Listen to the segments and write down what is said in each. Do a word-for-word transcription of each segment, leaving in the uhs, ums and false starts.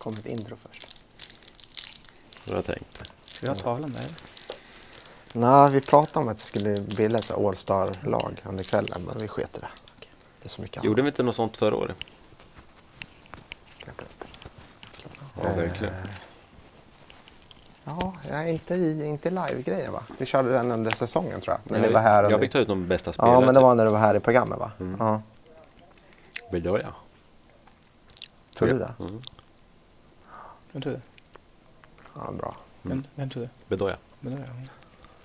kommer ett intro först. Vad jag tänkte. Ska vi ha tavlan där? Nej, vi pratade om att det skulle bilda ett All-Star-lag under kvällen, men vi sket i det. Det är så mycket. Gjorde vi inte något sånt förra året? Ja, Eh, verkligen. Ja, jag är inte i, inte live-grejen va? Vi körde den under säsongen tror jag. Men jag, det var här jag under... fick ta ut de bästa spelarna. Ja, men det var när du var här i programmet va? Mm. Ja. Bedoya. Tog du det? Mm. Vem tog det? Ja, bra. Vem, vem tog det? Bedoya. Men det är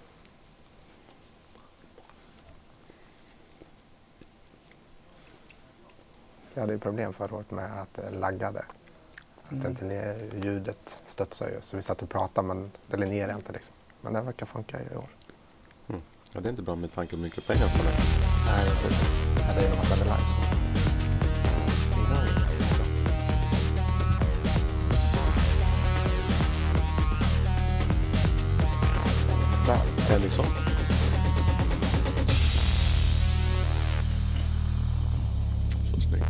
Jag hade ju problem förra året med att det laggade. Att Mm. inte ner, ljudet studsade ju. Så vi satt och pratade men det linjerade inte liksom. Men det verkar funka i år. Mm. Ja, det är inte bra med tanke på mycket pengar på det. Nej, inte det. Ja, det är ju när man sänder live. Så. Där, Henriksson. Så snyggt.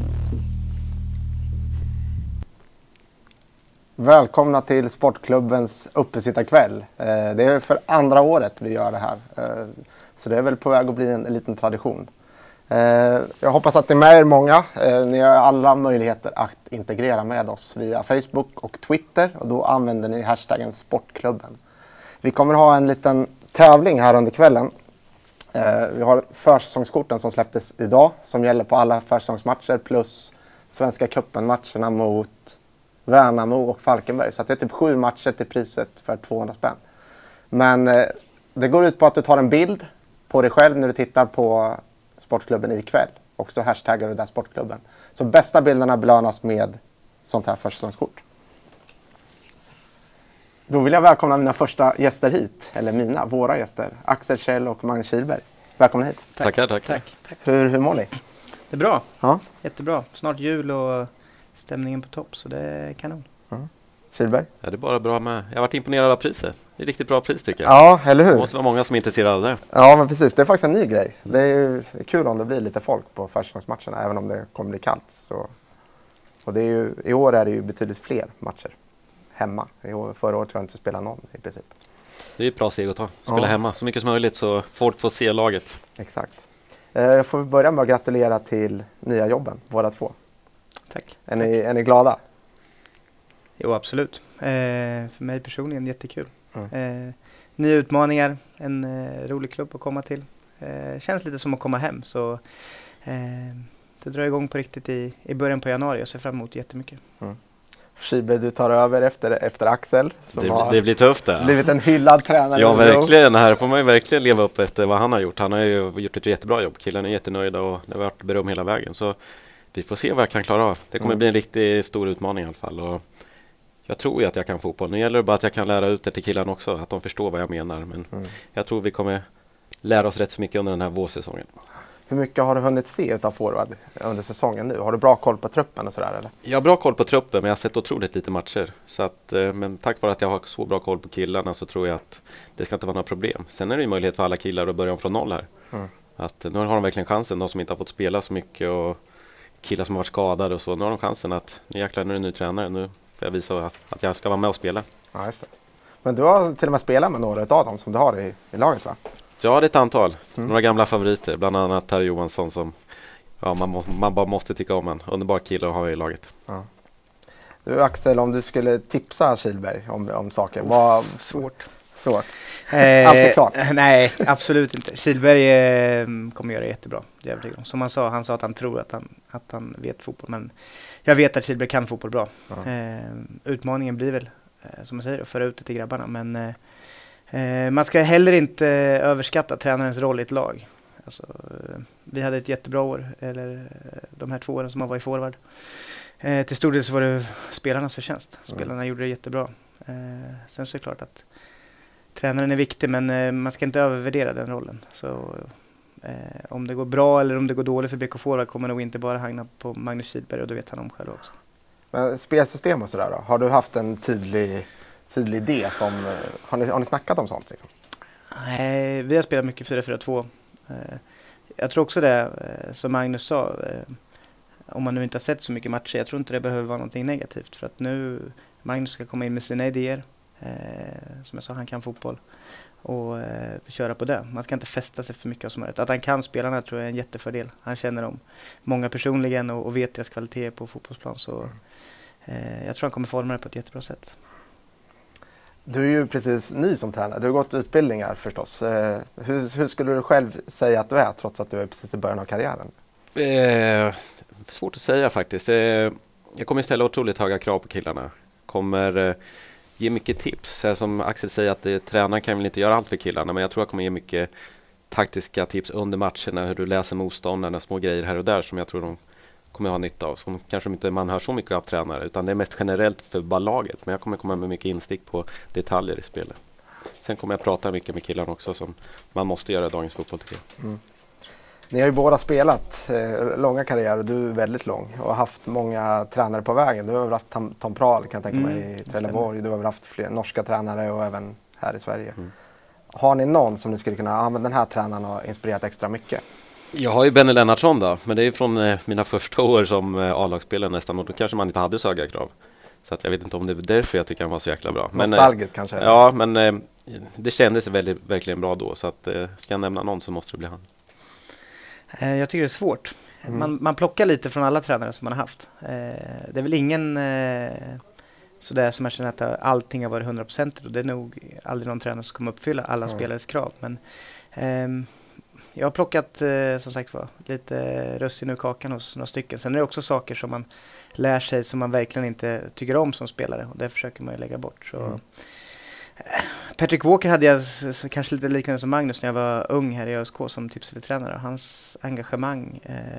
Välkomna till Sportklubbens uppesittarkväll. Eh, Det är för andra året vi gör det här. Eh, Så det är väl på väg att bli en, en liten tradition. Eh, Jag hoppas att ni är med er många. Eh, Ni har alla möjligheter att integrera med oss via Facebook och Twitter. Och då använder ni hashtaggen Sportklubben. Vi kommer ha en liten tävling här under kvällen. Eh, Vi har försäsongskorten som släpptes idag som gäller på alla försäsongsmatcher plus Svenska cupen-matcherna mot Värnamo och Falkenberg. Så att det är typ sju matcher till priset för tvåhundra spänn. Men eh, det går ut på att du tar en bild på dig själv när du tittar på Sportklubben ikväll. Och så hashtaggar du där Sportklubben. Så bästa bilderna belönas med sånt här försäsongskort. Då vill jag välkomna mina första gäster hit. Eller mina, våra gäster. Axel Kjell och Magnus Kihlberg. Välkomna hit. Tackar, tackar. Tack, tack. Hur, hur mår ni? Det är bra. Ja. Jättebra. Snart jul och stämningen på topp, så det är kanon. Kihlberg? Ja, det är bara bra med. Jag har varit imponerad av priset. Det är riktigt bra pris tycker jag. Ja, eller Det hur? måste vara många som är intresserade av det. Ja, men precis. Det är faktiskt en ny grej. Det är ju kul om det blir lite folk på försäsongsmatcherna, även om det kommer bli kallt. Så. Och det är ju, i år är det ju betydligt fler matcher hemma. I år, förra året tror jag inte spelade någon i princip. Det är ett bra steg att ta. Spela Ja. hemma så mycket som möjligt så folk får se laget. Exakt. Eh, Jag får börja med att gratulera till nya jobben, båda två. Tack. Är ni, är ni glada? Jo, absolut. Eh, för mig personligen jättekul. Mm. Eh, nya utmaningar, en eh, rolig klubb att komma till. Eh, känns lite som att komma hem, så eh, det drar igång på riktigt i, i början på januari. Jag ser fram emot jättemycket. Kihlberg, du tar över efter, efter Axel som Det, har det blir tufft det. blivit en hyllad tränare. Ja, i Örebro. verkligen. Här får man ju verkligen leva upp efter vad han har gjort. Han har ju gjort ett jättebra jobb. Killarna är jättenöjda och det har varit beröm hela vägen. Så vi får se vad jag kan klara av. Det kommer Mm. bli en riktigt stor utmaning i alla fall. Och jag tror ju att jag kan fotboll. Nu gäller det bara att jag kan lära ut det till killarna också. Att de förstår vad jag menar. Men Mm. jag tror vi kommer lära oss rätt så mycket under den här vårsäsongen. Hur mycket har du hunnit se utav forward under säsongen nu? Har du bra koll på truppen och sådär eller? Jag har bra koll på truppen men jag har sett otroligt lite matcher. Så att, eh, men tack vare att jag har så bra koll på killarna så tror jag att det ska inte vara några problem. Sen är det ju möjlighet för alla killar att börja om från noll här. Mm. Att, eh, nu har de verkligen chansen, de som inte har fått spela så mycket och killar som har varit skadade och så. Nu har de chansen att, nu jäklar nu är det ny tränare, nu får jag visa att, att jag ska vara med och spela. Ja, just det. Men du har till och med spelat med några av dem som du har i, i laget va? Ja, det är ett antal. Mm. Några gamla favoriter, bland annat Per Johansson som ja, man, må, man bara måste tycka om en. Underbar kille att ha i laget. Ja. Du Axel, om du skulle tipsa Kihlberg om, om saker, vad Svårt. svårt? Eh, Allt är klart. Nej, absolut inte. Kihlberg eh, kommer göra det jättebra. Det är jag övertygad om. Som han sa, han sa att han tror att han, att han vet fotboll. Men jag vet att Kihlberg kan fotboll bra. Ja. Eh, utmaningen blir väl, eh, som jag säger, att föra ut det till grabbarna. Men eh, eh, man ska heller inte överskatta tränarens roll i ett lag. Alltså, eh, vi hade ett jättebra år, eller eh, de här två åren som han var i forward. Eh, till stor del så var det spelarnas förtjänst. Spelarna Mm. gjorde det jättebra. Eh, sen så är det klart att tränaren är viktig, men eh, man ska inte övervärdera den rollen. Så eh, om det går bra eller om det går dåligt för B K Forward kommer nog inte bara hänga på Magnus Kihlberg, och det vet han om själv också. Men spelsystem och sådär då? Har du haft en tydlig, tydlig idé som, eh, har ni, har ni snackat om sånt liksom? Nej, vi har spelat mycket fyra fyra två. Eh, jag tror också det, eh, som Magnus sa, eh, om man nu inte har sett så mycket matcher. Jag tror inte det behöver vara någonting negativt. För att nu Magnus ska komma in med sina idéer. Eh, som jag sa, han kan fotboll. Och eh, köra på det. Man ska inte fästa sig för mycket av smöret. Att han kan spelarna tror jag är en jättefördel. Han känner dem många personligen och, och vet deras kvalitet på fotbollsplan. Så eh, jag tror han kommer forma det på ett jättebra sätt. Du är ju precis ny som tränare. Du har gått utbildningar förstås. Eh, hur, hur skulle du själv säga att du är trots att du är precis i början av karriären? Eh, svårt att säga faktiskt. Eh, jag kommer ställa otroligt höga krav på killarna. Kommer eh, ge mycket tips. Eh, som Axel säger att eh, tränaren kan väl inte göra allt för killarna. Men jag tror jag kommer ge mycket taktiska tips under matcherna. Hur du läser motståndarna, små grejer här och där som jag tror de kommer ha nytta av. Som kanske inte man hör så mycket av tränare. Utan det är mest generellt för bara laget. Men jag kommer komma med mycket instick på detaljer i spelet. Sen kommer jag prata mycket med killarna också som man måste göra i dagens fotboll tycker jag. Mm. Ni har ju båda spelat eh, långa karriärer och du är väldigt lång och haft många tränare på vägen. Du har väl haft Tom, Tom Prahl kan jag tänka mig mm, i Trelleborg. Du har väl haft fler norska tränare och även här i Sverige. Mm. Har ni någon som ni skulle kunna använda? Den här tränaren har inspirerat extra mycket. Jag har ju Benny Lennartsson då, men det är ju från eh, mina första år som eh, A-lagsspelare nästan och då kanske man inte hade så höga krav. Så att jag vet inte om det är därför jag tycker han var så jäkla bra. Nostalgiskt kanske? Ja, men eh, det kändes väldigt, verkligen bra då. Så att eh, ska jag nämna någon så måste det bli han. Eh, jag tycker det är svårt. Mm. Man, man plockar lite från alla tränare som man har haft. Eh, det är väl ingen eh, sådär som jag känner att allting har varit hundra procent. Och det är nog aldrig någon tränare som kommer uppfylla alla mm. spelares krav. Men eh, jag har plockat eh, som sagt var lite russin ur kakan hos några stycken. Sen är det också saker som man lär sig som man verkligen inte tycker om som spelare. Och det försöker man ju lägga bort. Så. Mm. Patrick Walker hade jag så, kanske lite liknande som Magnus när jag var ung här i ÖSK som tipsade tränare. Hans engagemang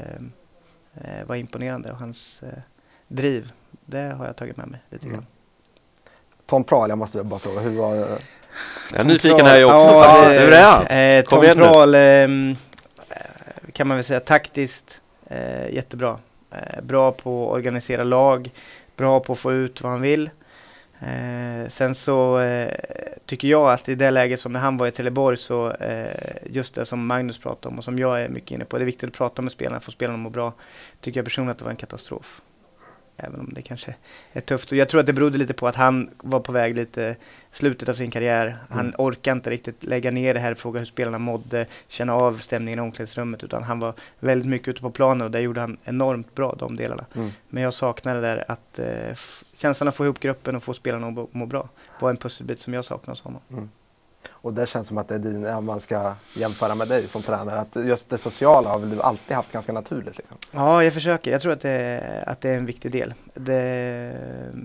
eh, var imponerande och hans eh, driv, det har jag tagit med mig lite grann. Mm. Tom Prahl, jag måste bara fråga, hur var det? Jag är nyfiken här också ja, faktiskt. Hur är det? Eh, Tom Prahl eh, kan man väl säga taktiskt eh, jättebra. Eh, bra på att organisera lag, bra på att få ut vad han vill. Eh, sen så eh, tycker jag att i det läget som när han var i Trelleborg så eh, just det som Magnus pratade om och som jag är mycket inne på, det är viktigt att prata med spelarna, få spelarna må bra, tycker jag personligen att det var en katastrof. Även om det kanske är tufft. Och jag tror att det berodde lite på att han var på väg lite slutet av sin karriär. Mm. Han orkade inte riktigt lägga ner det här, fråga hur spelarna mådde, känna av stämningen i omklädningsrummet. Utan han var väldigt mycket ute på planen och där gjorde han enormt bra de delarna. Mm. Men jag saknade där att eh, känslan att få ihop gruppen och få spelarna att må, må bra var en pusselbit som jag saknade hos honom. Mm. Och det känns som att det är din, om man ska jämföra med dig som tränare, att just det sociala har väl du alltid haft ganska naturligt? Liksom. Ja, jag försöker. Jag tror att det, att det är en viktig del. Det,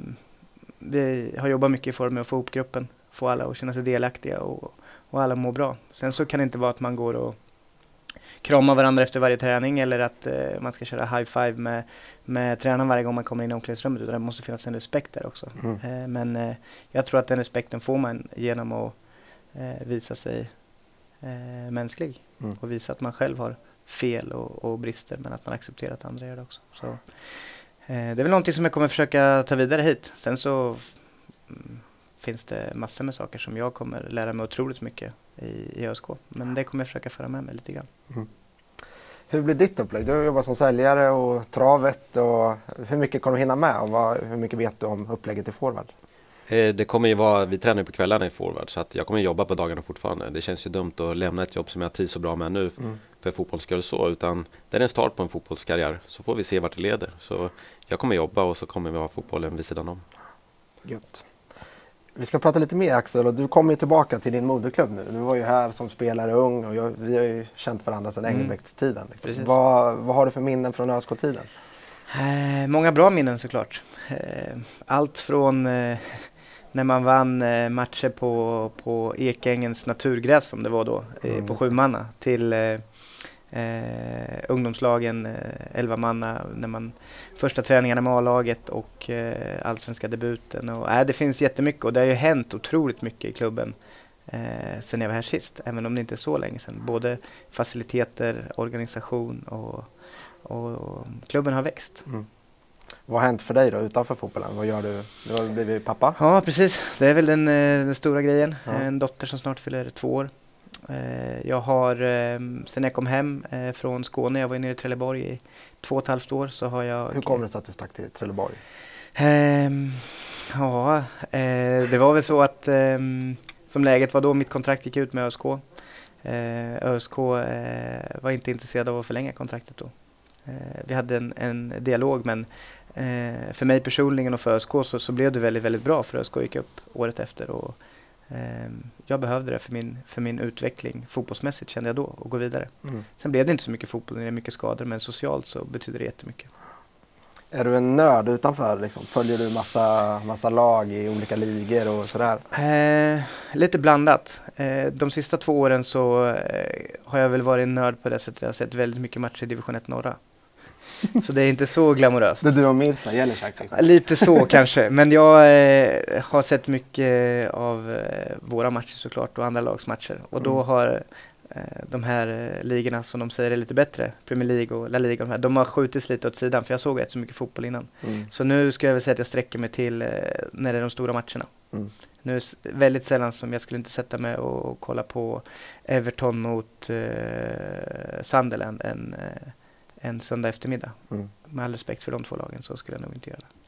vi har jobbat mycket för med att få ihop gruppen, få alla att känna sig delaktiga och, och alla må bra. Sen så kan det inte vara att man går och kramar varandra efter varje träning eller att eh, man ska köra high five med, med tränaren varje gång man kommer in i omklädningsrummet, utan det måste finnas en respekt där också. Mm. Eh, men eh, jag tror att den respekten får man genom att Eh, visa sig eh, mänsklig mm. och visa att man själv har fel och, och brister, men att man accepterar att andra gör det också. Så, eh, det är väl någonting som jag kommer försöka ta vidare hit. Sen så mm, finns det massor med saker som jag kommer lära mig otroligt mycket i, i ÖSK, men det kommer jag försöka föra med mig lite grann. Mm. Hur blir ditt upplägg? Du jobbar som säljare och travet, och hur mycket kommer du hinna med och vad, hur mycket vet du om upplägget i forward? Det kommer ju vara, vi tränar på kvällarna i forward så att jag kommer jobba på dagarna fortfarande. Det känns ju dumt att lämna ett jobb som jag trivs så bra med nu mm. för fotbollsskull så, utan det är en start på en fotbollskarriär, så får vi se vart det leder. Så jag kommer jobba och så kommer vi ha fotbollen vid sidan om. Gött. Vi ska prata lite mer, Axel, och du kommer ju tillbaka till din moderklubb nu. Du var ju här som spelare ung och jag, vi har ju känt varandra sedan mm. Engelbrektstiden. Liksom. Vad, vad har du för minnen från ÖSK-tiden? Eh, många bra minnen såklart. Eh, allt från eh, när man vann eh, matcher på, på Ekängens naturgräs som det var då, eh, mm. på sju manna till eh, eh, ungdomslagen eh, elva manna när man första träningarna med A-laget och eh, allsvenska debuten. Och, eh, det finns jättemycket och det har ju hänt otroligt mycket i klubben eh, sen jag var här sist, även om det inte är så länge sedan. Både faciliteter, organisation och, och, och klubben har växt. Mm. Vad har hänt för dig då utanför fotbollen? Vad gör du? Du har blivit pappa? Ja, precis. Det är väl den, den stora grejen. Ja. En dotter som snart fyller två år. Eh, jag har, eh, sen jag kom hem eh, från Skåne, jag var nere i Trelleborg i två och ett halvt år, så har jag... Hur kommer det sig att du stack till Trelleborg? Eh, ja, eh, det var väl så att eh, som läget var då, mitt kontrakt gick ut med ÖSK. Eh, ÖSK eh, var inte intresserad av att förlänga kontraktet då. Eh, vi hade en, en dialog, men eh, för mig personligen och för ÖSK så, så blev det väldigt, väldigt bra, för ÖSK gick upp året efter och eh, jag behövde det för min, för min utveckling fotbollsmässigt, kände jag då, och gå vidare. Mm. Sen blev det inte så mycket fotboll, det är mycket skador, men socialt så betyder det jättemycket. Är du en nörd utanför? Liksom? Följer du massa, massa lag i olika ligor och sådär? Eh, lite blandat. Eh, de sista två åren så eh, har jag väl varit en nörd på det sättet. Jag har sett väldigt mycket matcher i division ett norra. Så det är inte så glamoröst. Det är du och Mirza Jelisak liksom. Lite så kanske. Men jag eh, har sett mycket av eh, våra matcher såklart och andra lags matcher. Och då har eh, de här eh, ligorna som de säger är lite bättre, Premier League och La Liga, de, här, de har skjutits lite åt sidan, för jag såg rätt så mycket fotboll innan. Mm. Så nu ska jag väl säga att jag sträcker mig till eh, när det är de stora matcherna. Mm. Nu är det väldigt sällan som jag skulle inte sätta mig och, och kolla på Everton mot eh, Sunderland en, eh, en söndag eftermiddag. Mm. Med all respekt för de två lagen så skulle jag nog inte göra det.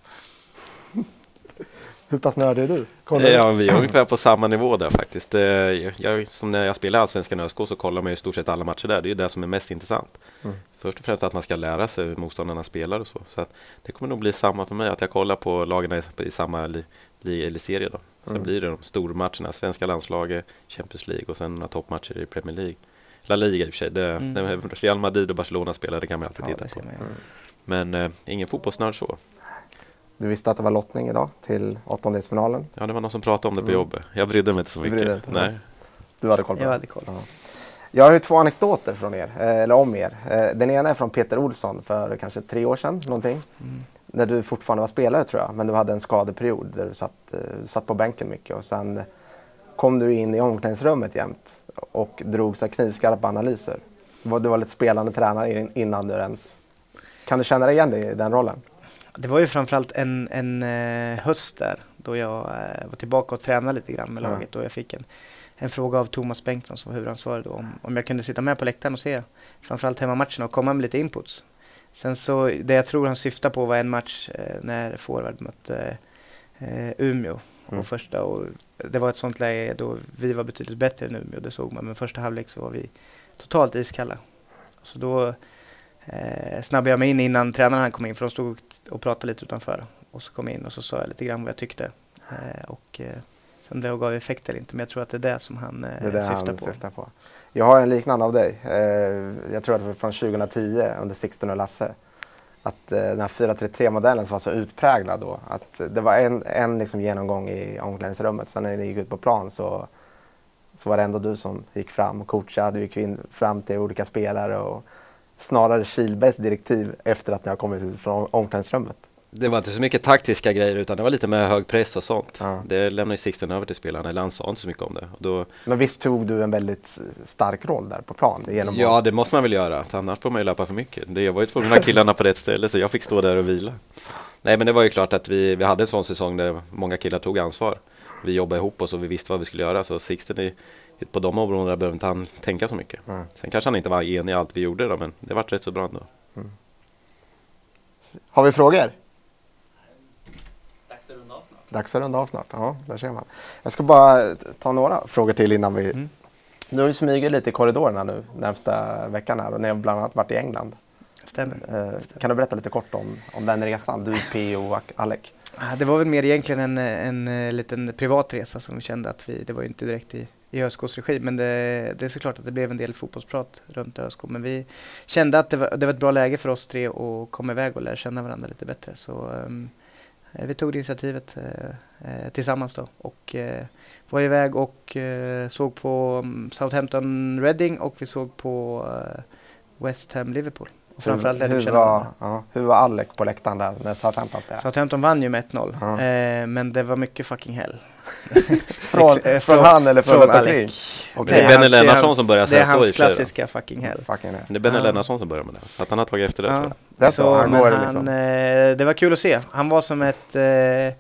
Hur pass nördig är du? Ja, vi är ungefär på samma nivå där faktiskt. Jag, som när jag spelar Allsvenskan ÖSK så kollar man ju i stort sett alla matcher där. Det är ju det som är mest intressant. Mm. Först och främst att man ska lära sig hur motståndarna spelar och så. Så att det kommer nog bli samma för mig, att jag kollar på lagen i, i samma li, li, eller serie då. Sen mm. blir det de stora matcherna, svenska landslaget, Champions League och sen några toppmatcher i Premier League. La Liga i och för sig, det, mm. det Real Madrid och Barcelona spelar, det kan man alltid ja, titta på. Mm. Men eh, ingen fotbollsnörd så. Du visste att det var lottning idag till åttondelsfinalen. Ja, det var någon som pratade om det på mm. jobbet. Jag brydde mig inte så mycket. Inte. Nej. Du hade koll på Jag det? hade koll. Ja. Jag har ju två anekdoter från er, eller om er. Den ena är från Peter Olsson för kanske tre år sedan, någonting. Mm. När du fortfarande var spelare tror jag, men du hade en skadeperiod där du satt, satt på bänken mycket. Och sen kom du in i omklädningsrummet jämt och drog så knivskarpa analyser. Du var lite spelande tränare innan du ens... Kan du känna dig igen i den rollen? Det var ju framförallt en, en eh, höst där då jag eh, var tillbaka och tränade lite grann med laget och jag fick en, en fråga av Thomas Bengtsson som var huvudansvarig då, om, om jag kunde sitta med på läktaren och se framförallt hemmamatcherna och komma med lite inputs. Sen så, det jag tror han syftar på var en match eh, när forward mötte eh, Umeå mm. och första, och det var ett sånt läge då vi var betydligt bättre än Umeå, det såg man, men första halvlek så var vi totalt iskalla. Så då Eh, snabbade jag mig in innan tränaren han kom in, för de stod och pratade lite utanför, och så kom jag in och så sa jag lite grann vad jag tyckte eh, och eh, sen det gav effekt eller inte, men jag tror att det är det som han eh, det det syftar, han på. syftar på. Jag har en liknande av dig. Eh, jag tror att det var från tjugohundratio under Sixten och Lasse, att eh, den här fyra tre tre-modellen som var så utpräglad då, att det var en, en liksom genomgång i omklädningsrummet, sen när ni gick ut på plan så, så var det ändå du som gick fram och coachade, du gick in fram till olika spelare och snarare Kihlbergs direktiv efter att ni har kommit ut från omklädningsrummet. Det var inte så mycket taktiska grejer, utan det var lite mer hög press och sånt. Ja. Det lämnade ju Sixten över till spelarna, eller han sa inte så mycket om det. Och då... Men visst tog du en väldigt stark roll där på plan? Genom ja, det måste man väl göra. Annars får man ju löpa för mycket. Det, jag var ju tvungen att ha killarna på rätt ställe, så jag fick stå där och vila. Nej, men det var ju klart att vi, vi hade en sån säsong där många killar tog ansvar. Vi jobbade ihop oss och vi visste vad vi skulle göra. Så Sixten i, på de områdena behöver inte han tänka så mycket. Mm. Sen kanske han inte var enig i allt vi gjorde då, men det var rätt så bra ändå. Mm. Har vi frågor? Dags att runda av snart. Dags att runda av snart, ja, där ser man. Jag ska bara ta några frågor till innan vi... Mm. Nu har du smugit lite i korridorerna nu närmsta veckan här, och ni har bland annat varit i England. Stämmer. Eh, Stämmer. Kan du berätta lite kort om, om den resan, du, P O och Alec? Det var väl mer egentligen en, en, en liten privat resa som vi kände att vi, det var ju inte direkt i, i ÖSKs regi, men det, det är såklart att det blev en del fotbollsprat runt ÖSK, men vi kände att det var, det var ett bra läge för oss tre att komma iväg och lära känna varandra lite bättre, så um, vi tog det initiativet uh, tillsammans då och uh, var iväg och uh, såg på um, Southampton Reading och vi såg på uh, West Ham Liverpool. Hur, hur, var, ja, hur var Alec på läktaren där när Southampton spelade? Southampton vann ju med ett noll, ja. eh, men det var mycket fucking hell. från, från, från han eller från, från Alec? Okay. Det är Benny Lennartsson som börjar säga så. Det är hans klassiska fucking hell. Fucking hell. Det är Benny ja. Lennartsson som börjar med det, så att han har tagit efter det. Ja. Tror jag. Det, så, så, han men går han, liksom. eh, det var kul att se. Han var som ett... Eh,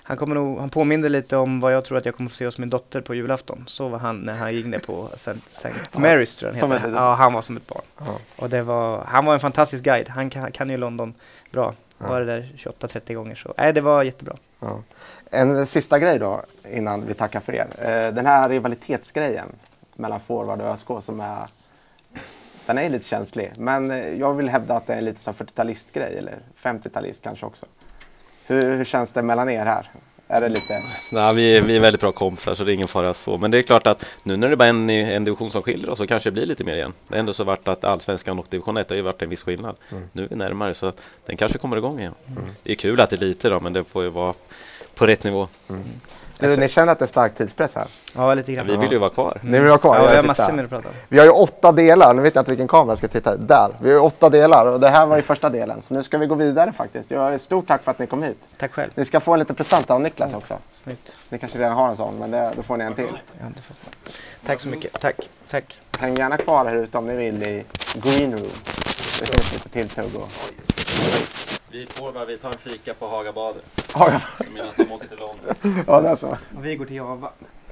Han, kommer nog, han påminner lite om vad jag tror att jag kommer få se hos min dotter på julafton. Så var han när han gick ner på Saint Mary's, tror jag han heter. Ja, han var som ett barn. Ja. Och det var, han var en fantastisk guide. Han kan, kan ju London bra. Ja. Var det där tjugoåtta trettio gånger. Så nej, det var jättebra. Ja. En sista grej då, innan vi tackar för er. Den här rivalitetsgrejen mellan forward och ÖSK som är... Den är lite känslig. Men jag vill hävda att det är lite som fyrtiotalistgrej. Eller femtiotalist kanske också. Hur, hur känns det mellan er här? Är det lite... Nej, vi, vi är väldigt bra kompisar så det är ingen fara så. Men det är klart att nu när det bara är en, en division som skiljer oss så kanske det blir lite mer igen. Det är ändå så varit att Allsvenskan och division ett har ju varit en viss skillnad. Mm. Nu är vi närmare så den kanske kommer igång igen. Mm. Det är kul att det är lite då, men det får ju vara på rätt nivå. Mm. Du, ni känner att det är stark tidspress här? Ja, lite grann. Ja, vi vill ju vara kvar. Ni vill vara kvar? Ja, vi har massor med att prata om. Vi har ju åtta delar. Nu vet jag inte vilken kamera jag ska titta där. Vi har ju åtta delar och det här var ju första delen. Så nu ska vi gå vidare faktiskt. Jag är stort tack för att ni kom hit. Tack själv. Ni ska få en liten present av Niklas också. Snyggt. Ni kanske redan har en sån, men det, då får ni en till. Tack så mycket. Tack. Tack. Häng gärna kvar här ute om ni vill i Green Room. Det finns lite tilltugg och... Vi får bara, vi tar en fika på Hagabadet. Haga. Medan de åker till London. Ja, det är så. Och vi går till Java.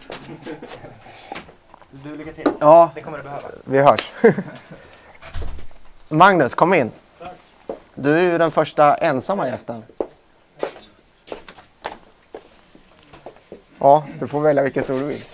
Du, lycka till. Ja, det kommer du behöva. Vi hörs. Magnus, kom in. Tack. Du är ju den första ensamma gästen. Ja, du får välja vilken stol du vill.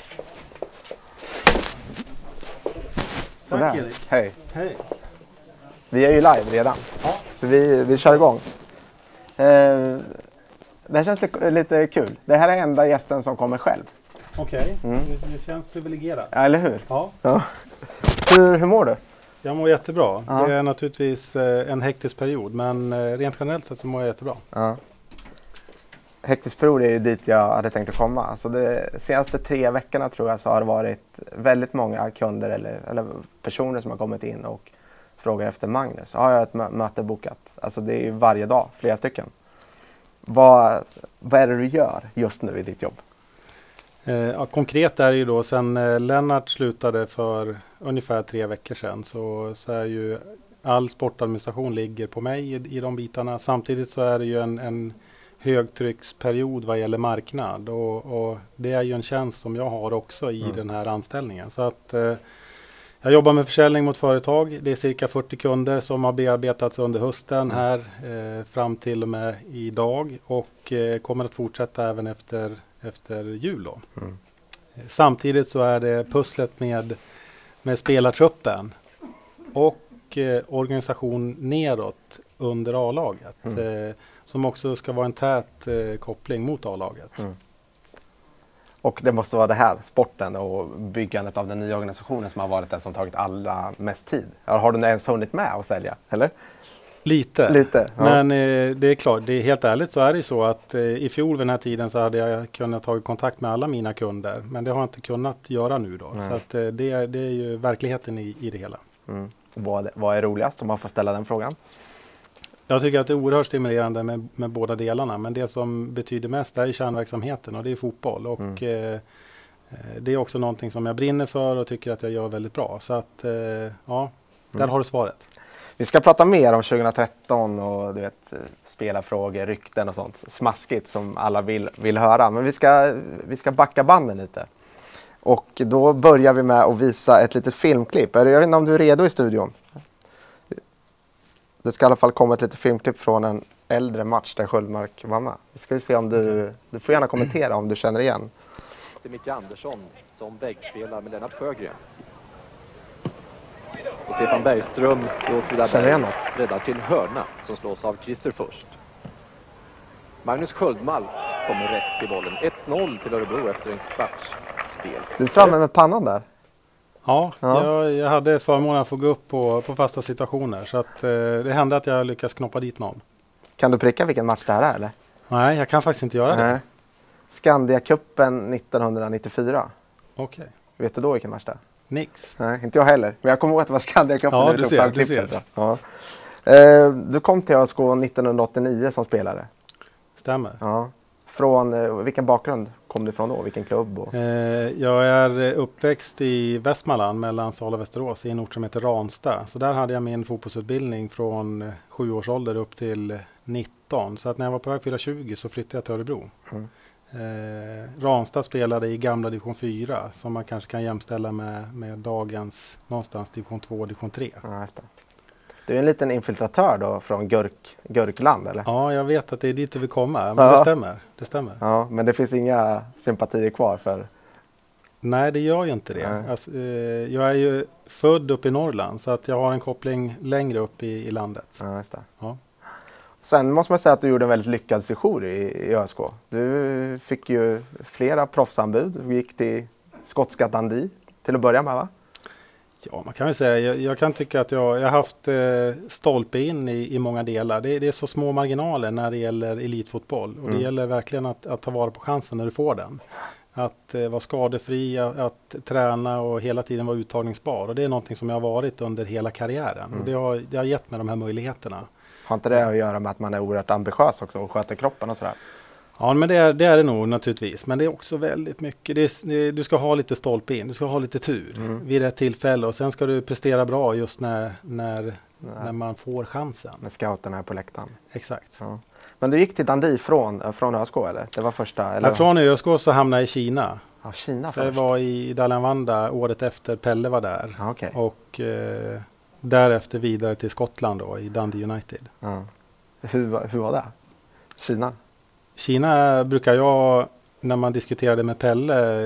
Sådär. Tack, Erik. Hej. Hej. Vi är ju live redan. Ja. Så vi, vi kör igång. Eh, det här känns li- lite kul. Det här är enda gästen som kommer själv. Okej, Mm. det, det känns privilegierat. Ja, eller hur? Ja, Ja. Hur, hur mår du? jag mår jättebra. Ja. Det är naturligtvis eh, en hektisk period, men eh, rent generellt sett så mår jag jättebra. Ja. Hektisk period är ju dit jag hade tänkt att komma. Alltså de senaste tre veckorna tror jag så har det varit väldigt många kunder eller, eller personer som har kommit in och frågar efter Magnus. Har jag ett mö- möte bokat? Alltså det är ju varje dag, flera stycken. Vad, vad är det du gör just nu i ditt jobb? Eh, ja, konkret är det ju då, sen eh, Lennart slutade för ungefär tre veckor sedan så, så är ju all sportadministration ligger på mig i, i de bitarna. Samtidigt så är det ju en, en högtrycksperiod vad gäller marknad och, och det är ju en tjänst som jag har också i mm. den här anställningen. Så att eh, jag jobbar med försäljning mot företag. Det är cirka fyrtio kunder som har bearbetats under hösten mm. här eh, fram till och med idag och eh, kommer att fortsätta även efter, efter jul då. Mm. Samtidigt så är det pusslet med, med spelartruppen och eh, organisation neråt under A-laget. Mm. Eh, som också ska vara en tät eh, koppling mot A-laget. Mm. Och det måste vara det här, sporten och byggandet av den nya organisationen som har varit det som tagit allra mest tid. Har du ens hunnit med att sälja, eller? Lite, Lite ja. Men eh, det är klart, det är helt ärligt så är det så att eh, i fjol vid den här tiden så hade jag kunnat ta kontakt med alla mina kunder. Men det har jag inte kunnat göra nu då. Mm. Så att, eh, det, det är ju verkligheten i, i det hela. Mm. Vad, vad är roligast om man får ställa den frågan? Jag tycker att det är oerhört stimulerande med, med båda delarna. Men det som betyder mest är kärnverksamheten och det är fotboll. Och mm. eh, det är också någonting som jag brinner för och tycker att jag gör väldigt bra. Så att, eh, ja, där mm. har du svaret. Vi ska prata mer om tjugohundratretton och du vet, spelarfrågor, rykten och sånt. Smaskigt som alla vill, vill höra. Men vi ska, vi ska backa banden lite. Och då börjar vi med att visa ett litet filmklipp. Jag vet inte om du är redo i studion? Det ska i alla fall komma ett litet filmklipp från en äldre match där Sköldmark var med. Vi ska se om du, du får gärna kommentera om du känner igen. Det är Micke Andersson som väggspelar med Lennart Sjögren. Och Stefan Bergström är också där räddar till hörna som slås av Christer först. Magnus Sköldmark kommer rätt till bollen. ett noll till Örebro efter en kvarts spel. Du är framme med pannan där. Ja, ja. Jag, jag hade förmånen att få gå upp på, på fasta situationer. Så att, eh, det hände att jag lyckas knoppa dit någon. Kan du pricka vilken match det här är eller? Nej, jag kan faktiskt inte göra Nej. det. Skandia-cupen nittonhundranittiofyra. Okej. Okay. Vet du då vilken match det är? Nix. Nej, inte jag heller. Men jag kommer ihåg att det var Skandia-cupen. Ja, du ser. Du, ser. Ja. Eh, du kom till ÖSK nittonhundraåttionio som spelare. Stämmer. Ja. Från eh, vilken bakgrund kom du ifrån då? Vilken klubb? Och... Eh, jag är uppväxt i Västmanland mellan Sala och Västerås i en ort som heter Ransta. Så där hade jag min fotbollsutbildning från eh, sju års ålder upp till nitton. Så att när jag var på väg fylla tjugo så flyttade jag till Örebro. Mm. Eh, Ranstad spelade i gamla division fyra som man kanske kan jämställa med, med dagens någonstans division två, division tre. Ja, just det. Du är en liten infiltratör då från Gurk, Gurkland, eller? Ja, jag vet att det är dit du vill komma, men ja. det stämmer. Det stämmer. Ja, men det finns inga sympatier kvar för... Nej, det gör ju inte det. Alltså, eh, jag är ju född upp i Norrland så att jag har en koppling längre upp i, i landet. Ja, just det. Ja. Sen måste man säga att du gjorde en väldigt lyckad sejour i, i ÖSK. Du fick ju flera proffsanbud. Du gick till skotska Dundee till att börja med, va? Ja, man kan väl säga, jag, jag kan tycka att jag, jag har haft eh, stolpe in i, i många delar. Det, det är så små marginaler när det gäller elitfotboll. Och Mm. det gäller verkligen att, att ta vara på chansen när du får den. Att eh, vara skadefri, att, att träna och hela tiden vara uttagningsbar. Och det är någonting som jag har varit under hela karriären. Mm. Och det har, det har gett mig de här möjligheterna. Har inte det att göra med att man är oerhört ambitiös också och sköter kroppen och sådär? Ja, men det är, det är det nog naturligtvis. Men det är också väldigt mycket. Det är, det, du ska ha lite stolpe in. Du ska ha lite tur Mm. vid rätt tillfälle. Och sen ska du prestera bra just när, när, Nej. när man får chansen. Med scouten här på läktaren. Exakt. Ja. Men du gick till Dundee från, från ÖSK, eller? Det var första? Eller? Ja, från ÖSK så hamnade jag i Kina. Ja, Kina Så jag först. var i Dalhousie året efter Pelle var där. Ja, okej. Och eh, därefter vidare till Skottland då, i Dundee United. Ja. Hur, var- hur var det? Kina? Kina brukar jag, när man diskuterade med Pelle,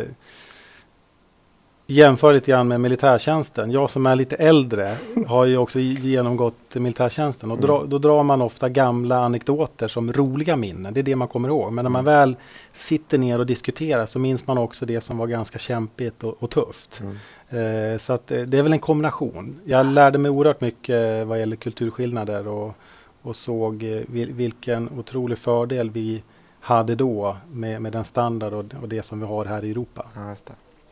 jämföra lite grann med militärtjänsten. Jag som är lite äldre har ju också genomgått militärtjänsten. Och dra, då drar man ofta gamla anekdoter som roliga minnen. Det är det man kommer ihåg. Men när man väl sitter ner och diskuterar så minns man också det som var ganska kämpigt och, och tufft. Mm. Eh, så att, eh, det är väl en kombination. Jag lärde mig oerhört mycket vad gäller kulturskillnader och, och såg eh, vil, vilken otrolig fördel vi hade då med, med den standard och, och det som vi har här i Europa. Ja, just det.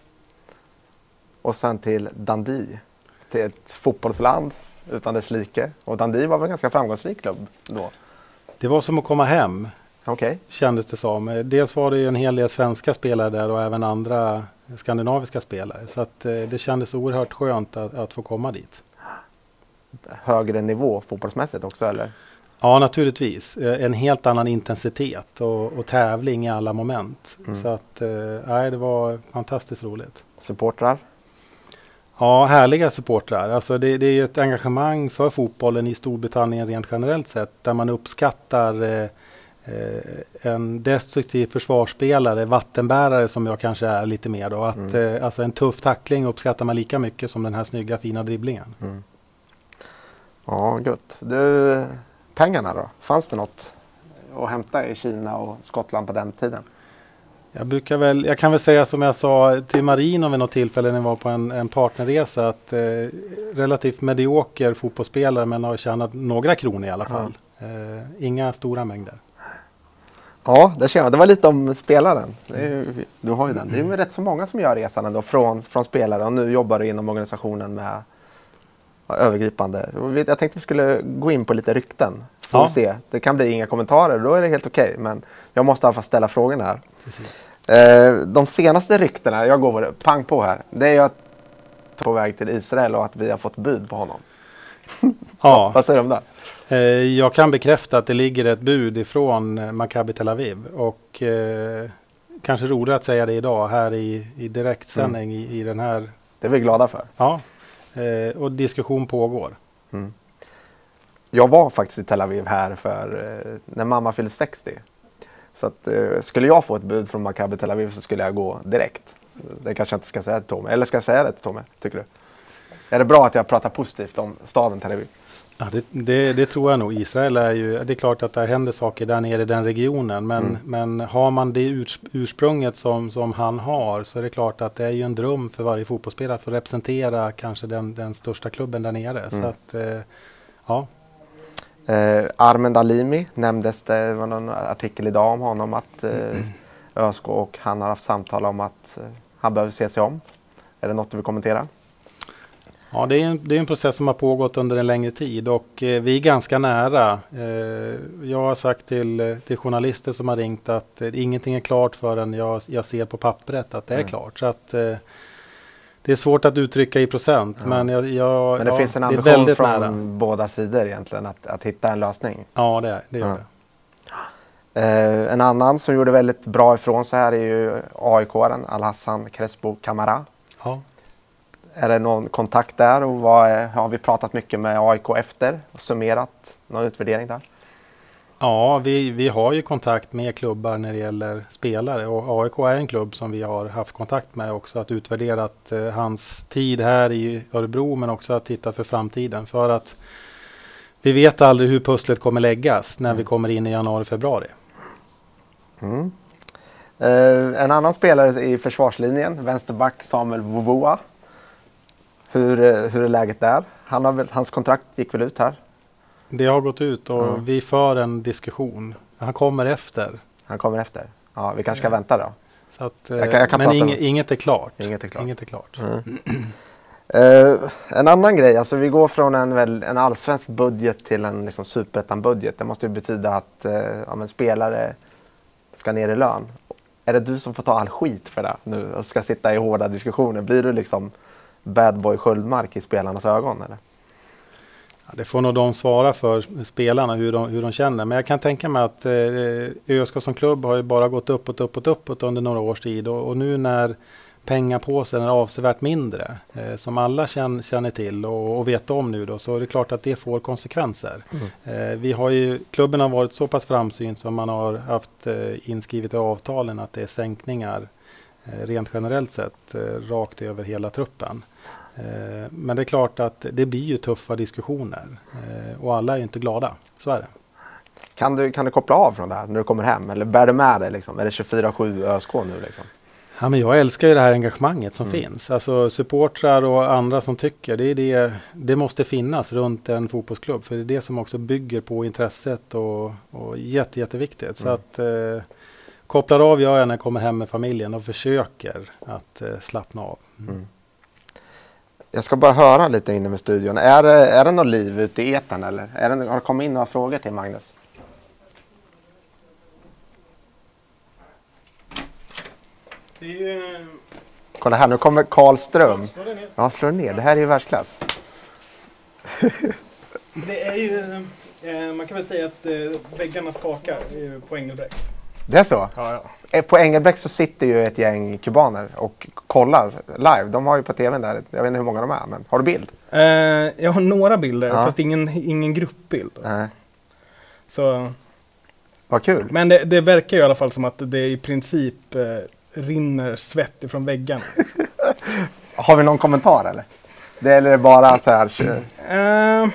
Och sen till Dundee. Till ett fotbollsland utan dess like. Och Dundee var väl en ganska framgångsrik klubb då? Det var som att komma hem, Okej. kändes det som. Dels var det ju en hel del svenska spelare där och även andra skandinaviska spelare. Så att, eh, det kändes oerhört skönt att, att få komma dit. Högre nivå fotbollsmässigt också, eller? Ja, naturligtvis. Eh, En helt annan intensitet och, och tävling i alla moment. Mm. Så att, eh, nej, det var fantastiskt roligt. Supportrar? Ja, härliga supportrar. Alltså det, det är ju ett engagemang för fotbollen i Storbritannien rent generellt sett. Där man uppskattar eh, eh, en destruktiv försvarsspelare, vattenbärare som jag kanske är lite mer då. Att, Mm. eh, alltså en tuff tackling uppskattar man lika mycket som den här snygga fina dribblingen. Mm. Ja, gott. Du, pengarna då? Fanns det något att hämta i Kina och Skottland på den tiden? Jag, brukar väl, jag kan väl säga som jag sa till Marino vid något tillfälle när jag var på en, en partnerresa att eh, relativt medioker fotbollsspelare men har tjänat några kronor i alla fall. Eh, inga stora mängder. Ja, det känner jag. Det var lite om spelaren. Det är ju, du har ju den. Det är ju rätt så många som gör resan ändå från, från spelare och nu jobbar du inom organisationen med ja, övergripande. Jag tänkte vi skulle gå in på lite rykten. Får Ja. vi se. Det kan bli inga kommentarer, då är det helt okej. Men jag måste i alla fall ställa frågorna här. Precis. Eh, de senaste ryktena, jag går pang på här, det är ju att på väg till Israel och att vi har fått bud på honom. Ja. Vad säger du om det? Eh, Jag kan bekräfta att det ligger ett bud ifrån eh, Maccabi Tel Aviv och eh, kanske roligt att säga det idag här i, i direktsändning Mm. i, i den här, Det är vi glada för. ja, eh, och diskussion pågår. Mm. Jag var faktiskt i Tel Aviv här för eh, när mamma fyllde sextio. Så att, eh, skulle jag få ett bud från Maccabi Tel Aviv så skulle jag gå direkt. Det kanske jag inte ska säga till Tommy. Eller ska jag säga det till Tommy, tycker du? Är det bra att jag pratar positivt om staden Tel Aviv? Ja, det, det, det tror jag nog. Israel är ju, det är klart att det händer saker där nere i den regionen. Men, Mm. men har man det urs, ursprunget som, som han har så är det klart att det är ju en dröm för varje fotbollsspelare att få representera kanske den, den största klubben där nere. Mm. Så att, eh, ja. Eh, Armen Dalimi nämndes det, det var någon artikel idag om honom att eh, ÖSK och han har haft samtal om att eh, han behöver se sig om. Är det något du vill kommentera? Ja, det är, en, det är en process som har pågått under en längre tid och eh, vi är ganska nära. Eh, jag har sagt till, eh, till journalister som har ringt att eh, ingenting är klart förrän jag, jag ser på pappret att det är Mm. klart. Så att, eh, det är svårt att uttrycka i procent, Ja. men, jag, jag, Men det ja, finns en det är ambition väldigt från nära. båda sidor egentligen att, att hitta en lösning. Ja, det, är, det gör Ja. det. Eh, en annan som gjorde väldigt bra ifrån sig här är ju A I K-aren Alhassan Crespo Camara. Ja. Är det någon kontakt där och vad är, har vi pratat mycket med A I K efter och summerat någon utvärdering där? Ja, vi, vi har ju kontakt med klubbar när det gäller spelare och A I K är en klubb som vi har haft kontakt med också, att utvärdera att, eh, hans tid här i Örebro, men också att titta för framtiden, för att vi vet aldrig hur pusslet kommer läggas när vi kommer in i januari, februari. Mm. Eh, en annan spelare i försvarslinjen, vänsterback Samuel Vovoa. Hur, hur är läget där? Han har väl, hans kontrakt gick väl ut här? Det har gått ut och mm. vi för en diskussion. Han kommer efter. Han kommer efter? Ja, vi kanske ska ja. vänta då. Så att, jag kan, jag kan men inget, inget är klart. Inget är klart. Inget är klart. Mm. Uh, en annan grej, alltså vi går från en, väl, en allsvensk budget till en liksom, superettan-budget. Det måste ju betyda att uh, ja, men spelare ska ner i lön. Är det du som får ta all skit för det nu och ska sitta i hårda diskussioner? Blir du liksom bad boy Sköldmark i spelarnas ögon eller? Ja, det får nog de svara för, spelarna, hur de, hur de känner. Men jag kan tänka mig att eh, ÖSK som klubb har ju bara gått uppåt, uppåt, uppåt under några års tid. Och, och nu när pengapåsen är avsevärt mindre, eh, som alla känner, känner till och, och vet om nu då, så är det klart att det får konsekvenser. Mm. Eh, vi har ju, klubben har varit så pass framsynt som man har haft eh, inskrivet i avtalen att det är sänkningar eh, rent generellt sett eh, rakt över hela truppen. Eh, men det är klart att det blir ju tuffa diskussioner eh, och alla är ju inte glada, så är det. Kan du, kan du koppla av från det här när du kommer hem eller bär du med dig liksom? Är det tjugofyra sju ÖSK nu liksom? Ja, men jag älskar ju det här engagemanget som mm. finns. Alltså supportrar och andra som tycker, det är det, det måste finnas runt en fotbollsklubb. För det är det som också bygger på intresset och, och jätte, jätteviktigt. Mm. Så att eh, kopplar av jag när jag kommer hem med familjen och försöker att eh, slappna av. Mm. Mm. Jag ska bara höra lite inne med studion. Är det, är det något liv ute i etern eller? Är det, har det kommit in några frågor till Magnus? Det är ju... Kolla här, nu kommer Karl Ström. Ja, slår ner. Det här är ju världsklass. Det är ju... Eh, man kan väl säga att eh, väggarna skakar på Engelbrekt. Det är så? Ja, ja. På Engelbrekt så sitter ju ett gäng kubaner och kollar live. De har ju på tvn där, jag vet inte hur många de är, men har du bild? Eh, jag har några bilder, ja. Fast ingen, ingen gruppbild. Nej. Så... Vad kul. Men det, det verkar ju i alla fall som att det i princip eh, rinner svett ifrån väggarna. Har vi någon kommentar eller? Det är eller bara så här... Uh,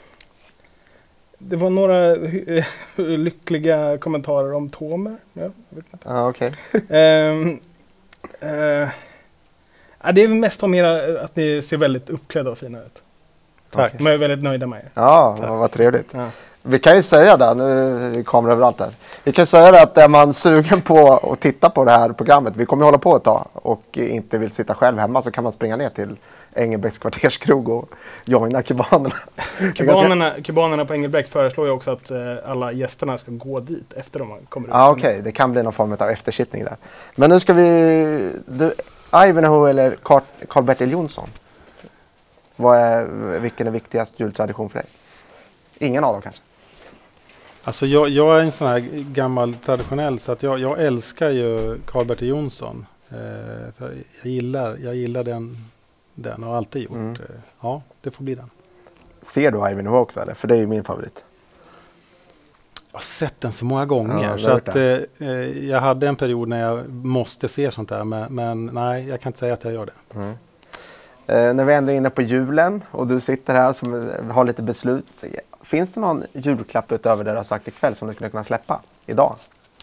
det var några lyckliga kommentarer om Tomer. Ja, jag vet inte. Ja, okej. Okay. uh, uh, uh, det är mest om era, att ni ser väldigt uppklädda och fina ut. Tack. De är väldigt nöjda med er. Ja, vad, vad trevligt. Ja. Vi kan ju säga det, nu är kameror överallt här. Vi kan säga det att är man sugen på att titta på det här programmet, vi kommer hålla på ett tag och inte vill sitta själv hemma, så kan man springa ner till Engelbrekts kvarterskrog och joina kubanerna. Kubanerna, kubanerna på Engelbrekt föreslår ju också att eh, alla gästerna ska gå dit efter de kommer ut. Ja, okej. Okay. Det kan bli någon form av eftersittning där. Men nu ska vi... Du, Ivanhoe eller Karl-Bertil Jonsson? Vad är, vilken är viktigast jultradition för dig? Ingen av dem kanske? Alltså jag, jag är en sån här gammal traditionell, så att jag, jag älskar ju Karl-Bertil Jonsson. Eh, för jag gillar, jag gillar den, den och har alltid gjort. Mm. Ja, det får bli den. Ser du Ivanhoe också eller? För det är ju min favorit. Jag har sett den så många gånger. Ja, så att, eh, jag hade en period när jag måste se sånt där. Men, men nej, jag kan inte säga att jag gör det. Mm. Eh, när vi ändå är inne på julen och du sitter här som har lite beslut. Finns det någon julklapp utöver det du har sagt ikväll som du skulle kunna släppa idag?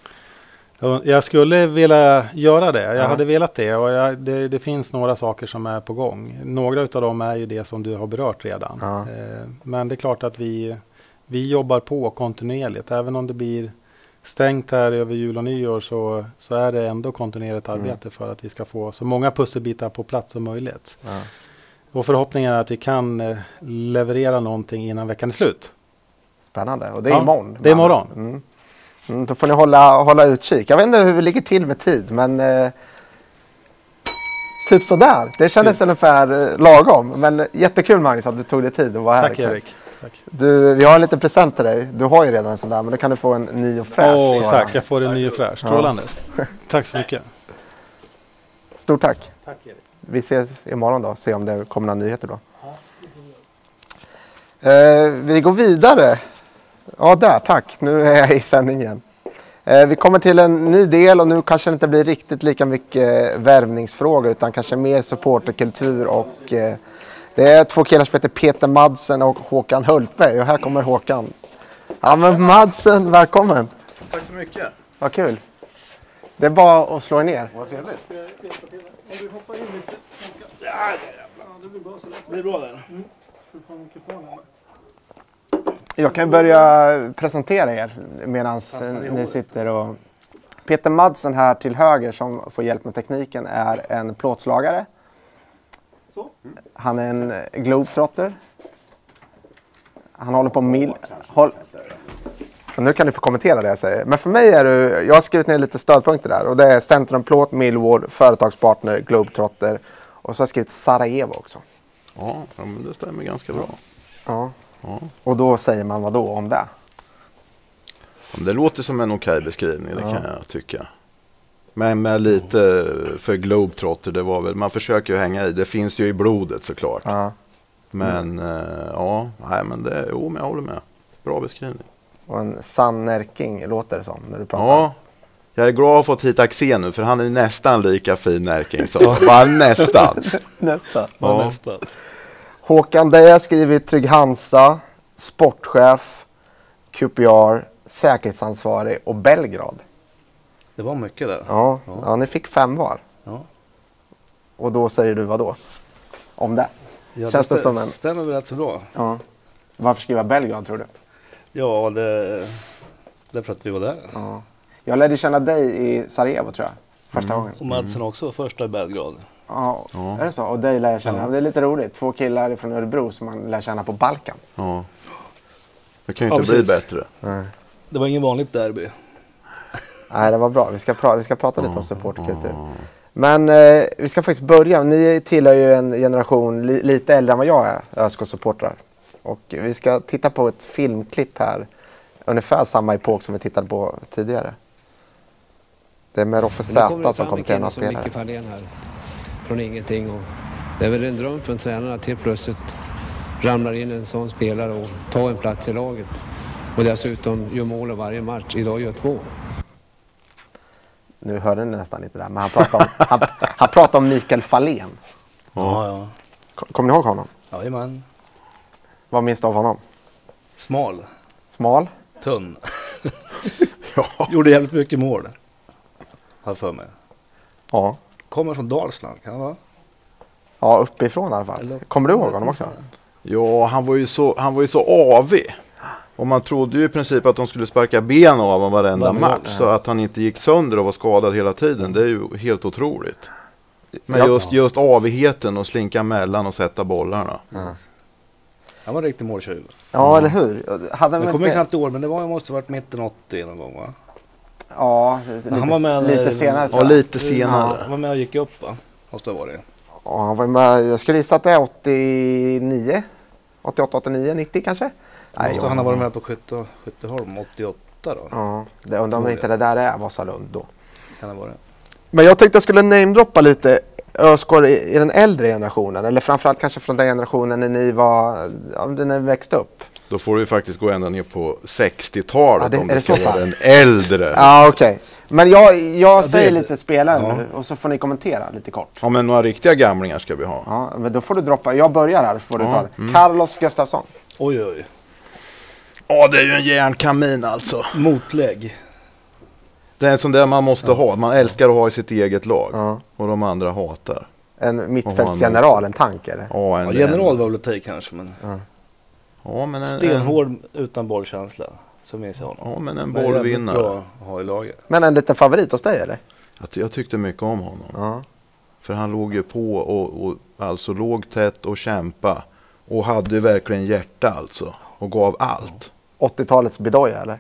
Jag skulle vilja göra det. Jag ja. hade velat det. Och jag, det. Det finns några saker som är på gång. Några av dem är ju det som du har berört redan. Ja. Eh, men det är klart att vi, vi jobbar på kontinuerligt. Även om det blir stängt här över jul och nyår så, så är det ändå kontinuerligt arbete mm. för att vi ska få så många pusselbitar på plats som möjligt. Ja. Och förhoppningen är att vi kan eh, leverera någonting innan veckan är slut. Spännande. Och det är ja, imorgon. Det är imorgon. Mm. Mm, då får ni hålla, hålla utkik. Jag vet inte hur vi ligger till med tid, men eh, typ sådär. Det kändes typ. ungefär eh, lagom. Men jättekul Magnus att du tog dig tid och var här. Tack Erik. tack. Du, vi har en liten present till dig. Du har ju redan en sån där, men då kan du få en ny och fräsch. Åh, tack. Jag får en ny och fräsch. Strålande. Ja. Tack så mycket. Stort tack. Tack, Erik. Vi ses imorgon då, se om det kommer några nyheter då. Eh, vi går vidare. Ja, där, tack. Nu är jag i sändningen. Eh, vi kommer till en ny del och nu kanske det inte blir riktigt lika mycket värvningsfrågor utan kanske mer supporterkultur och eh, det är två killar som heter Peter Madsen och Håkan Hultberg och här kommer Håkan. Ja men Madsen, välkommen. Tack så mycket. Vad kul. Det är bara att slå ner. Vad trevligt. Om du hoppar in lite. Ja, det blir bra så lätt. Det blir bra där. Mm. Jag kan börja presentera er medan ni sitter och... Peter Madsen här till höger som får hjälp med tekniken är en plåtslagare. Så. Han är en globetrotter. Han håller på mil... Håll... Nu kan du få kommentera det jag säger. Men för mig är du... Jag har skrivit ner lite stödpunkter där. Och det är Centrum Plåt, Millwall, företagspartner, globetrotter. Och så har jag skrivit Sarajevo också. Ja, men det stämmer ganska bra. Ja. Ja. Och då säger man vad då om det? Det låter som en okej beskrivning, det ja. kan jag tycka. Men med lite för globetrotter, det var väl, man försöker ju hänga i, det finns ju i blodet såklart. Ja. Men mm. äh, ja, nej men det, jo men jag håller med. Bra beskrivning. Och en sann närking låter det som när du pratar. Ja, jag är glad att ha fått hit Axén nu för han är nästan lika fin närking som bara nästan. nästan. Ja. nästan. Håkan, det jag skrivit Trygg Hansa, sportchef, Q P R, säkerhetsansvarig och Belgrad. Det var mycket där. Ja, ja. ja ni fick fem var. Ja. Och då säger du vad då? Om det? Ja, Känns det, det som en... stämmer väl rätt så bra. Ja. Varför skriva Belgrad tror du? Ja, det, det är för att vi var där. Ja. Jag lärde känna dig i Sarajevo tror jag. Första mm. gången. Och Madsen mm. också, första i Belgrad. Ja, ja, är det så? Och dig lär jag känna. Ja. Det är lite roligt. Två killar från Örebro som man lär känna på Balkan. Ja. Det kan ju inte ja, bli bättre. Nej. Det var ingen vanligt derby. Nej, det var bra. Vi ska, pra- vi ska prata lite om supporterkultur. Men eh, vi ska faktiskt börja. Ni tillhör ju en generation li- lite äldre än vad jag är, ÖSK-supportrar. Och vi ska titta på ett filmklipp här. Ungefär samma epok som vi tittade på tidigare. Det är med Roffe Zäta som kommer till en spelare. Micke Fahlén här. Från ingenting. Och det är väl en dröm för en tränare att till plötsligt ramlar in en sån spelare och tar en plats i laget. Och dessutom gör mål varje match. Idag gör två. Nu hörde ni nästan inte där, men han pratar om, han, han pratar om Mikael Fahlén. Ja, ja. Kommer ni ihåg honom? Jajamän. Vad minns du av honom? Smal. Smal? Tunn. ja. Gjorde jävligt mycket mål. Har för mig. Ja. Kommer från Dalsland, kan det vara? Ja, uppifrån i alla fall. Eller... Kommer du ihåg honom också? Ja, han var ju så, han var ju så avig. Och man trodde ju i princip att de skulle sparka ben av honom varenda match. Ja. Så att han inte gick sönder och var skadad hela tiden. Det är ju helt otroligt. Men ja. just, just avigheten och slinka mellan och sätta bollarna. Ja. Han var riktigt måltjuv. Ja, eller hur? Hade jag kommer inte knappt år, men det var, måste ha varit mitten åttio någon gång, va? Ja, lite, han var med lite senare. Ja, lite senare. Han var med och gick upp, va? Måste ha varit. Ja, han var med, jag skulle gissa att det är åttionio, åttioåtta, åttionio, nittio kanske? Nej, han har varit med på Skytte, Skytteholm åttioåtta då. Ja, det undrar om inte det där är Vasalund då. Kan det vara det. Men jag tänkte jag skulle namedroppa lite ÖSK i, i den äldre generationen. Eller framförallt kanske från den generationen när ni var, ja, när ni växte upp. Då får du faktiskt gå ända ner på sextiotalet ja, det, om det ska vara den äldre. Ja, okej. Okay. Men jag, jag ja, säger det, lite spelare ja. nu och så får ni kommentera lite kort. Ja, men några riktiga gamlingar ska vi ha. Ja, men då får du droppa. Jag börjar här, får du ja. ta det. Mm. Carlos Gustafsson. Oj, oj. Ja, det är ju en järnkamin alltså. Motlägg. Det är en sån där man måste ja. ha. Man älskar att ha i sitt eget lag. Ja. Och de andra hatar. En mittfältsgeneral, en tank eller? Ja, en, ja, general var väl att ta kanske. Men... Ja. Ja, men en, stenhård en... utan bollkänsla. Så minns jag honom. Ja, men en bollvinnare. Bra att ha i laget. Men en liten favorit hos dig eller? Jag, jag tyckte mycket om honom. Ja. För han låg ju på och, och alltså låg tätt och kämpa. Och hade verkligen hjärta alltså. Och gav allt. åttiotalets Bedoya eller?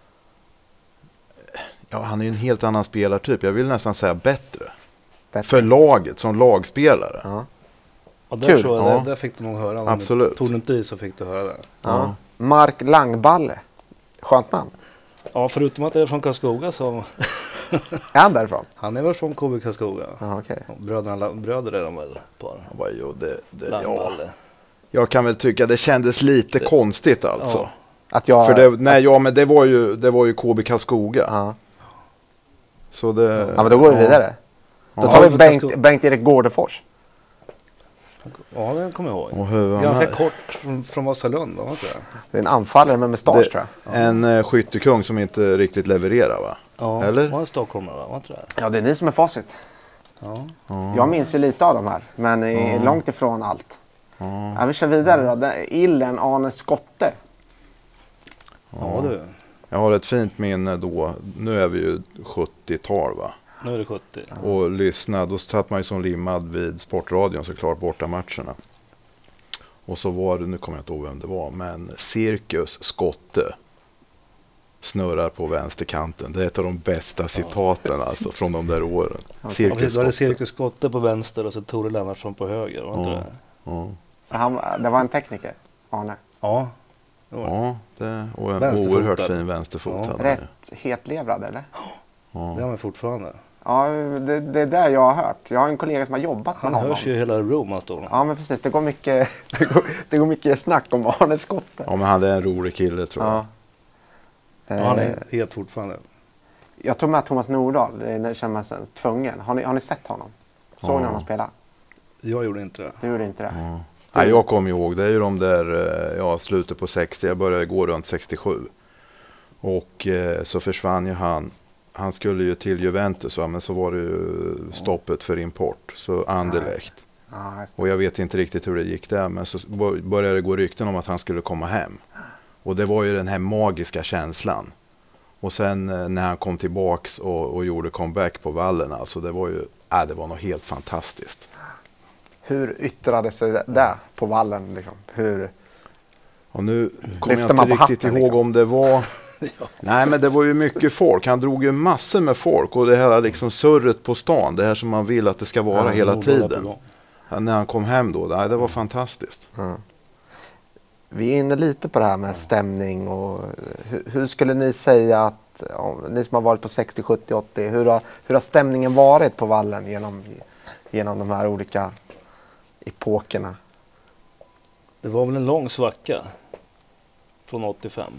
Ja, han är ju en helt annan spelartyp. Jag vill nästan säga bättre. bättre. För laget, som lagspelare. Ja. Ja, där, Kul. tror jag, Ja. där, där fick du nog höra. Absolut. Tog du inte i så fick du höra det. Ja. Mark Langballe. Skönt namn. Ja, förutom att det är från Karlskoga så... Är han därifrån? Han är väl från K B Karlskoga. Ja, okay. Bröderna, bröder är de väl par. Ja, jo, det, det, ja. Langballe. Jag kan väl tycka det kändes lite Det- konstigt alltså. Ja. Att jag... För det, nej, ja, men det var ju, det var ju K B Karlskoga. Ja. Så det, ja, men då går vi vidare. Då Ja. tar vi Ja, Bengt, Karlskoga. Bengt-Erik Gårdefors. Ja, det kommer jag ihåg. Och hur han Ganska är- kort från, från Vasalund, var det inte det? Det är en anfallare med mustasch, Det- tror jag. En uh, skyttekung som inte riktigt levererar, va? Ja, Eller? var en stockholmare, va? Var inte det? Ja, det är ni som är facit. Ja. Ja. Jag minns ju lite av de här, men är Ja. långt ifrån allt. Ja. Ja, vi kör vidare då. Det är Illen Arne Skotte. Ja, du. Jag har ett fint minne då. Nu är vi ju sjuttiotal, va? Nu är det sjuttio. Och lyssna, då satt man ju som limmad vid sportradion såklart, borta matcherna. Och så var det, nu kommer jag inte ihåg vem det var, men Cirkus Skotte snurrar på vänsterkanten. Det är ett av de bästa citaten alltså från de där åren. Ja, Cirkus precis, då är det Skotte. Cirkus Skotte på vänster och så Tore Lennartsson på höger, var inte Ja. det? Ja, Så han, det var en tekniker, Arne. Ja. det var det. ja det, och en Vänsterfotad. oerhört fin vänsterfot. Ja. hade han ju. Rätt hetlevrad, eller? Det Ja. har man fortfarande. Ja, det, det är det jag har hört. Jag har en kollega som har jobbat Han med honom. hörs ju i hela Örebro man står. Ja, men precis. Det går mycket, det går, det går mycket snack om Arne Skotte. Ja, men han är en rolig kille tror jag. Ja. Ja, han Eh, är helt fortfarande. Jag tog med Thomas Nordahl, det känner man sig tvungen. Har ni, har ni sett honom? Såg Ja. ni honom spela? Jag gjorde inte det. Du gjorde inte det? Ja. Nej, jag kommer ihåg, det är ju de där, eh, ja, slutet på sextio, jag började gå runt sextiosju. Och eh, så försvann ju han, han skulle ju till Juventus, va? Men så var det ju stoppet för import, så Anderlecht. Ja, just det. Och jag vet inte riktigt hur det gick där, men så bör- började det gå rykten om att han skulle komma hem. Och det var ju den här magiska känslan. Och sen eh, när han kom tillbaks och, och gjorde comeback på vallen, alltså det var ju, äh, det var något helt fantastiskt. Hur yttrade sig det där på vallen? Liksom? Hur... Och nu kommer Lyfter jag man inte på riktigt hatten, ihåg liksom? om det var... Nej, men det var ju mycket folk. Han drog ju massor med folk. Och det här liksom surret på stan. Det här som man vill att det ska vara Ja, hela nog var det på tiden. gång. Ja, när han kom hem då. Nej, det var fantastiskt. Ja. Vi är inne lite på det här med stämning. Och hur, hur skulle ni säga att, om, ni som har varit på sextio, sjuttio, åttio, hur har, hur har stämningen varit på vallen genom, genom de här olika epokerna? Det var väl en lång svacka från åttiofem.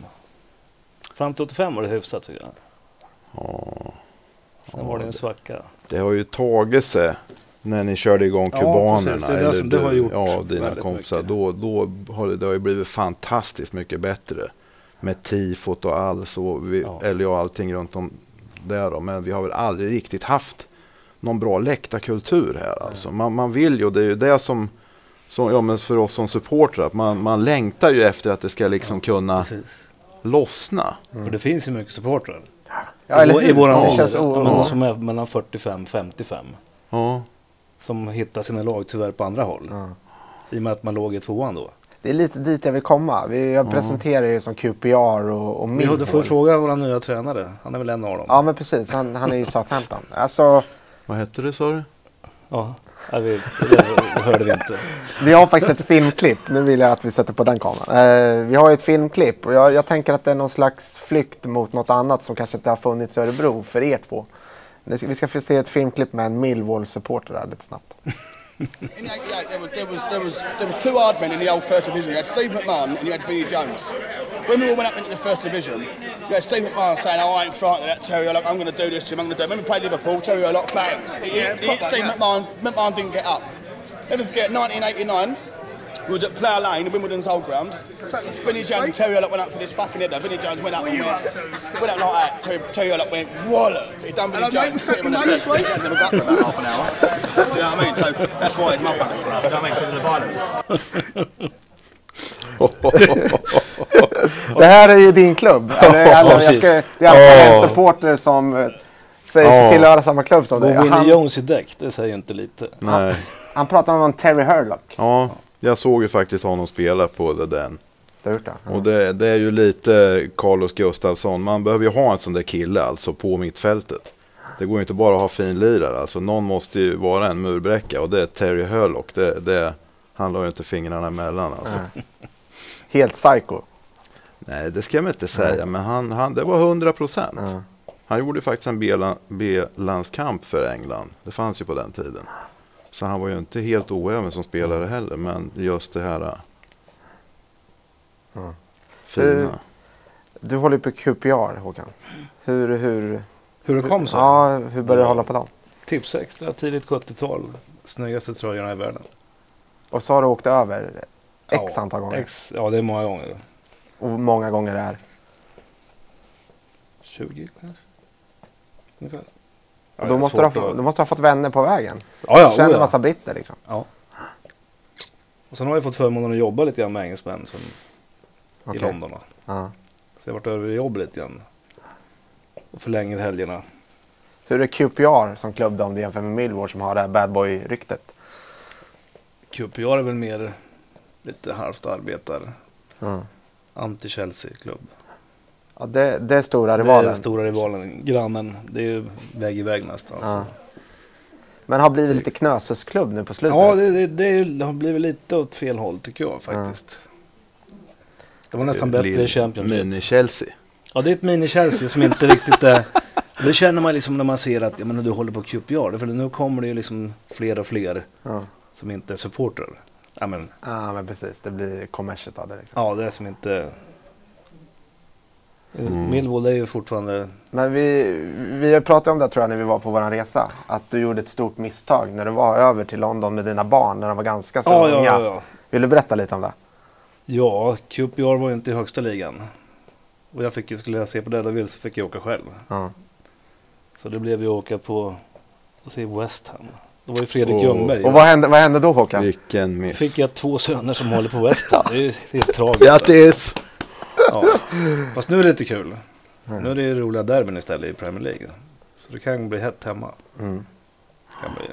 Fram till åttiofem var det hyfsat tycker jag. Ja, Sen var det en svacka. det har ju tagit sig när ni körde igång Ja, kubanerna. precis. Det är det som det du, har gjort ja, dina väldigt kompisar. mycket. Då, då har det, det har ju blivit fantastiskt mycket bättre. Med tifot och alls. Och vi, Ja. Eller ja, allting runt om där då. Men vi har väl aldrig riktigt haft någon bra läktarkultur här. Alltså. Man, man vill ju, och det är ju det som, som ja, men för oss som supportrar, att man, man längtar ju efter att det ska liksom kunna Precis. lossna. Och det finns ju mycket supportrar. Ja, eller I, hur? I våran Det ålder. känns Ja, o- men ja. som är mellan fyrtiofem och femtiofem. Ja. Som hittar sina lag tyvärr på andra håll. Ja. I och med att man låg i tvåan då. Det är lite dit jag vill komma. Vi, jag presenterar ju som Q P R och, och Vi Millwall. hade får fråga våra nya tränare. Han är väl en av dem. Ja, men precis. Han, han är ju Southampton. Alltså, Vad hette det, sa du? Ja, ja vi, det, det hörde vi inte. vi har faktiskt ett filmklipp. Nu vill jag att vi sätter på den kameran. Eh, vi har ju ett filmklipp och jag, jag tänker att det är någon slags flykt mot något annat som kanske inte har funnits i Örebro för er två. Vi ska få se ett filmklipp med en Millwall-supporter där lite snabbt. In eighty-eight, there was, there, was, there, was, there was two hard men in the old First Division. You had Steve McMahon and you had Vinnie Jones. When we all went up into the First Division, you had Steve McMahon saying, oh, I ain't frightened of that Terry O'Lock, I'm going to do this to him, I'm going to do it. When we played Liverpool, Terry O'Lock, bang. He, hit- he hit Steve McMahon, McMahon didn't get up. Never forget, nineteen eighty-nine, we was at Plough Lane, Wimbledon's old ground. Vinnie Jones and Terry O'Lock went up for this fucking header. Vinnie Jones went up and went, went up like that. Terry, Terry O'Lock went, wallop. He done Vinnie Jones, hit him on the face. Vinnie Jones never got up for about half an hour. Do you know what I mean? So that's why it's motherfucking. Do you know what I mean? Because of the violence. Det här är ju din klubb. Eller, eller, jag ska, det är alltså en supporter som eh, säger sig Ja. tillhöra samma klubb som Gå dig. Winnie Han, Jones i däck, det säger ju inte lite. Nej. han pratar om Terry Hurlock. Ja, jag såg ju faktiskt honom spela på det den. Du har gjort det? Ja. Och det, det är ju lite Carlos Gustafsson. Man behöver ju ha en sån där kille alltså på mittfältet. Det går ju inte bara att ha fin lirare. Alltså någon måste ju vara en murbräcka och det är Terry Hurlock. Det, det, Han la ju inte fingrarna emellan alltså. Nej. Helt psycho. Nej, det ska jag inte säga, Nej. men han, han, det var hundra procent. Ja. Han gjorde faktiskt en B-landskamp för England. Det fanns ju på den tiden. Så han var ju inte helt oäven som spelare heller, men just det här ja. fina. Du, du håller på Q P R, Håkan. Hur, hur, hur det kom så? Ja, hur började du hålla på dem? Tips extra, tidigt sjuttiotal. Snyggaste tröjorna i världen. Och så har du åkt över x ja, antal gånger? X, ja, det är många gånger. Och många gånger är? tjugo kanske? Ungefär. Ja, då, måste du ha, då måste du ha fått vänner på vägen. Ja, ja, känner en ja. massa britter liksom. Ja. Och sen har jag fått förmånen att jobba lite grann med engelsmän som okay. i London. Ja. Så jag har varit över och jobbat lite grann. Och förlänger helgerna. Hur är Q P R som klubb då, om du jämför med Millwall som har det här bad boy-ryktet? Q P R är väl mer lite halvt arbetar. Mm. Anti-Chelsea-klubb. Ja, det, det är stora rivalen. Det är stora rivalen. Grannen. Det är ju väg i väg nästan. Ja. Alltså. Men har blivit lite knösesklubb nu på slutet? Ja, det, det, det, det har blivit lite åt fel håll tycker jag faktiskt. Ja. Det var nästan bättre i Championship. Mini-Chelsea. Ja, det är ett mini-Chelsea som inte riktigt är... Det känner man liksom när man ser att ja, men du håller på Q P R. För nu kommer det ju liksom fler och fler ja. som inte är supportrar. Ja, men, ja, men precis. Det blir kommersiellt av det. Liksom. Ja, det är som inte... Mm. Millwall är ju fortfarande... Men vi, vi har pratat om det tror jag när vi var på vår resa. Att du gjorde ett stort misstag när du var över till London med dina barn när de var ganska så ja, unga. Ja, ja. Vill du berätta lite om det? Ja, Q P R var ju inte i högsta ligan. Och jag fick, skulle jag se på det där så fick jag åka själv. Ja. Så det blev ju åka på vad säger, West Ham. Det var ju Fredrik oh. Ljungberg. Och vad hände, vad hände då Håkan? Vilken miss. Fick jag två söner som håller på West Ham. Det är ju helt tragiskt. Grattis! Ja. Fast nu är det lite kul. Mm. Nu är det ju roliga derbyn istället i Premier League. Så det kan bli hett hemma. Mm. Kan bli.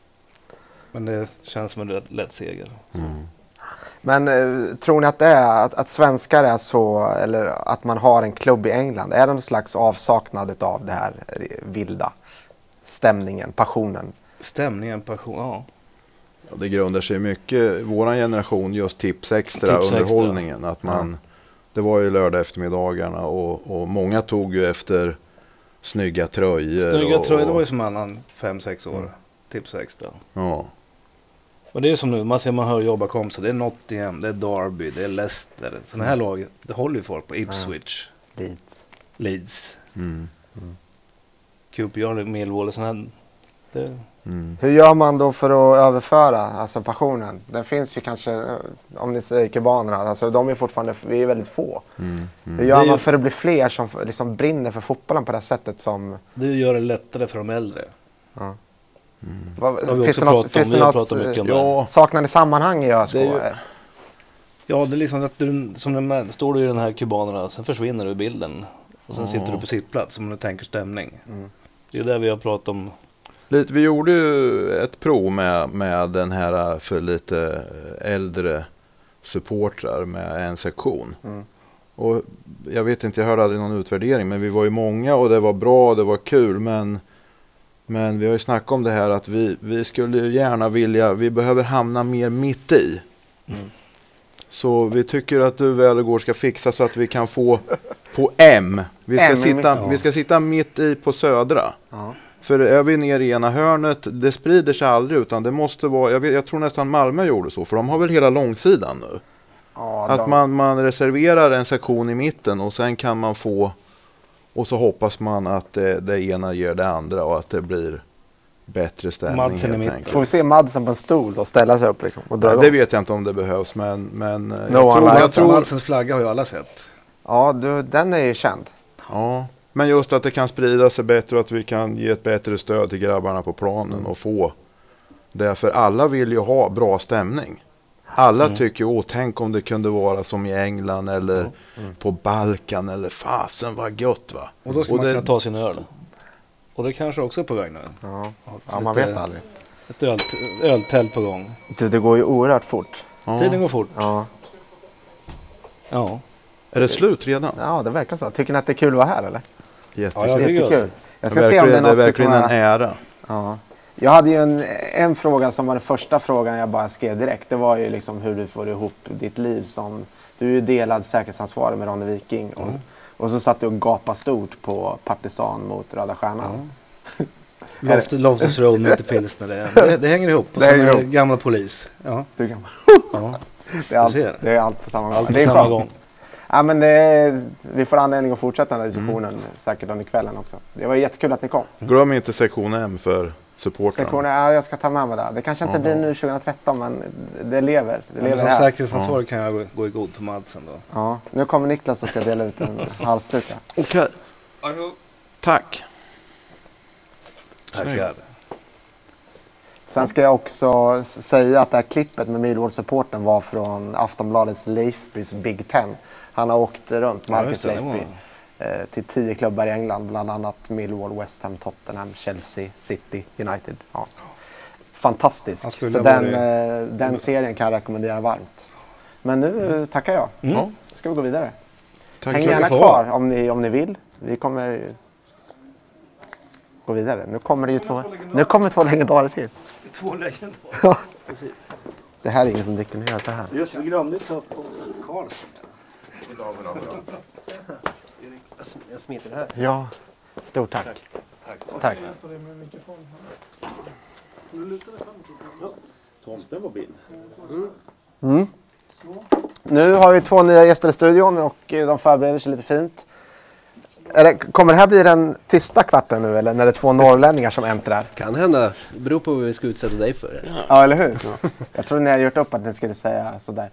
Men det känns som en lätt, lätt seger. Mm. Men eh, tror ni att det är att, att svenskar är så, eller att man har en klubb i England, är det någon slags avsaknad av det här vilda? Stämningen, passionen? Stämningen, passion, ja. Ja, det grundar sig mycket, våran generation, just tips extra, tips underhållningen. Extra. Att man, ja. Det var ju lördag eftermiddagarna och, och många tog ju efter snygga tröjor. Snygga och, tröjor, det var ju som annan fem sex år. Mm. Tips extra. Ja. Och det är som nu, man ser man hör jobba kompisar, det är Nottingham, det är Derby, det är Leicester. Sådana här lag, det håller ju folk på. Ipswich. Ja. Leeds. Leeds. Mm. Mm. Q P R, Millwall och sådana här. Det... Mm. Hur gör man då för att överföra alltså passionen? Den finns ju kanske, om ni säger kubanerna, alltså de är fortfarande, vi är väldigt få. Mm. Mm. Hur gör man för att bli fler som liksom brinner för fotbollen på det sättet som... Det gör det lättare för de äldre. Ja. Mm. Vad, finns det något, finns det något ja. saknar ni sammanhang i ÖSK? Ju... Ja, det är liksom att du, som med, står du i den här kubanerna, sen försvinner du i bilden. Och sen ja. sitter du på sitt plats om du tänker stämning. Mm. Det är det vi har pratat om. Lite, vi gjorde ju ett prov med, med den här för lite äldre supportrar med en sektion. Mm. Och jag vet inte, jag hörde aldrig någon utvärdering, men vi var ju många och det var bra, det var kul, men Men vi har ju snackat om det här att vi, vi skulle ju gärna vilja, vi behöver hamna mer mitt i. Mm. Så vi tycker att du Vädergård ska fixa så att vi kan få på M. Vi ska, M sitta, ja. vi ska sitta mitt i på södra. Ja. För är vi ner i ena hörnet, det sprider sig aldrig utan det måste vara, jag, vet, jag tror nästan Malmö gjorde så, för de har väl hela långsidan nu. Ja, att man, man reserverar en sektion i mitten och sen kan man få. Och så hoppas man att det, det ena ger det andra och att det blir bättre stämning. Får vi se Madsen på en stol och ställa sig upp liksom, och dra ja, igång? det vet jag inte om det behövs, men, men no, jag tror... Jag tror Madsens flagga har ju alla sett. Ja, du, den är ju känd. Ja, men just att det kan sprida sig bättre och att vi kan ge ett bättre stöd till grabbarna på planen mm. och få. Därför alla vill ju ha bra stämning. Alla mm. tycker, åh, tänk om det kunde vara som i England eller mm. Mm. på Balkan eller fasen, vad gött va. Och då ska och man det... kunna ta sin öl. Och det kanske också är på väg nu. Ja, ja man vet aldrig. Ett öl, öltält på gång. Du, det går ju oerhört fort. Ja. Tiden går fort. Ja. Ja. Är det slut redan? Ja, det verkar så. Tycker ni att det är kul att vara här eller? Jättekul. Ja, Jättekul. Jag ska det se om det är något det är verkligen en ära. Ja. Jag hade ju en, en fråga som var den första frågan jag bara skrev direkt. Det var ju liksom hur du får ihop ditt liv som... Du är ju delad säkerhetsansvarig med Ronny Viking. Och, mm. och så satt du och gapade stort på Partisan mot Röda Stjärnan. Mm. Loftus Road med pilsner. Det, det, det hänger ihop. Och det hänger ihop. Gamla polis. Ja. Du är gammal. Ja. Det, är allt, det är allt på samma gång. Allt på det är samma gång. Ja, men det är, vi får anledning att fortsätta den här diskussionen mm. säkert under kvällen också. Det var jättekul att ni kom. Glöm inte sektion M för supportrarna. Sektion, ja, jag ska ta med mig det. Det kanske inte mm. blir nu tjugohundratretton, men det lever. Det ja, lever som här. säkerhetsansvarig kan jag gå, gå i god på Madsen då. Ja, nu kommer Niklas och ska dela ut en halsduk. Okej. Okay. Tack. Tack så mycket. Sen ska jag också säga att det här klippet med Millwall-supporten var från Aftonbladets Leifbys Big Ten. Han har åkt runt, Marcus ja, Leifby, eh, till tio klubbar i England, bland annat Millwall, West Ham, Tottenham, Chelsea, City, United. Ja. Fantastisk. Så den, eh, den serien kan jag rekommendera varmt. Men nu mm. tackar jag. Mm. Ja, så ska vi gå vidare. Tack. Häng gärna kvar om ni, om ni vill. Vi kommer gå vidare. Nu kommer det ju två, nu kommer två legendarer till. Två legendarer. Ja. Precis. Det här är ingen som riktigt gör så här. Just vi glömde ta upp Karlsson. Jag smiter det här. Ja, stort tack. Tack. Tack. tack. Tomten var bild. Mm. Mm. Nu har vi två nya gäster i studion och de förbereder sig lite fint. Är det, kommer det här bli den tysta kvarten nu eller när det är två norrlänningar som äntrar? Kan hända. Det beror på vad vi ska utsätta dig för. Ja, ja eller hur? Ja. Jag tror ni har gjort upp att ni skulle säga sådär.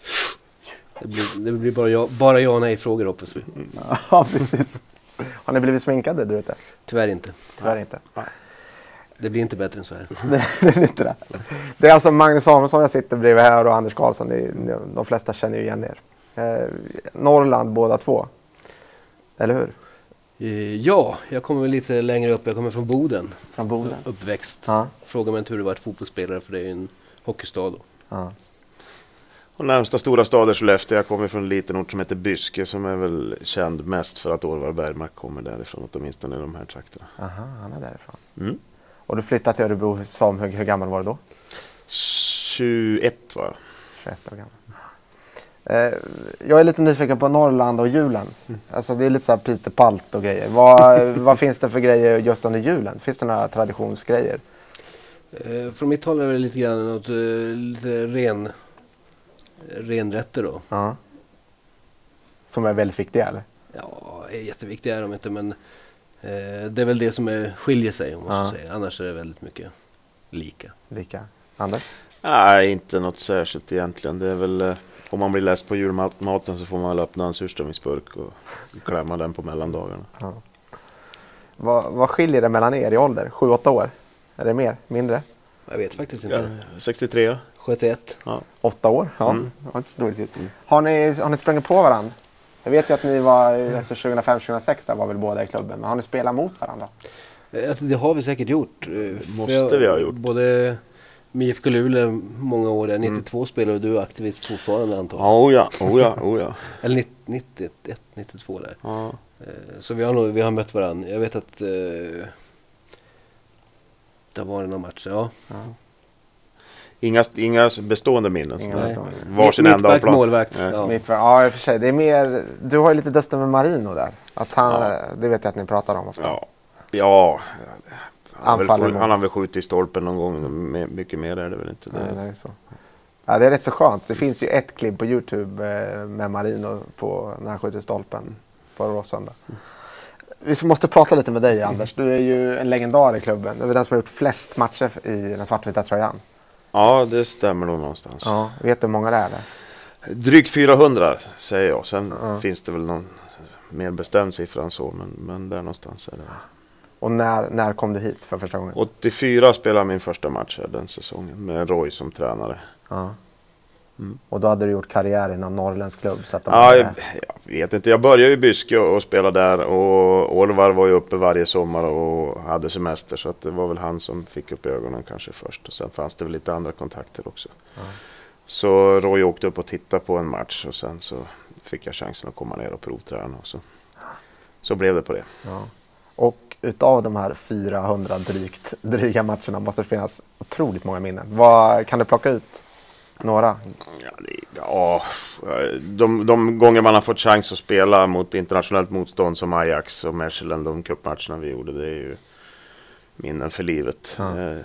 Det blir, det blir bara, ja, bara ja och nej-frågor hoppas vi. Ja, precis. Har ni blivit sminkade, du vet det? Tyvärr inte. Tyvärr inte. Det blir inte bättre än så här. det, det blir inte det. Det är alltså Magnus Samuelsson jag sitter bredvid här och Anders Karlsson. Det är, de flesta känner ju igen er. Eh, Norrland båda två. Eller hur? Ja, jag kommer lite längre upp. Jag kommer från Boden. Från Boden? Uppväxt. Ja. Frågar mig inte hur det var att fotbollsspelare för det är ju en hockeystad då. Ja. Och närmsta stora stad är Skellefteå. Jag kommer från en liten ort som heter Byske som är väl känd mest för att Orvar Bergmark kommer därifrån, åtminstone i de här trakterna. Aha, han är därifrån. Mm. Och du flyttade till Örebro som, hur, hur gammal var du då? tjugoett var jag. tjugoett år gammal. Eh, jag är lite nyfiken på Norrland och julen. Mm. Alltså det är lite så här Peter Palt och grejer. Vad, vad finns det för grejer just under julen? Finns det några traditionsgrejer? Eh, från mitt håll är det lite grann något uh, lite ren, renrätter då. Ja. Som är väldigt viktiga eller? Ja, är jätteviktiga är de inte men eh, det är väl det som är, skiljer sig om man ja. ska säga. Annars är det väldigt mycket lika. Lika. Anders? Nej, inte något särskilt egentligen. Det är väl... Eh, om man blir less på julmaten så får man väl öppna en surströmmingsburk och klämma den på mellandagarna. Ja. Vad, vad skiljer det mellan er i ålder? sju åtta år? Är det mer? Mindre? Jag vet faktiskt inte. Ja, sextiotre. sjuttioett. Ja. åtta år? Ja, mm. ja inte så dåligt. Mm. Har ni, har ni sprungit på varandra? Jag vet ju att ni var alltså tjugohundrafem tjugohundrasex där var väl båda i klubben. Men har ni spelat mot varandra? Det har vi säkert gjort. Måste vi, vi ha gjort. Både med I F K Luleå många år där. nittiotvå mm. spelare och du är aktivist fortfarande antagligen. Oh ja, oh ja, oh ja. Eller nittioett, nittiotvå där. Ja. Så vi har, nog, vi har mött varandra. Jag vet att uh, det var någon match. Ja. Ja. Inga, inga bestående minnen. Inga bestående. Varsin enda Mittback, plan. målvakt. Ja. Ja. Mittback, ja, i och för sig. Det är mer, du har ju lite dösten med Marino där. Att han, ja. Det vet jag att ni pratar om ofta. Ja. Ja. Han har, väl, han har väl skjutit i stolpen någon gång. Mycket mer är det väl inte. Det. Nej, det är så. Ja, det är rätt så skönt. Det finns ju ett klipp på YouTube med Marino på, när han skjuter i stolpen på Råsunda. Mm. Vi måste prata lite med dig, Anders. Du är ju en legendar i klubben. Du är den som har gjort flest matcher i den svartvita tröjan. Ja, det stämmer nog någonstans. Ja, vet du hur många det är? Det? Drygt fyrahundra säger jag. Sen ja. finns det väl någon mer bestämd siffra än så. Men, men där någonstans är det. Och när, när kom du hit för första gången? åttiofyra spelade jag min första match den säsongen med Roy som tränare. Ja. Mm. Och då hade du gjort karriär i någon norrländsk klubb? Så att ja, jag, jag vet inte. Jag började i Byske och, och spelade där. Och Orvar var ju uppe varje sommar och hade semester. Så att det var väl han som fick upp ögonen kanske först. Och sen fanns det väl lite andra kontakter också. Ja. Så Roy åkte upp och tittade på en match. Och sen så fick jag chansen att komma ner och provträna. Och så, så blev det på det. Ja. Och utav de här fyrahundra drygt, dryga matcherna måste det finnas otroligt många minnen. Vad kan du plocka ut? Några? Ja, det, ja de, de gånger man har fått chans att spela mot internationellt motstånd som Ajax och Mechelen, de cupmatcherna vi gjorde, det är ju minnen för livet. Ja. Eh,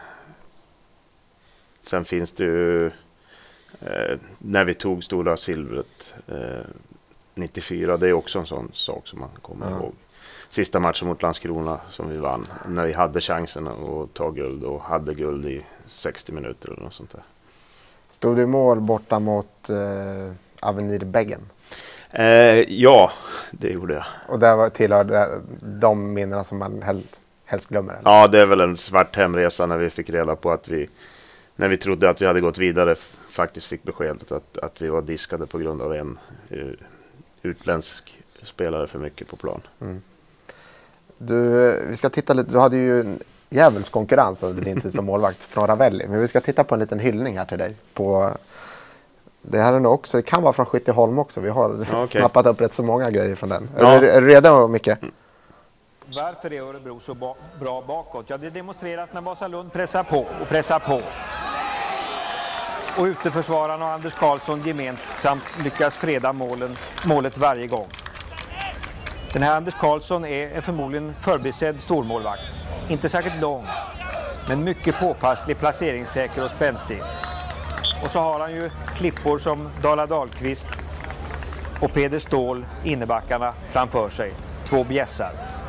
sen finns det ju eh, när vi tog stora silvret eh, nittiofyra, det är också en sån sak som man kommer ja. ihåg. Sista matchen mot Landskrona som vi vann, när vi hade chansen att ta guld och hade guld i sextio minuter eller något sånt där. Stod du i mål borta mot eh, Avenir Beggen? Eh, ja, det gjorde jag. Och det var tillhörde de minnena som man helst, helst glömmer? Eller? Ja, det är väl en svart hemresa när vi fick reda på att vi, när vi trodde att vi hade gått vidare, faktiskt fick beskedet att, att vi var diskade på grund av en uh, utländsk spelare för mycket på plan. Mm. Du, vi ska titta lite, du hade ju en jävels konkurrens under din tid som målvakt från Ravelli. Men vi ska titta på en liten hyllning här till dig. På, det här är nog också, det kan vara från Skytteholm också. Vi har okay. snappat upp rätt så många grejer från den. Ja. Är, du, är du redo, Micke? Varför är Örebro så ba- bra bakåt? Ja, det demonstreras när Vasalund pressar på och pressar på. Och uteförsvararna och Anders Karlsson gemensamt lyckas freda målen, målet varje gång. Den här Anders Karlsson är förmodligen förbisedd stormålvakt. Inte särskilt lång, men mycket påpasslig, placeringssäker och spänstig. Och så har han ju klippor som Dala Dahlqvist och Peder Ståhl, innebackarna, framför sig. Två bjässar.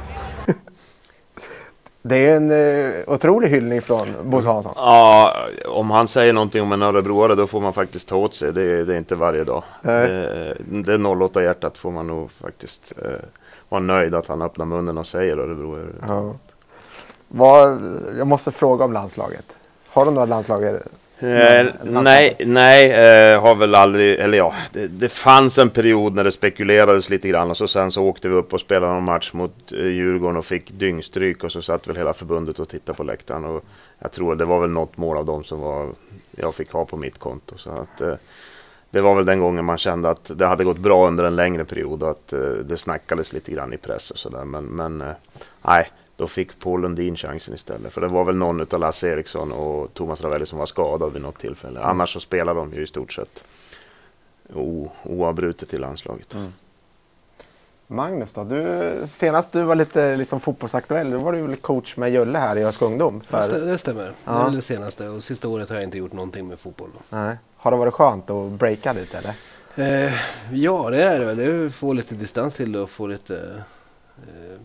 Det är en uh, otrolig hyllning från Bosse Hansson. Ja, om han säger någonting om en örebroare, då får man faktiskt ta åt sig. Det är, det är inte varje dag. Det, det noll åtta hjärtat får man nog faktiskt uh, vara nöjd att han öppnar munnen och säger Örebro. Ja. Vad, jag måste fråga om landslaget. Har du några landslaget? Eh, nej, nej eh, har väl aldrig, eller ja, det, det fanns en period när det spekulerades lite grann och så sen så åkte vi upp och spelade en match mot eh, Djurgården och fick dyngstryk och så satt väl hela förbundet och tittade på läktaren och jag tror det var väl något mål av dem som var, jag fick ha på mitt konto så att eh, det var väl den gången man kände att det hade gått bra under en längre period och att eh, det snackades lite grann i press och sådär men, men eh, nej. Då fick Paul Lundin chansen istället. För det var väl någon utav Lasse Eriksson och Thomas Ravelli som var skadad vid något tillfälle. Mm. Annars så spelade de ju i stort sett o- oavbrutet i landslaget. Mm. Magnus då? Du, senast du var lite liksom fotbollsaktuell, då var du väl coach med Jölle här i Ösk Ungdom? För... Det, det stämmer. Ja. Det är det senaste. Och sista året har jag inte gjort någonting med fotboll. Då. Nej. Har det varit skönt att breaka lite eller? Eh, ja, det är det. Det är att få lite distans till det och få lite... Eh,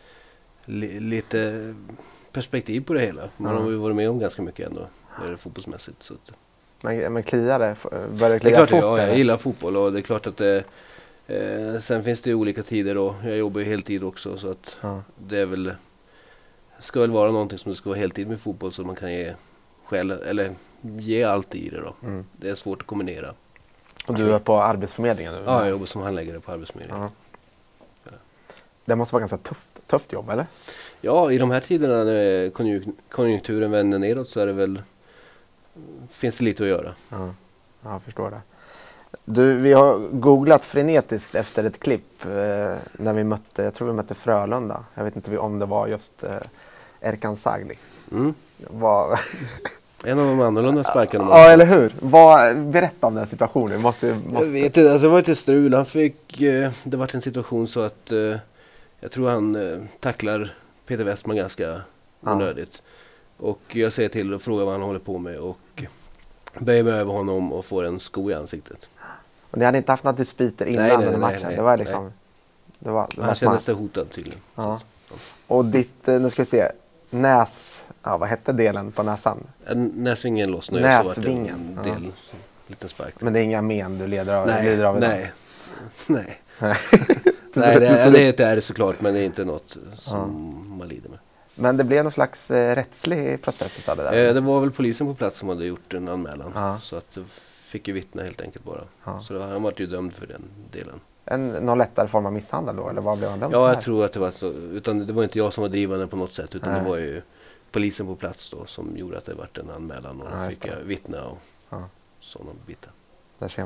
lite perspektiv på det hela. Man har ju varit med om ganska mycket ändå när det är fotbollsmässigt. Så att... Men, men kliar det? Börjar det klia det är klart, fort? Ja, jag gillar fotboll och det är klart att det, eh, sen finns det ju olika tider och jag jobbar ju heltid också så att ja. det är väl ska väl vara någonting som det ska vara heltid med fotboll så man kan ge själv eller ge allt i det då. Mm. Det är svårt att kombinera. Och du är på Arbetsförmedlingen? Ja, jag jobbar som handläggare på Arbetsförmedlingen. Ja. Ja. Det måste vara ganska tufft. Tufft jobb, eller? Ja, i de här tiderna när konjunk- konjunkturen vänder nedåt så är det väl finns det lite att göra. Ja, jag förstår det. Du, vi har googlat frenetiskt efter ett klipp eh, när vi mötte, jag tror vi mötte Frölunda. Jag vet inte om det var just eh, Erkan Sagli. Mm. Var... En av de annorlunda sparkarna. Ja, eller hur? Vad, berätta om den situationen. Måste, måste... Jag vet inte, alltså det var lite strul. Han fick, eh, det var en situation så att eh, jag tror han eh, tacklar Peter Westman ganska ja. onödigt. Och jag säger till och frågar vad han håller på med och böjer mig över honom och får en sko i ansiktet. Och ni hade inte haft några dispyter innan nej, nej, den matchen? Nej, nej, det var liksom... Nej. Det var, det var han kände sig hotad tydligen. Ja. Och ditt, nu ska vi se, näs... Ja, vad hette delen på näsan? Näsvingen lossnade. Näsvingen. En del, ja. Liten spark. Men det är inga men du leder av, nej, lider av idag? Nej, nej. Nej, det är, det är det såklart, men det är inte något som ja. man lider med. Men det blev någon slags eh, rättslig process av det där? Eh, det var väl polisen på plats som hade gjort en anmälan. Ja. Så att fick ju vittna helt enkelt bara. Ja. Så då, han var ju dömd för den delen. En, någon lättare form av misshandel då? Eller vad blev han dömd ja, för? Ja, jag tror att det var så. Utan det var inte jag som var drivande på något sätt. Utan Nej. det var ju polisen på plats då som gjorde att det var en anmälan. Och ja, då fick jag vittna och ja. sådana bitar. Där ser man.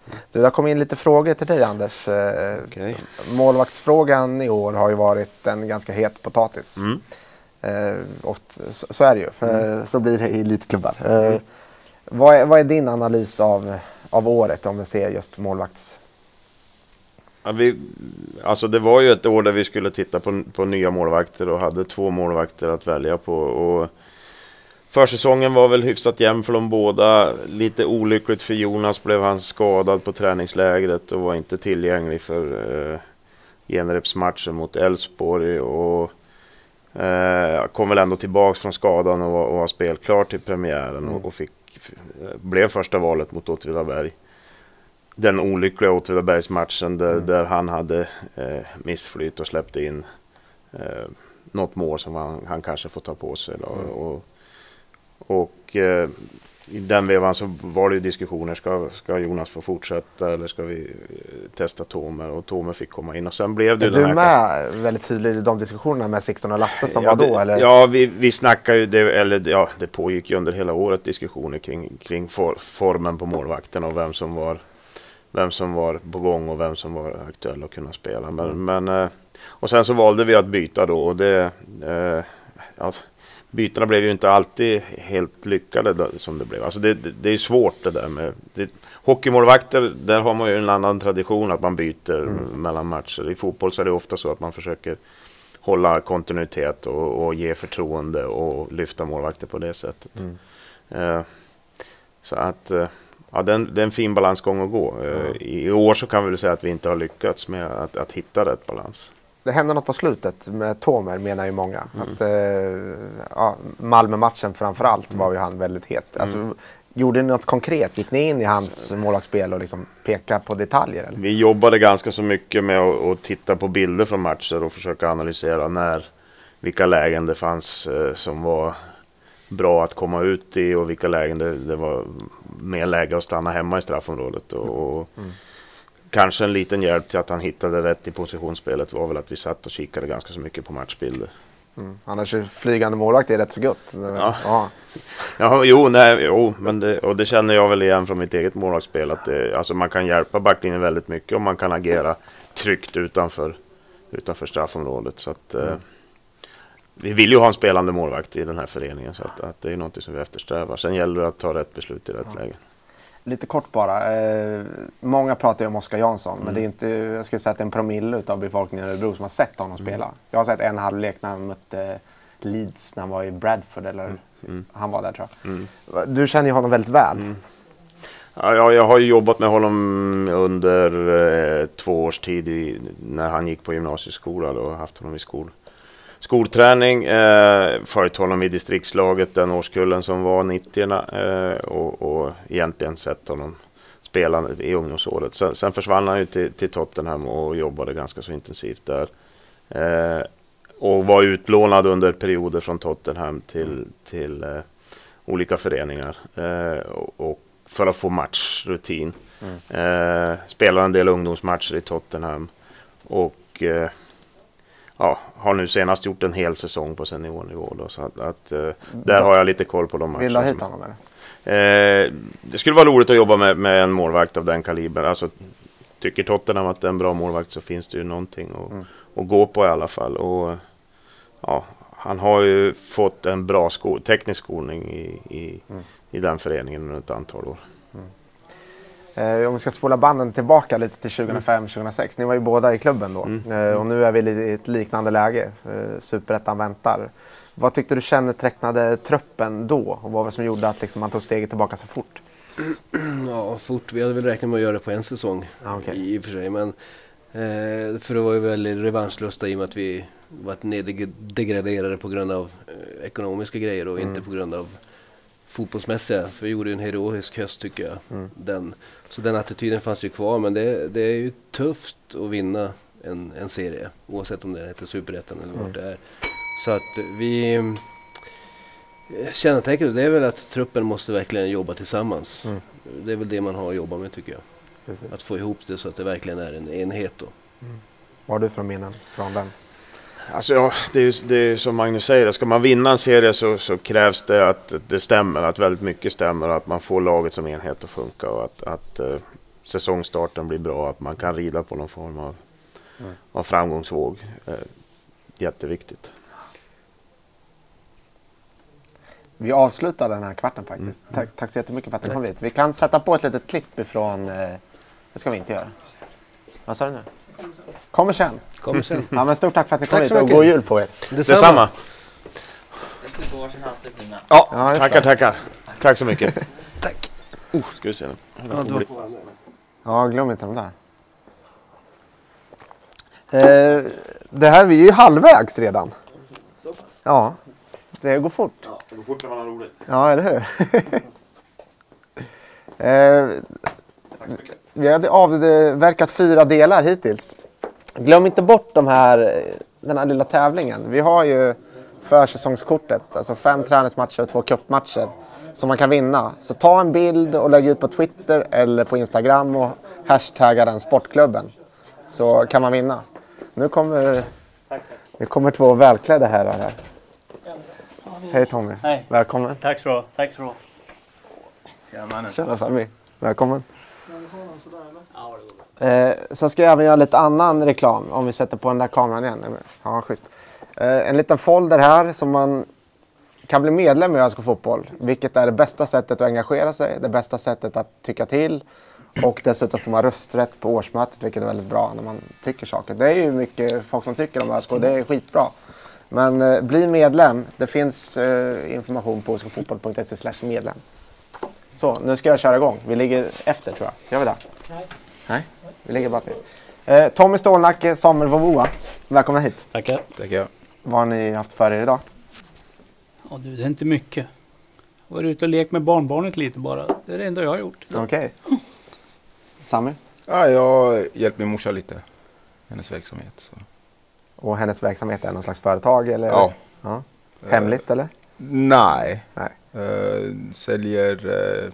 Du, det har kommit in lite frågor till dig, Anders. Okay. Målvaktsfrågan i år har ju varit en ganska het potatis. Mm. Eh, och så, så är det ju. Mm. Så blir det i elitklubbar. Eh, Mm. vad, är, vad är din analys av, av året om vi ser just målvakts? Ja, vi, alltså det var ju ett år där vi skulle titta på, på nya målvakter och hade två målvakter att välja på. Och försäsongen var väl hyfsat jämn för de båda. Lite olyckligt för Jonas blev han skadad på träningslägret och var inte tillgänglig för eh, genrepsmatchen mot Elfsborg. Och eh, kom väl ändå tillbaks från skadan och var, och var spelklar till premiären mm. och, och fick, blev första valet mot Åtvidaberg. Den olyckliga Åtvidabergsmatchen där, mm. där han hade eh, missflytt och släppte in eh, något mål som han, han kanske får ta på sig. Då. Mm. Och, och eh, i den vevan så var det ju diskussioner, ska, ska Jonas få fortsätta eller ska vi eh, testa Tomer, och Tomer fick komma in och sen blev det. Är du med väldigt tydligt i de diskussionerna med Sixten och Lasse som ja, var då? Det, eller? Ja, vi, vi snackar ju, det, eller ja, det pågick ju under hela året diskussioner kring, kring for, formen på målvakten och vem som var vem som var på gång och vem som var aktuell att kunna spela. Men, mm. men, och sen så valde vi att byta då och det, eh, ja, bytena blev ju inte alltid helt lyckade då, som det blev. Alltså det, det, det är svårt det där med det, hockeymålvakter, där har man ju en annan tradition att man byter mm. mellan matcher. I fotboll så är det ofta så att man försöker hålla kontinuitet och, och ge förtroende och lyfta målvakter på det sättet. Mm. Eh, så att eh, ja, det, är en, det är en fin balansgång att gå. Mm. I, I år så kan vi väl säga att vi inte har lyckats med att, att hitta rätt balans. Det hände något på slutet med Tomer, menar ju många. Mm. Att, eh, ja, Malmö-matchen framförallt mm. var ju han väldigt het. Alltså, mm. Gjorde ni något konkret? Gick ni in i hans så. målvaktsspel och liksom peka på detaljer? Eller? Vi jobbade ganska så mycket med att, att titta på bilder från matcher och försöka analysera när, vilka lägen det fanns eh, som var bra att komma ut i och vilka lägen det, det var mer läge att stanna hemma i straffområdet. Och, och mm. kanske en liten hjälp till att han hittade rätt i positionsspelet var väl att vi satt och kikade ganska så mycket på matchbilder. Mm. Annars är flygande målvakt är rätt så gott. Ja, ja. ja jo, nej, jo, men det, och det känner jag väl igen från mitt eget målvaktsspel. Att det, alltså man kan hjälpa backlinjen väldigt mycket och man kan agera tryggt utanför, utanför straffområdet. Så att, mm. eh, vi vill ju ha en spelande målvakt i den här föreningen så att, att det är något som vi eftersträvar. Sen gäller det att ta rätt beslut i rätt ja. läge. Lite kort bara. Eh, många pratar ju om Oskar Jansson, mm. men det är inte, jag skulle säga att det är en promille av befolkningen i Örebro som har sett honom mm. spela. Jag har sett en halvlek när han mötte Leeds när han var i Bradford, eller mm. Mm. han var där tror jag. Mm. Du känner ju honom väldigt väl. Mm. Ja, jag, jag har ju jobbat med honom under eh, två års tid i, när han gick på gymnasieskolan och haft honom i skol. Skolträning, eh, följt honom i distriktslaget, den årskullen som var nittio eh, och, och egentligen sett honom spela i ungdomsåret. Sen, sen försvann han ju till, till Tottenham och jobbade ganska så intensivt där. Eh, och var utlånad under perioder från Tottenham till, till eh, olika föreningar eh, och, och för att få matchrutin. Mm. Eh, spelade en del ungdomsmatcher i Tottenham och eh, ja, har nu senast gjort en hel säsong på seniornivå då, så att, att uh, där har jag lite koll på de matcherna. Vill du ha hit honom eller? Eh, det skulle vara roligt att jobba med, med en målvakt av den kalibern. Alltså, tycker Tottenham att det är en bra målvakt så finns det ju någonting att, mm. att gå på i alla fall. Och, ja, han har ju fått en bra sko- teknisk skolning i, i, mm. i den föreningen under ett antal år. Mm. Eh, om vi ska spola banden tillbaka lite till tjugohundrafem tjugohundrasex. Ni var ju båda i klubben då. Mm. Eh, och nu är vi i ett liknande läge. Eh, Superettan väntar. Vad tyckte du kännetecknade truppen då? Och vad var det som gjorde att liksom, man tog steget tillbaka så fort? Ja, fort. Vi hade väl räknat med att göra det på en säsong. Ah, okay. i, i och för sig. Men, eh, för det var ju väldigt revanschlusta i och med att vi var nedgraderade på grund av eh, ekonomiska grejer och mm. inte på grund av fotbollsmässiga, för vi gjorde en heroisk höst tycker jag. Mm. Den, så den attityden fanns ju kvar, men det, det är ju tufft att vinna en, en serie, oavsett om det heter Superettan eller mm. vart det är. Så att vi kännetecknet, det är väl att truppen måste verkligen jobba tillsammans. Mm. Det är väl det man har att jobba med tycker jag. Precis. Att få ihop det så att det verkligen är en enhet då. Mm. Vad har du för minnen från den? Alltså ja, det är ju det är som Magnus säger, ska man vinna en serie så, så krävs det att det stämmer, att väldigt mycket stämmer och att man får laget som enhet att funka och att, att säsongstarten blir bra, att man kan rida på någon form av, mm. av framgångsvåg. Eh, jätteviktigt. Vi avslutar den här kvarten faktiskt. Mm. Tack, tack så jättemycket för att ni kom hit. Vi kan sätta på ett litet klipp ifrån... Eh, det ska vi inte göra. Vad sa du nu? Kommer sen. Kommer sen. Ja, men stort tack för att ni kom hit och god jul på er. Detsamma. Detsamma. Ja, ja tackar, tackar. Tack så mycket. Tack. Oh, ska vi se nu. Ja, du... ja, glöm inte de där. Eh, det här, vi är ju halvvägs redan. Så pass. Ja, det går fort. Ja, det går fort när man har roligt. Ja, eller hur? eh, vi hade avverkat fyra delar hittills. Glöm inte bort de här, den här lilla tävlingen. Vi har ju försäsongskortet, alltså fem träningsmatcher och två cupmatcher som man kan vinna. Så ta en bild och lägg ut på Twitter eller på Instagram och hashtagga den sportklubben. Så kan man vinna. Nu kommer, nu kommer två välklädda herrar här. Hej Tommy. Hej. Välkommen. Tack så du. Tack så du. Tjena mannen. Tjena Sami. Välkommen. Eh, så ska jag även göra lite annan reklam om vi sätter på den där kameran igen. Ja, schysst. Eh, en liten folder här som man kan bli medlem i ÖSK Fotboll. Vilket är det bästa sättet att engagera sig. Det bästa sättet att tycka till. Och dessutom får man rösträtt på årsmötet, vilket är väldigt bra när man tycker saker. Det är ju mycket folk som tycker om ÖSK och det är skitbra. Men eh, bli medlem. Det finns eh, information på öskfotboll punkt se slash medlem. Så, nu ska jag köra igång. Vi ligger efter tror jag. Gör vi det? Nej. Nej, vi ligger bara till. Eh, Tommy Stålnacke, Samuel Vovoa. Välkomna hit. Tackar. Tackar. Vad har ni haft för er idag? Ja, du, det är inte mycket. Jag var ute och lekt med barnbarnet lite bara. Det är det enda jag har gjort. Okej. Okay. Sami? Ja, jag hjälper min morsa lite. Hennes verksamhet. Så. Och hennes verksamhet är någon slags företag? Eller? Ja. ja. Hemligt uh, eller? Nej. nej. Uh, säljer uh,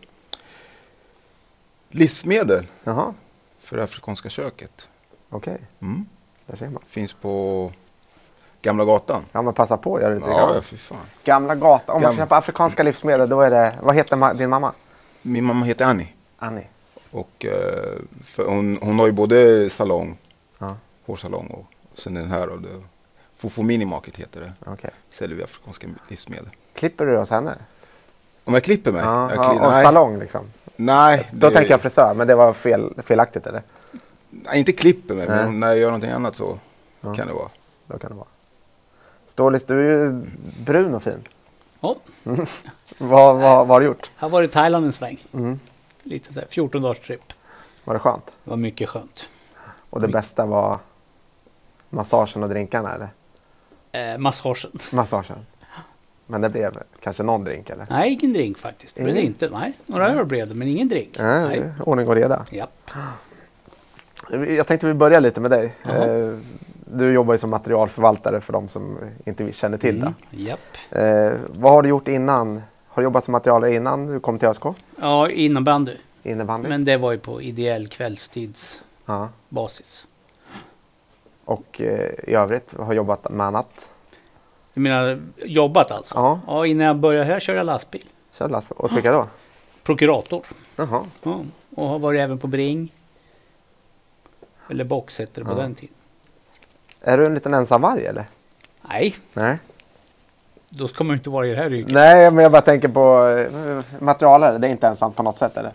livsmedel. Jaha. För det afrikanska köket. Okej. Okay. Mm. Där ser man. Finns på Gamla gatan. Ja, men passa på. Gör det lite ja, ja, fy fan. Gamla gatan. Om Gam- man ska köpa afrikanska livsmedel, då är det... Vad heter ma- din mamma? Min mamma heter Annie. Annie. Och uh, för hon, hon har ju både salong, ja. hårsalong och sen den här. Och det, Fofo Minimarket heter det. Okay. Säljer vi afrikanska livsmedel. Klipper du hos henne? Om jag klipper mig? Ja, jag ja, och salong liksom? Nej. Då det, tänker jag frisör, men det var fel, felaktigt eller? Nej, inte klipper mig, nej. Men när jag gör någonting annat så ja. kan det vara. Då kan det vara. Stålis, du är ju brun och fin. Ja. Mm. vad, vad, vad har du gjort? Jag har varit i Thailand en sväng. Mm. Lite så här, fjorton dagars trip. Var det skönt? Det var mycket skönt. Och det My- bästa var massagen och drinkarna eller? Eh, massagen. Massagen. Men det blev kanske någon drink eller? Nej, ingen drink faktiskt. Det blev det inte. Nej, några öl blev det, men ingen drink. Nej, Nej. Ordning och reda. Japp. Jag tänkte vi börjar lite med dig. Uh-huh. Du jobbar ju som materialförvaltare för de som inte känner till mm. det. Japp. Uh, vad har du gjort innan? Har du jobbat som materialare innan du kom till ÖSK? Ja, innebandy. Innebandy. Men det var ju på ideell kvällstids uh-huh. basis. Och uh, i övrigt har jobbat med annat? Du menar jobbat alltså? Ja. Ja, innan jag började här körde jag lastbil. Körde lastbil. Och vilka då? Prokurator. Jaha. Ja. Och har varit även på Bring. Eller box heter det på ja. den tiden. Är du en liten ensamvarg eller? Nej. Nej. Då ska man inte vara i det här yrket. Nej, men jag bara tänker på uh, materialare. Det är inte ensamt på något sätt eller?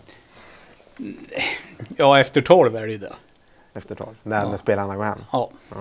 Ja, efter tolv är det ju det. Efter tolv? När, ja. när spelarna går hem? Ja. ja.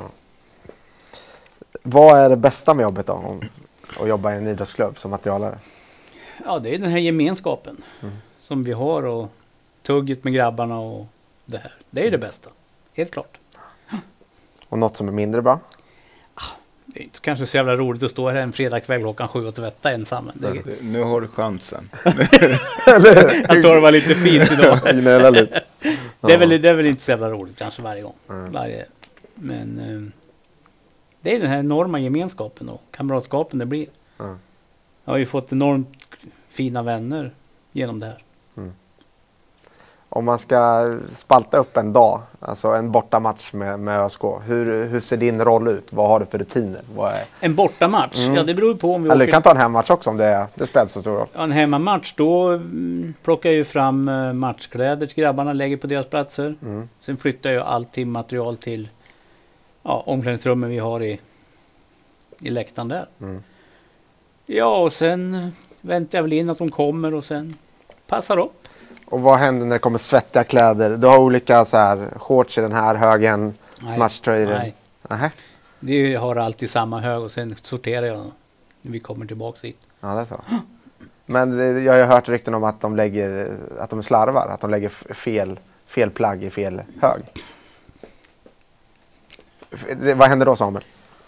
Vad är det bästa med jobbet då? Om, att jobba i en idrottsklubb som materialare? Ja, det är den här gemenskapen mm. som vi har och tugget med grabbarna och det här. Det är mm. det bästa. Helt klart. Och något som är mindre bra? Det är inte kanske så jävla roligt att stå här en fredagkväll klockan sju och tvätta ensam. Det är... Nu har du chansen. Jag tror det var lite fint idag. lite. det, är väl, det är väl inte så jävla roligt kanske varje gång. Mm. Varje. Men eh, det är den här enorma gemenskapen och kamratskapen det blir. Mm. Jag har ju fått enormt fina vänner genom det här. Mm. Om man ska spalta upp en dag, alltså en bortamatch med, med ÖSK, hur, hur ser din roll ut? Vad har du för rutiner? Vad är... En bortamatch? Mm. Ja, det beror på om vi Eller åker... du kan ta en hemmatch också om det, det spelar så stor roll. Ja, en hemmamatch, då mm, plockar jag ju fram uh, matchkläder till grabbarna, lägger på deras platser. Mm. Sen flyttar jag alltid material till ja, omklädningsrummen vi har i, i läktaren där. Mm. Ja, och sen väntar jag väl in att de kommer och sen passar upp. Och vad händer när det kommer svettiga kläder? Du har olika så här shorts i den här högen, matchtröjor. Nej, Aha. Vi har alltid samma hög och sen sorterar jag när vi kommer tillbaka hit. Ja, det är så. Men jag har ju hört rykten om att de lägger, att de slarvar, att de lägger fel, fel plagg i fel hög. Det, vad händer då, Samuel?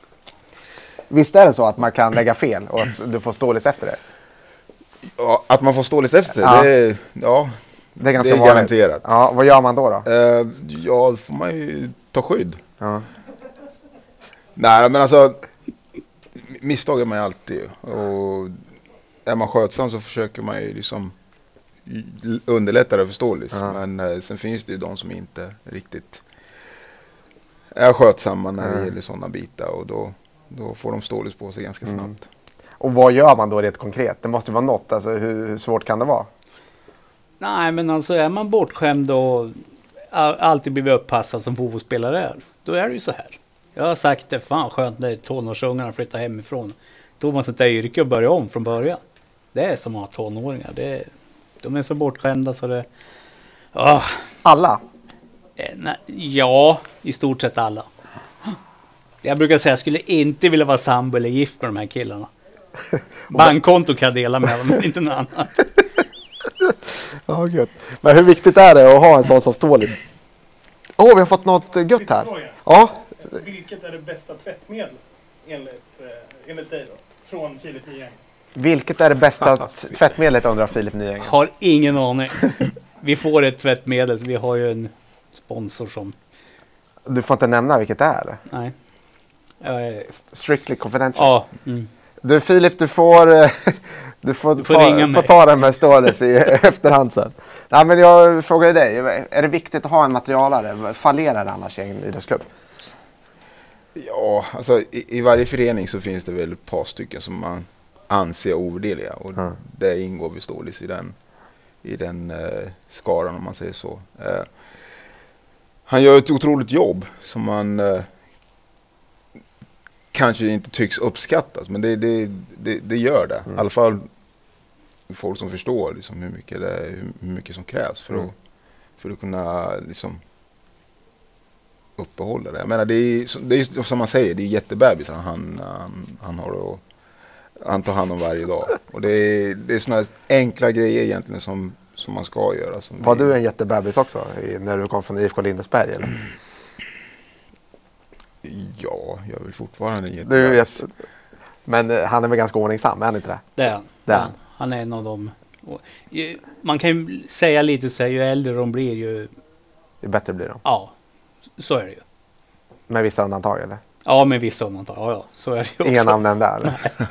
Visst är det så att man kan lägga fel och att du får stålis efter det? Ja, att man får ståligt efter ja. det, ja, det är, ganska det är garanterat. Ja, vad gör man då? då? Uh, ja, då får man ju ta skydd. Ja. Nej, men alltså misstag är man ju alltid. Och är man skötsam så försöker man ju liksom underlätta det för stålis. Ja. Men uh, sen finns det ju de som inte riktigt är skötsamma när det ja. gäller sådana bitar. Och då, då får de stålis på sig ganska snabbt. Mm. Och vad gör man då rent konkret? Det måste vara något. Alltså, hur, hur svårt kan det vara? Nej, men alltså är man bortskämd och alltid blivit uppassad som fotbollsspelare är, då är det ju så här. Jag har sagt det, fan skönt när tonårsungarna flyttar hemifrån. Då måste man ta yrke och börja om från början. Det är som att ha tonåringar. Det är, de är så bortskämda så det... Oh. Alla? Eh, nej, ja, i stort sett alla. Jag brukar säga att jag skulle inte vilja vara sambo eller gift med de här killarna. Bankkonto kan jag dela med dem, men inte något annat. Ja, gött. Men hur viktigt är det att ha en sån som stålis? Åh, oh, vi har fått något gött här. Ja. Vilket är det bästa tvättmedlet enligt, eh, enligt dig då? Från Filip Nyhäng. Vilket är det bästa tvättmedlet undrar Filip Nyhäng? Har ingen aning. Vi får ett tvättmedel. Vi har ju en sponsor som... Du får inte nämna vilket det är? Eller? Nej. Uh, Strictly confidential. Ja. Mm. Du Filip, du får, du får, du får, ta, får ta den med stålis i efterhand sen. Nej, men jag frågar dig, är det viktigt att ha en materialare? Fallerar det annars i en idrottsklubb? Ja, alltså i, i varje förening så finns det väl ett par stycken som man anser ovärderliga. Och mm. det ingår vi stålis i den, i den eh, skaran om man säger så. Eh, han gör ett otroligt jobb som man... Eh, kanske inte tycks uppskattas, men det, det, det, det gör det. Mm. I alla fall folk som förstår liksom hur, mycket det, hur mycket som krävs för, mm. att, för att kunna liksom, uppehålla det. Jag menar, det är, det är som man säger, det är jättebebis han, han, han har och han tar hand om varje dag. Och det är, det är såna enkla grejer egentligen som, som man ska göra. Som var du en jättebebis också i, när du kom från I F K Lindesberg? Eller? Ja, jag vill fortfarande ge du vet, men han är väl ganska ordningsam, är han inte det? Det är han. Det är han. Han är en av dem. Man kan ju säga lite så här, ju äldre de blir ju... Ju bättre blir de. Ja, så är det ju. Med vissa undantag, eller? Ja, med vissa undantag. Ja, ja. Så är det ju också. Inga namn än där.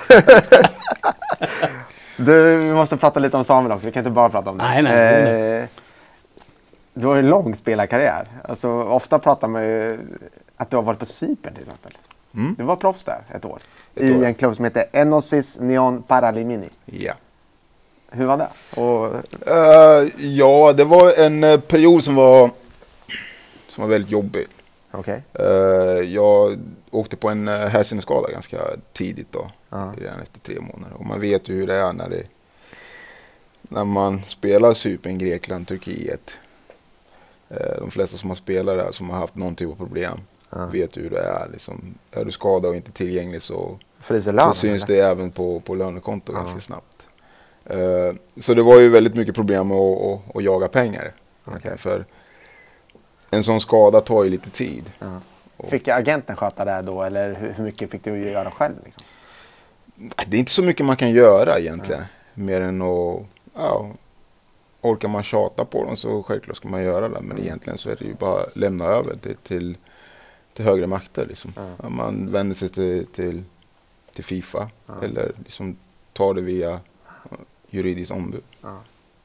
Du, vi måste prata lite om Samuel också. Vi kan inte bara prata om det. Nej, nej. Eh, du har ju en lång spelarkarriär. Alltså, ofta pratar man ju att du har varit på Cypern till exempel. Mm. Du var proffs där ett år. Ett I år. En klubb som heter Enosis Neon Paralimini. Ja. Hur var det? Och... Uh, ja, det var en uh, period som var, som var väldigt jobbig. Okay. Uh, jag åkte på en uh, hälseneskada ganska tidigt då. Uh-huh. Redan efter tre månader. Och man vet ju hur det är när, det, när man spelar Cypern, Grekland, Turkiet. Uh, de flesta som har spelat där som har haft någon typ av problem. Uh-huh. Vet ju hur det är. Liksom, är du skadad och inte tillgänglig så, så syns eller? Det även på, på lönekonto uh-huh. ganska snabbt. Uh, så det var ju väldigt mycket problem med att, att, att jaga pengar. Okay. För en sån skada tar ju lite tid. Uh-huh. Fick agenten sköta det då? Eller hur, hur mycket fick du göra själv? Liksom? Det är inte så mycket man kan göra egentligen. Uh-huh. Mer än att... Ja, orkar man tjata på dem så självklart ska man göra det. Men egentligen så är det ju bara att lämna över det till, till högre makter. Liksom. Uh-huh. Man vänder sig till, till, till FIFA. Uh-huh. Eller liksom tar det via... juridiskt ombud. Ja.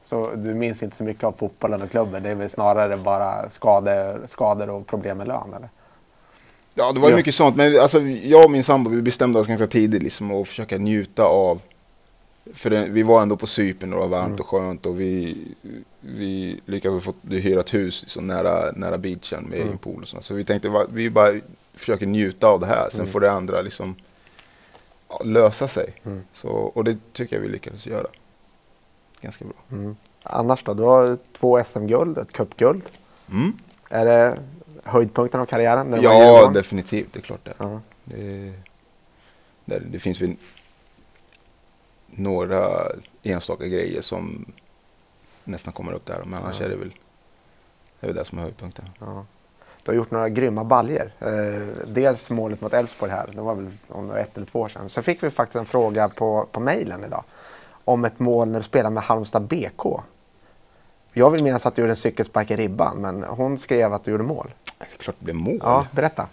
Så du minns inte så mycket av fotbollen och klubben. Det är väl snarare bara skador, skador och problem med lön, eller? Ja, det var ju mycket sånt. Men alltså, jag och min sambo, vi bestämde oss ganska tidigt liksom, att försöka njuta av. För det, vi var ändå på Cypern och det var varmt mm. och skönt. Och vi, vi lyckades få hyra ett hus så nära, nära beachen med mm. en pool och sånt. Så vi tänkte, vi bara försöker njuta av det här. Sen mm. får det andra liksom ja, lösa sig. Mm. Så, och det tycker jag vi lyckades göra. Ganska bra. Mm. Annars då? Du har två S M-guld, ett cupguld. Mm. Är det höjdpunkten av karriären? När ja, definitivt. Det är klart det. Uh-huh. det, det. Det finns väl några enstaka grejer som nästan kommer upp där. Men annars uh-huh. är det väl det, är väl det som är höjdpunkten. Uh-huh. Du har gjort några grymma baljer. Eh, dels målet mot Elfsborg här. Det var väl om det var ett eller två år sedan. Sen fick vi faktiskt en fråga på, på mejlen idag. Om ett mål när du spelar med Halmstad B K. Jag vill minnas att du gjorde en cykelspark i ribban, men hon skrev att du gjorde mål. Det är klart det blev mål. Ja, berätta.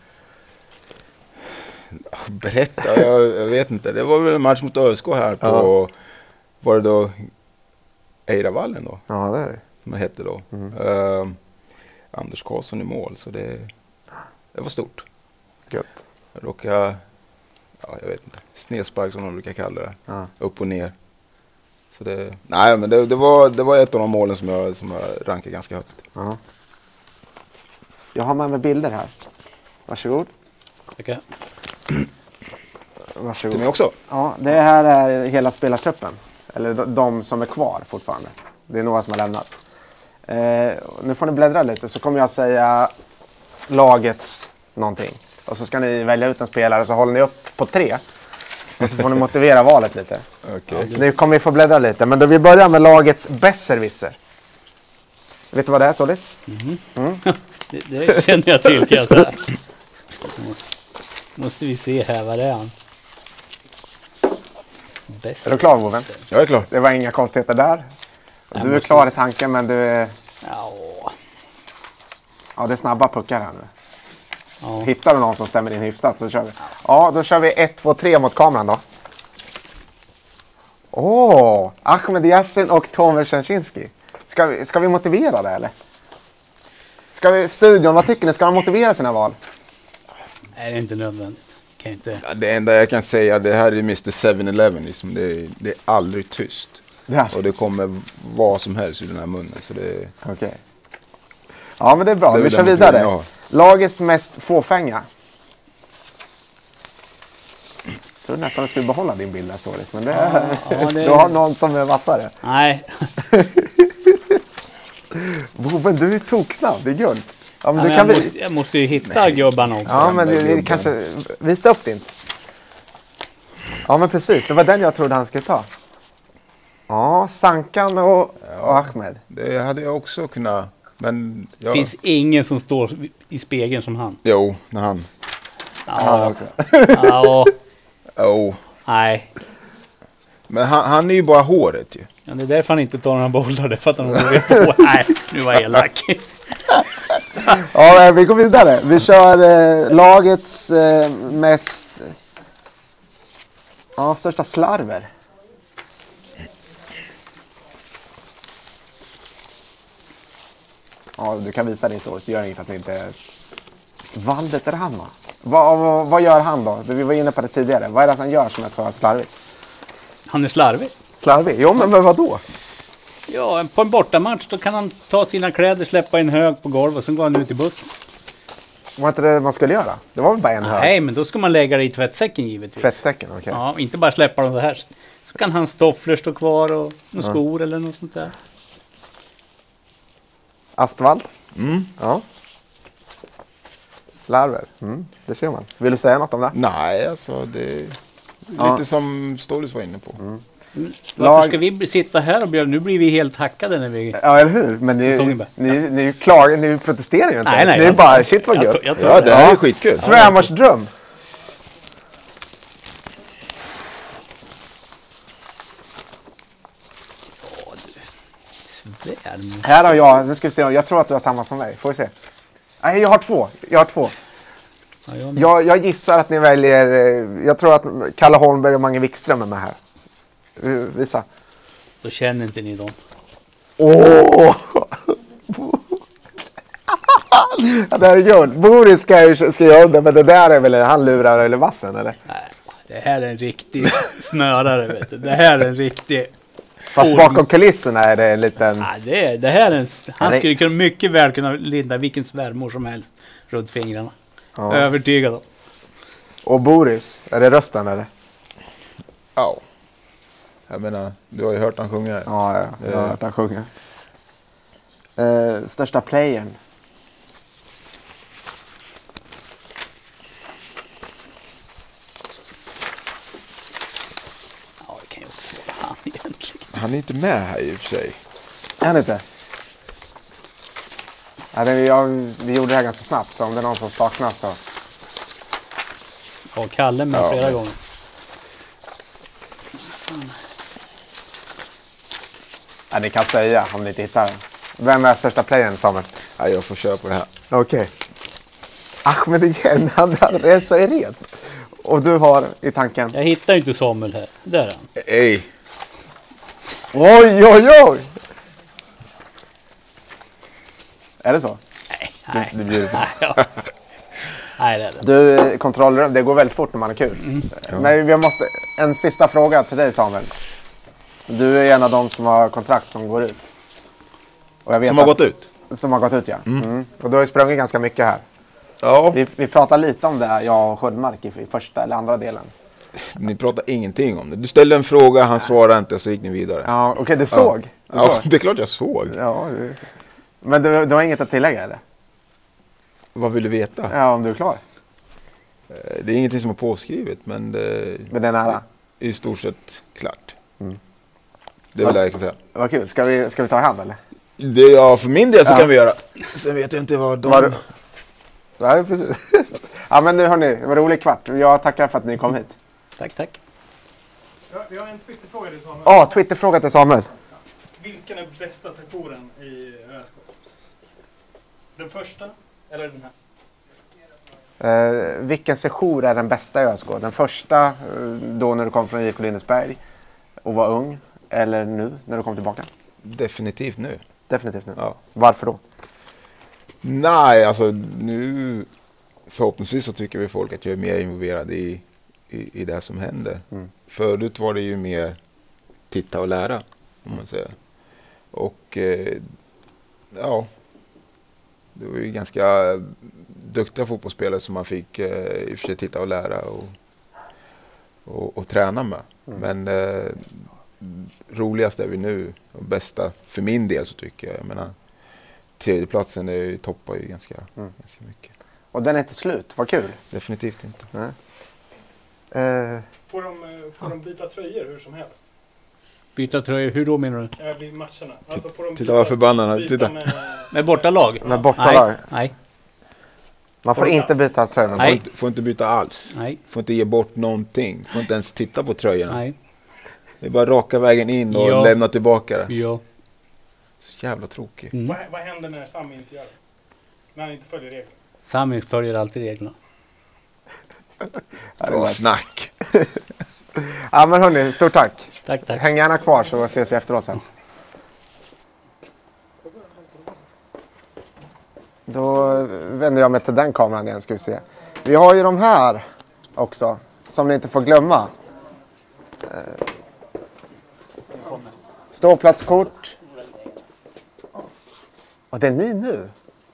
Berätta, jag, jag vet inte. Det var väl en match mot ÖSK här på, ja. Var det då Eiravallen då? Ja, det är det. Som det hette då. Mm. Uh, Anders Karlsson i mål, så det, det var stort. Gött. Jag råkade, ja jag vet inte, snedspark som de brukar kalla det. Ja. Upp och ner. Så det, nej men det, det, var, det var ett av de målen som jag, som jag rankar ganska högt. Ja. Jag har med mig bilder här. Varsågod. Tackar. Varsågod. Till mig också? Ja, det här är hela spelartruppen. Eller de, de som är kvar fortfarande. Det är några som har lämnat. Eh, nu får ni bläddra lite så kommer jag säga lagets någonting. Och så ska ni välja ut en spelare så håller ni upp på tre. Och så får ni motivera valet lite. Okay. Nu kommer vi få bläddra lite. Men då vi börjar med lagets besserwisser. Vet du vad det är, Stålis? Mm. Mm. det, det känner jag till, kan jag säga. Måste vi se här, vad det är han? Bäst. Är du klar, Boven? Jag är klar. Det var inga konstigheter där. Du måste... är klar i tanken, men du är... Ja. Ja, det är snabba puckar här nu. Ja. Hittar du någon som stämmer in hyfsat så kör vi. Ja, då kör vi ett, två, tre mot kameran då. Åh, oh, Ahmed Yassin och Tomer Szczęsny. Ska vi, ska vi motivera det, eller? Ska vi, studion, vad tycker ni? Ska de motivera sina val? Nej, det är inte nödvändigt. Kan inte. Ja, det enda jag kan säga, det här är mister seven eleven. Liksom. Det, är, det är aldrig tyst. Det och det kommer vad som helst i den här munnen. Så det... Okej. Okay. Ja, men det är bra. Det vi kör vidare. Lagets mest fåfänga. Jag tror nästan att du skulle behålla din bild här, Stålis. Men det är... Ja, ja, det... du har någon som är vassare. Nej. Boven, du är toksnabb. Det är guld. Ja, men ja, du men kan jag, vi... måste, jag måste ju hitta gubbarna också. Ja, men det, det, kanske... Visa upp din. Ja, men precis. Det var den jag trodde han skulle ta. Ja, Sankan och, och Ahmed. Det hade jag också kunnat... Men jag... Det finns ingen som står i spegeln som han. Jo, när han... Ja. Ja. Jo. Nej. Men han, han är ju bara håret ju. Ja, det är därför han inte tar några bollar. Det är för att han inte vet på. Nej, nu var jag elak. Ja, vi går vidare. Vi kör eh, lagets eh, mest... Ja, största slarver. Ja, du kan visa din story så gör inget att ni inte... Valdeterhamma. Vad, vad, vad gör han då? Vi var inne på det tidigare. Vad är det han gör som är så slarvigt? Han är slarvig. Slarvig? Jo, men, men vad då? Ja, på en bortamatch då kan han ta sina kläder, släppa en hög på golvet och sen går han ut i bussen. Var inte det man skulle göra? Det var väl bara en hög? Nej, men då ska man lägga det i tvättsäcken givetvis. Tvättsäcken, okej. Okay. Ja, inte bara släppa dem så här. Så kan hans tofflor stå kvar och några skor eller något sånt där. Astvald? Mm. Ja. Slarver. Mm, det ser man. Vill du säga något om det? Nej, alltså det är ja. lite som Stålis var inne på. Mm. Varför ska vi sitta här och björn? Nu blir vi helt hackade när vi... Ja, eller hur? Men ni, ni, ni, klagar, ni protesterar ju inte. Nej, nej, ni är bara, shit vad gött. Ja, det, det här är skitkul. Svärmors dröm. Svärmors. Här har jag, nu ska vi se, jag tror att du har samma som mig. Får vi se. Nej, jag har två. Jag har två. Ja, jag, jag, jag gissar att ni väljer, jag tror att Kalle Holmberg och Mange Wikström är med här. Visa. Då känner inte ni dem. Åh! Det här är god. Boris ska ju skriva under, men det där är väl han lurar eller vassen, eller? Nej, det här är en riktig smörare, vet du. Det här är en riktig... Fast bakom kulisserna är det en liten... Nej, det, är, det här är en... Han skulle kunna mycket väl kunna linda vilken svärmor som helst runt fingrarna. Ja. Övertygad om. Och Boris, är det rösten eller? Ja. Jag menar, du har ju hört han sjunga. Ja, ja. Jag har hört han sjunga. Uh, största playern? Ja, det kan ju också vara han egentligen. Han är inte med här i och för sig. Är han inte? Ja, det, jag, vi gjorde det här ganska snabbt, så om det är någon som saknas då. Ja, Kalle med ja, flera men... gånger. Ja, ni kan säga om ni inte hittar den. Vem är största playern, Samuel? Ja, jag får köra på det här. Okej. Okay. Ahmed igen, han är så rent. Och du har i tanken? Jag hittar inte Samuel här. Där är han. Ej. Oj, oj, oj! Är det så? Nej, nej. Du, du bjuder på. Nej, ja. Nej, det är det. Du, kontrollrum, det går väldigt fort när man är kul. Mm. Ja. Men vi måste, en sista fråga till dig, Samuel. Du är en av dem som har kontrakt som går ut. Och jag vet som har att, gått ut? Som har gått ut, ja. Mm. Mm. Och du har ju sprungit ganska mycket här. Ja. Vi, vi pratar lite om det här, jag och Sköldmark i, i första eller andra delen. Ni pratar ingenting om det. Du ställde en fråga, han svarade inte, så gick ni vidare. Ja, okej, okay, du såg? Ja. Du ja, såg. Det är klart jag såg. Ja, det... Men du, du har inget att tillägga, eller? Vad vill du veta? Ja, om du är klar. Det är ingenting som är påskrivet, men det, men det är nära. Det är i stort sett klart. Mm. Det är väl det jag kan säga. Vad kul. Ska vi, ska vi ta i hand, eller? Det, ja, för min del så ja. kan vi göra. Sen vet jag inte vad de... Var... Ja, precis. Ja, men nu hörni, det var rolig kvart. Jag tackar för att ni kom hit. Tack, tack. Ja, vi har en Twitterfråga till Samuel. Ja, Twitterfråga till Samuel. Ja. Vilken är bästa sektionen i ÖSK? Den första eller den här? Eh, vilken session är den bästa i ÖSK? Den första eh, då när du kom från I F K Lindesberg och var ung, eller nu när du kom tillbaka? Definitivt nu. Definitivt nu? Ja. Varför då? Nej, alltså nu förhoppningsvis så tycker vi folk att jag är mer involverad i, i, i det som händer. Mm. Förut var det ju mer titta och lära, om man säger. Och eh, ja, det var ju ganska duktiga fotbollsspelare som man fick eh, i och för sig titta och lära och, och, och träna med. Mm. Men eh, roligast är vi nu och bästa för min del så tycker jag. Jag menar, tredjeplatsen är, toppar ju ganska, mm. ganska mycket. Och den är inte slut, vad kul. Definitivt inte. Nej. Uh, får de, får de byta tröjor hur som helst? Byta tröjor, hur då menar du? Ja, vid matcherna. Alltså får de titta vad förbannad. Titta. Med, med bortalag? Med bortalag? Nej. Nej. Man får, får inte byta tröjor. Man får inte, får inte byta alls. Nej. Får inte ge bort någonting. Får inte ens titta på tröjorna. Nej. Det är bara raka vägen in och ja. lämna tillbaka det. Ja. Så jävla tråkigt. Mm. Vad, vad händer när Sami inte gör det? När han inte följer reglerna? Sami följer alltid reglerna. Bra snack. Ja men hörni, stort tack. Tack, tack. Häng gärna kvar så ses vi efteråt sen. Då vänder jag mig till den kameran igen, ska vi se. Vi har ju de här också, som ni inte får glömma. Ståplatskort. Och det är ni nu.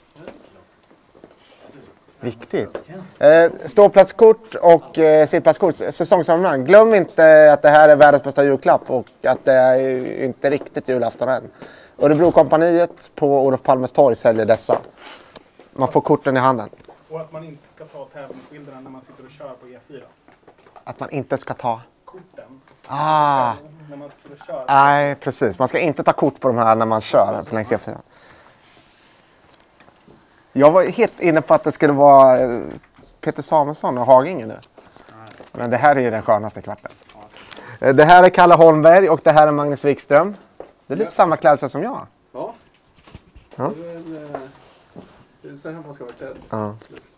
Viktigt. Eh, ståplatskort och eh, sittplatskort, säsongssammanhang. Glöm inte att det här är världens bästa julklapp och att det är inte riktigt julafton än. Örebrokompaniet på Olof Palmes torg säljer dessa. Man får korten i handen. Och att man inte ska ta tävlingsbilderna när man sitter och kör på E fyra. Att man inte ska ta... Korten. Ah. När man sitter och kör. Nej, precis. Man ska inte ta kort på de här när man kör på längs E fyra. Jag var helt inne på att det skulle vara Peter Samuelsson och Haginge nu. Men det här är ju den skönaste kvarten. Det här är Kalle Holmberg och det här är Magnus Wikström. Det är lite ja. samma klädsel som jag. Ja. Ja. Det är väl, det är så här man ska vara klädd. Ja.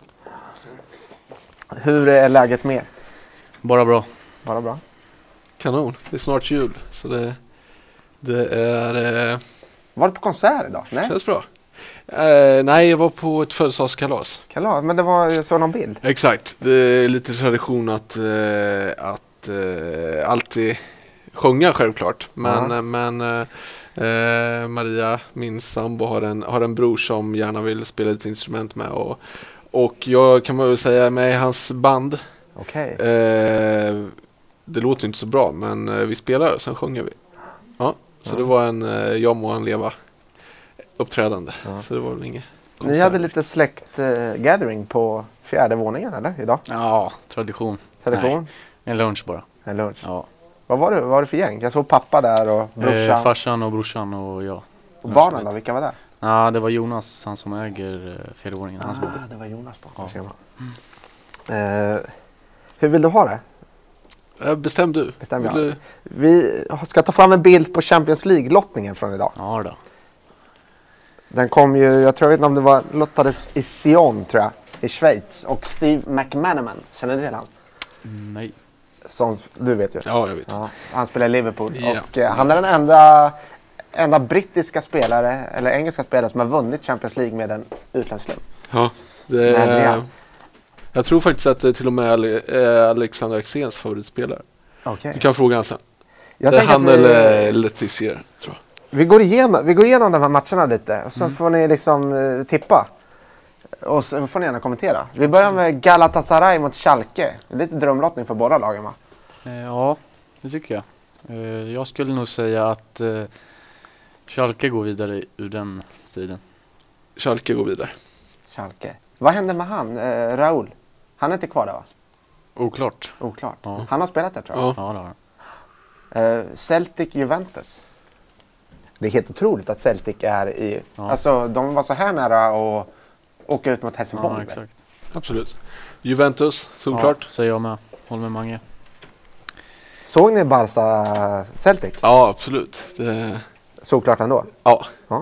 Hur är läget med? Bara bra. Bara bra. Kanon. Det är snart jul. Så det, det är... Var du på konsert idag? Nej. Känns bra. Uh, nej, jag var på ett födelsedagskalas. Kalas, men det var jag såg någon bild. Exakt. Det är lite tradition att, uh, att uh, alltid sjunga självklart. Men, uh, men uh, Maria, min sambo, har en, har en bror som gärna vill spela ett instrument med. Och, och jag kan väl säga med i hans band. Okej. Okay. Uh, det låter inte så bra, men uh, vi spelar och sen sjunger vi. Ja, så ja. Det var en uh, jag må han leva uppträdande. Ja. Så det var väl inget konsert. Ni hade lite släkt-gathering uh, på fjärde våningen eller idag? Ja, tradition. Tradition? Nej, en lunch bara. En lunch? Ja. Vad var det, vad var det för gäng? Jag såg pappa där och brorsan. Eh, farsan och brorsan och jag. Och barnen då, vilka var det? Ja, det var Jonas, han som äger uh, fjärde våningen. Ah, hans det var Jonas på. Ja. Mm. Uh, hur vill du ha det? Bestäm du. Bestäm jag. Du... Vi ska ta fram en bild på Champions League-lottningen från idag. Ja då. Den kom ju, jag tror jag vet inte om det var, lottades i Sion tror jag, i Schweiz. Och Steve McManaman, känner du till han? Mm, nej. Som du vet ju. Ja, jag vet. Ja, han spelar i Liverpool. Yeah. Och eh, han är den enda, enda brittiska spelare, eller engelska spelare som har vunnit Champions League med en utländsk klubb. Ja, det är... Jag tror faktiskt att det till och med är Alexander Axéns favoritspelare. Okay. Du kan fråga han sen. Jag det är han vi... eller Letizier, tror jag. Vi går, igenom, vi går igenom de här matcherna lite och så mm. får ni liksom uh, tippa. Och så får ni gärna kommentera. Vi börjar med Galatasaray mot Schalke. Det är lite drömlottning för båda lagen, va? Eh, ja, det tycker jag. Eh, jag skulle nog säga att eh, Schalke går vidare ur den striden. Schalke går vidare. Schalke. Vad hände med han? Eh, Raúl? Han är inte kvar där, va? Oklart. Oklart. Ja. Han har spelat där, tror jag. Ja, ja det har han. Eh, Celtic Juventus. Det är helt otroligt att Celtic är i... Ja. Alltså, de var så här nära att åka ut mot Helsingborg. Ja, exakt. Absolut. Juventus, såklart. Ja, säger jag med. Håller med Mange. Såg ni Barca Celtic? Ja, absolut. Det... Såklart ändå? Ja. ja.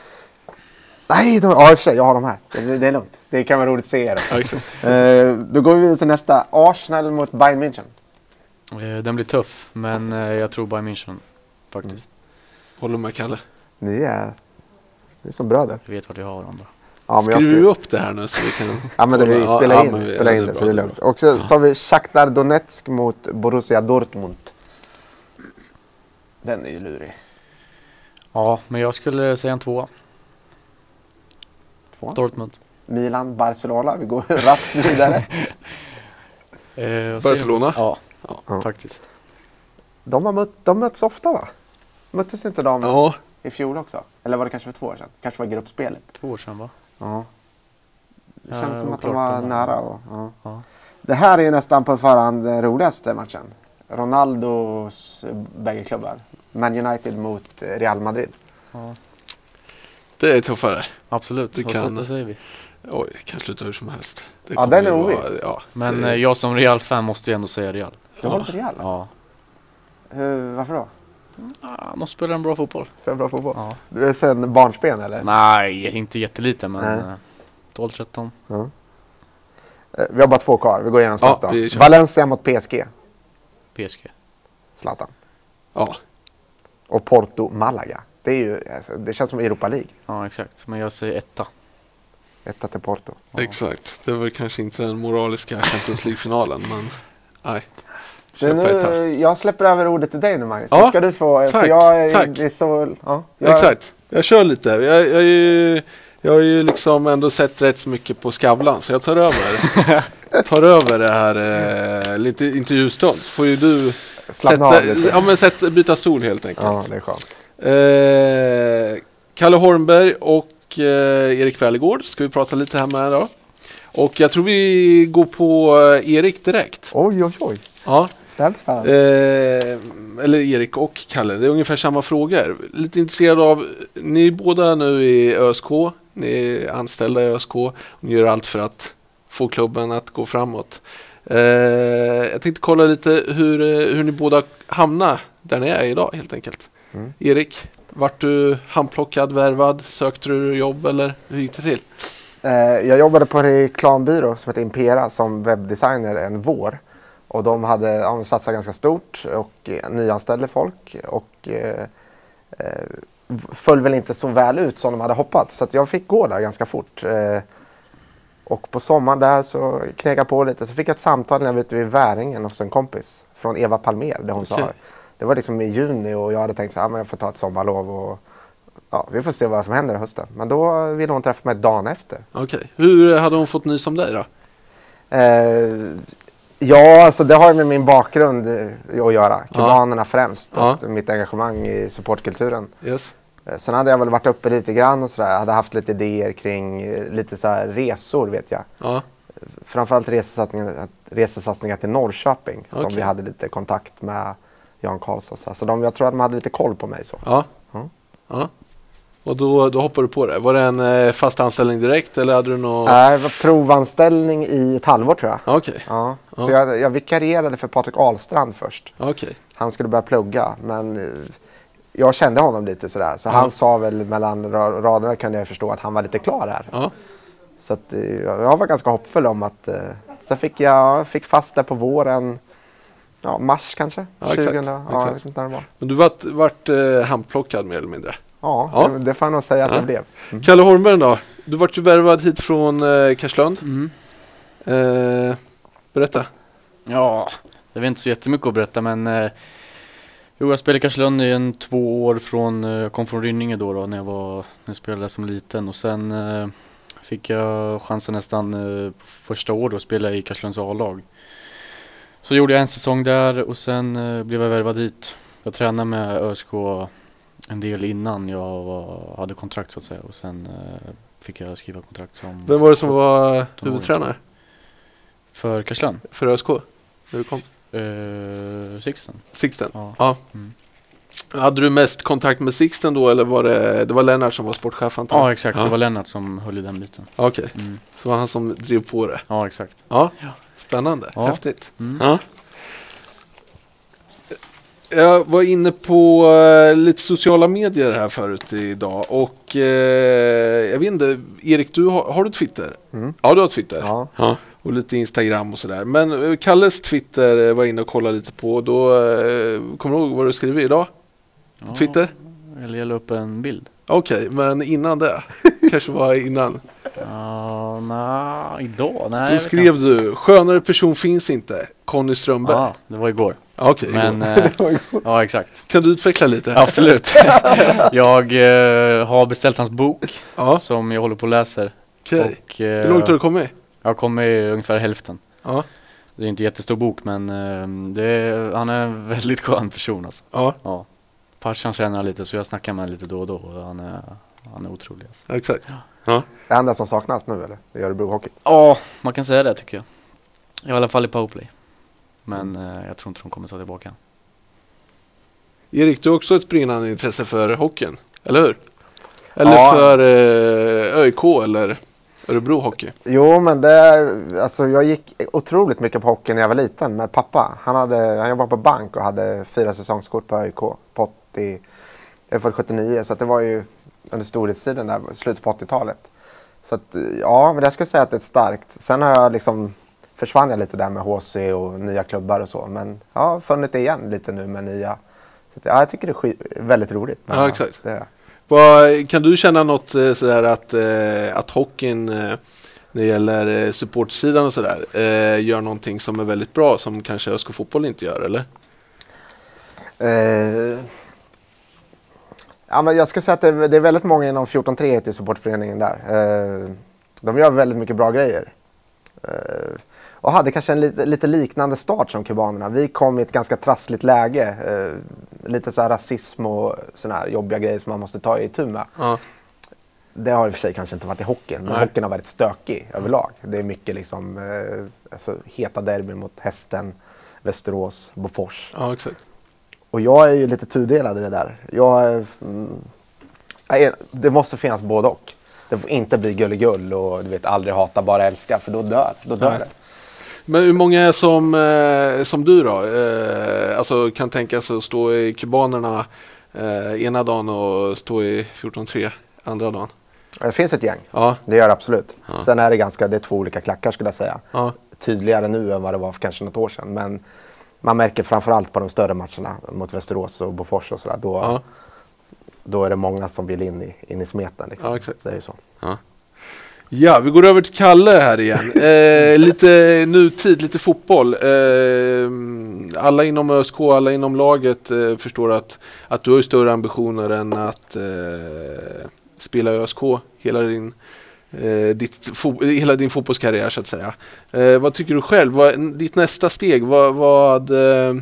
Nej, de, ja, i och för sig, jag har de här. Det, det är lugnt. Det kan vara roligt att se er. Ja, exakt. eh, då går vi vidare till nästa. Arsenal mot Bayern München. Eh, den blir tuff, men eh, jag tror Bayern München faktiskt. Mm. Håller med Kalle. Ni är, ni är som bröder. Jag vet vart vi har varandra. Ja, Skriver vi skulle... upp det här nu så vi kan... ja, men det, vi spelar ja, in, ja, vi, spelar in det, det, det så det är lugnt. Och så, ja. så har vi Shakhtar Donetsk mot Borussia Dortmund. Den är ju lurig. Ja, men jag skulle säga en tvåa. Två? Dortmund. Milan, Barcelona. Vi går raskt vidare. eh, Barcelona? Ja, ja, ja, faktiskt. De har mött, de möts ofta, va? Möttes inte de ja. i fjol också? Eller var det kanske för två år sedan? Kanske var gruppspelet? Två år sedan, va? Ja. Det känns ja, som att de var de nära. Och, ja. Ja. Det här är nästan på förhand den roligaste matchen. Ronaldos bägge klubbar. Man United mot Real Madrid. Ja. Det är tuffare. Absolut, det kan, det säger vi. Oj, det kan sluta hur som helst. Det ja, den är oviss. Ja, men det... jag som Real-fan måste ju ändå säga Real. Du håller på Real? Alltså? Ja. Hur, varför då? Ja, de spelar en bra fotboll. Spelar en bra fotboll? Ja. Du är sen barnsben, eller? Nej, inte jättelite, men tolv tretton. Ja. Vi har bara två kvar. Vi går igenom snabbt ja, då. Valencia mot P S G. P S G. Zlatan. Ja. Och Porto Malaga. Det, är ju, alltså, det känns som Europa League. Ja, exakt. Men jag säger etta. Etta till Porto. Ja. Exakt. Det var kanske inte den moraliska Champions League-finalen, men nej. Du, nu, jag släpper över ordet till dig nu, Magnus. Ja, ska du få, tack, för jag, tack. Det är så, ja, jag, exakt. Jag kör lite. Jag, jag, är ju, jag har ju liksom ändå sett rätt så mycket på Skavlan, så jag tar över. tar över det här eh, lite intervjustund. Får ju du sätta, ja, men sätta, byta stol helt enkelt. Ja, det är skönt. Eh, Kalle Holmberg och eh, Erik Vällegård ska vi prata lite här med då. Och jag tror vi går på eh, Erik direkt. Oj, oj, oj. Ja. Eh, eller Erik och Kalle, det är ungefär samma frågor. Lite intresserad av, ni är båda nu i ÖSK, ni är anställda i ÖSK och ni gör allt för att få klubben att gå framåt. Eh, jag tänkte kolla lite hur, hur ni båda hamnar där ni är idag helt enkelt. Mm. Erik, vart du handplockad, värvad, sökte du jobb eller hur gick det till? Eh, jag jobbade på en reklambyrå som heter Impera som webbdesigner en vår. Och de hade ja, satsat ganska stort och eh, nyanställde folk. Och eh, eh, föll väl inte så väl ut som de hade hoppats. Så att jag fick gå där ganska fort. Eh, och på sommaren där så knäckade jag på lite. Så fick jag ett samtal när jag var ute vid Väringen hos en kompis från Eva Palmer. Där hon okay. sa, det var liksom i juni och jag hade tänkt så här, men jag får ta ett sommarlov och ja, vi får se vad som händer i hösten. Men då ville hon träffa mig dagen efter. Okej. Okay. Hur hade hon fått nys om dig då? Eh, ja, alltså det har med min bakgrund att göra. Kubanerna ja. främst. Ja. Att mitt engagemang i supportkulturen. Yes. Sen hade jag väl varit uppe lite grann och sådär. Hade haft lite idéer kring lite så här resor, vet jag. Ja. Framförallt resesatsningar, resesatsningar till Norrköping. Okay. Som vi hade lite kontakt med Jan Karlsson. Så de, jag tror att de hade lite koll på mig. Så. Ja. Ja. Ja. Och då, då hoppade du på det. Var det en eh, fast anställning direkt eller hade du någon... Nej, det var provanställning i ett halvår tror jag. Okej. Okay. Ja. Ja. Så jag, jag vikarierade för Patrik Ahlstrand först. Okej. Okay. Han skulle börja plugga, men jag kände honom lite sådär. Så ja. han sa väl mellan raderna kunde jag förstå att han var lite klar här. Ja. Så att, jag var ganska hoppfull om att... Så fick jag fick fast det på våren... Ja, mars kanske. Ja, exakt. tjugohundra. Ja, exakt. Jag vet inte när det var. Men du vart, vart eh, handplockad mer eller mindre? Ja, ja. Det, det får jag nog säga att ja. det blev. Mm. Kalle Holmberg då? Du vart ju värvad hit från eh, Karlslund. Mm. Eh, berätta. Ja, det är inte så jättemycket att berätta men eh, jo, jag spelade i Karlslund i en två år från, jag eh, kom från Rynninge då, då när jag var när jag spelade som liten och sen eh, fick jag chansen nästan eh, första året att spela i Karlslunds A-lag. Så gjorde jag en säsong där och sen eh, blev jag värvad hit. Jag tränade med ÖSK en del innan jag var, hade kontrakt så att säga och sen eh, fick jag skriva kontrakt som... Vem var det som var huvudtränare? För Karlslund? För ÖSK? När du kom? Uh, Sixten. Sixten? Ja. ja. Mm. Hade du mest kontakt med Sixten då eller var det, det var Lennart som var sportchef antar jag? Ja exakt, ja. Det var Lennart som höll i den biten. Okej, okay. mm. Så var han som drev på det? Ja exakt. Ja, spännande, ja. Häftigt. Mm. Ja. Jag var inne på uh, lite sociala medier här förut idag och uh, jag vet inte, Erik du har, har du Twitter? Mm. Ja du har Twitter. Ja. Ja. Och lite Instagram och sådär. Men uh, Kalles Twitter var inne och kollade lite på. Då uh, kommer du ihåg vad du skriver idag? Ja, Twitter? Jag la upp en bild. Okej, okay, men innan det? Kanske var innan? Ja, nej, idag? Nej, då skrev du, skönare person finns inte, Conny Strömberg. Ja, det var igår. Okej, okay, men eh, ja exakt. Kan du utveckla lite? Absolut. jag eh, har beställt hans bok ja. som jag håller på och läser. Okej. Okay. Eh, Hur långt har du kommit? Jag har kommit ungefär hälften. Ja. Det är inte en jättestor bok men eh, det är, han är en väldigt skön person alltså. Ja. Ja. Farsan känner lite så jag snackar med lite då och då och han är, han är otrolig alltså. Ja, exakt. Ja. Ja. Det enda som saknas nu eller? I Örebro Hockey? Ja, man kan säga det tycker jag. I alla fall i powerplay. Men eh, jag tror inte de kommer ta tillbaka. Erik, du har också ett brinnande intresse för hockeyn, eller hur? Eller ja. för eh, ÖIK eller Örebro Hockey? Jo, men det, alltså jag gick otroligt mycket på hockey när jag var liten med pappa. Han, hade, han jobbade på bank och hade fyra säsongskort på ÖIK på åttio, jag är född sjuttionio, så att det var ju under storhetstiden där, slutet på åttiotalet. Så att, ja, men jag ska säga att det är starkt. Sen har jag liksom försvann jag lite där med H C och nya klubbar och så. Men jag har funnit det igen lite nu med nya. Så att, ja, jag tycker det är skit, väldigt roligt. Men, ja, exakt. Det, Vad, kan du känna något sådär att, eh, att hockeyn eh, när det gäller eh, supportsidan och sådär eh, gör någonting som är väldigt bra som kanske Ösko fotboll inte gör, eller? Eh, ja, men jag ska säga att det, det är väldigt många inom fjorton tre i supportföreningen där. Eh, de gör väldigt mycket bra grejer. Eh, och hade kanske en lite, lite liknande start som kubanerna. Vi kom i ett ganska trassligt läge. Eh, lite så här rasism och såna här jobbiga grejer som man måste ta i tur med. Ja. Det har i och för sig kanske inte varit i hockeyn. Men Nej. hockeyn har varit stökig mm. överlag. Det är mycket liksom, eh, alltså, heta derby mot Hästen, Västerås, Bofors. Ja, exakt. Och jag är ju lite tudelad i det där. Jag är, mm, är, det måste finnas både och. Det får inte bli gulligull och du vet aldrig hata, bara älska. För då dör, då dör det. Men hur många är som, eh, som du då? Eh, alltså kan tänka sig att stå i kubanerna eh, ena dagen och stå i fjorton tre andra dagen? Det finns ett gäng. Ja. Det gör det absolut. Ja. Sen är det ganska, det är två olika klackar skulle jag säga. Ja. Tydligare nu än vad det var för kanske något år sedan. Men man märker framförallt på de större matcherna mot Västerås och Bofors och sådär. Då, ja. då är det många som vill in i, in i smeten. Liksom. Ja, exakt. Det är ju så. Ja. Ja, vi går över till Kalle här igen. Eh, lite nutid, lite fotboll. Eh, alla inom ÖSK, alla inom laget eh, förstår att, att du har större ambitioner än att eh, spela ÖSK hela din, eh, ditt fo- hela din fotbollskarriär så att säga. Eh, vad tycker du själv? Vad, ditt nästa steg, vad, vad eh,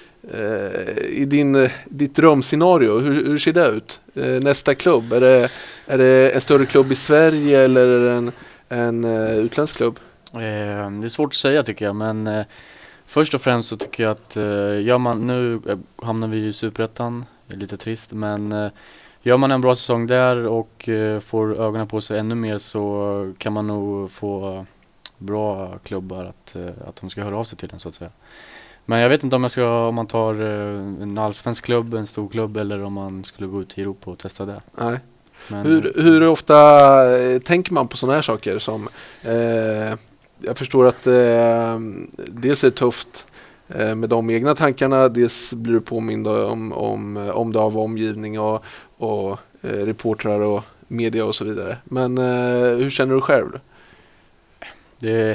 i din, ditt drömscenario, hur, hur ser det ut? Eh, nästa klubb, är det, är det en större klubb i Sverige eller är det en, en uh, utländsk klubb? Eh, det är svårt att säga tycker jag, men eh, först och främst så tycker jag att eh, gör man, nu eh, hamnar vi i Superettan, det är lite trist, men eh, gör man en bra säsong där och eh, får ögonen på sig ännu mer så kan man nog få bra klubbar att, eh, att de ska höra av sig till den så att säga. Men jag vet inte om jag ska, om man tar en allsvensk klubb, en stor klubb, eller om man skulle gå ut i Europa och testa det. Nej. Men, hur, hur ofta eh, tänker man på sådana här saker som eh, jag förstår att eh, dels är det tufft eh, med de egna tankarna, dels blir du påmind om, om, om det av omgivning och, och eh, reportrar och media och så vidare. Men eh, hur känner du själv? Det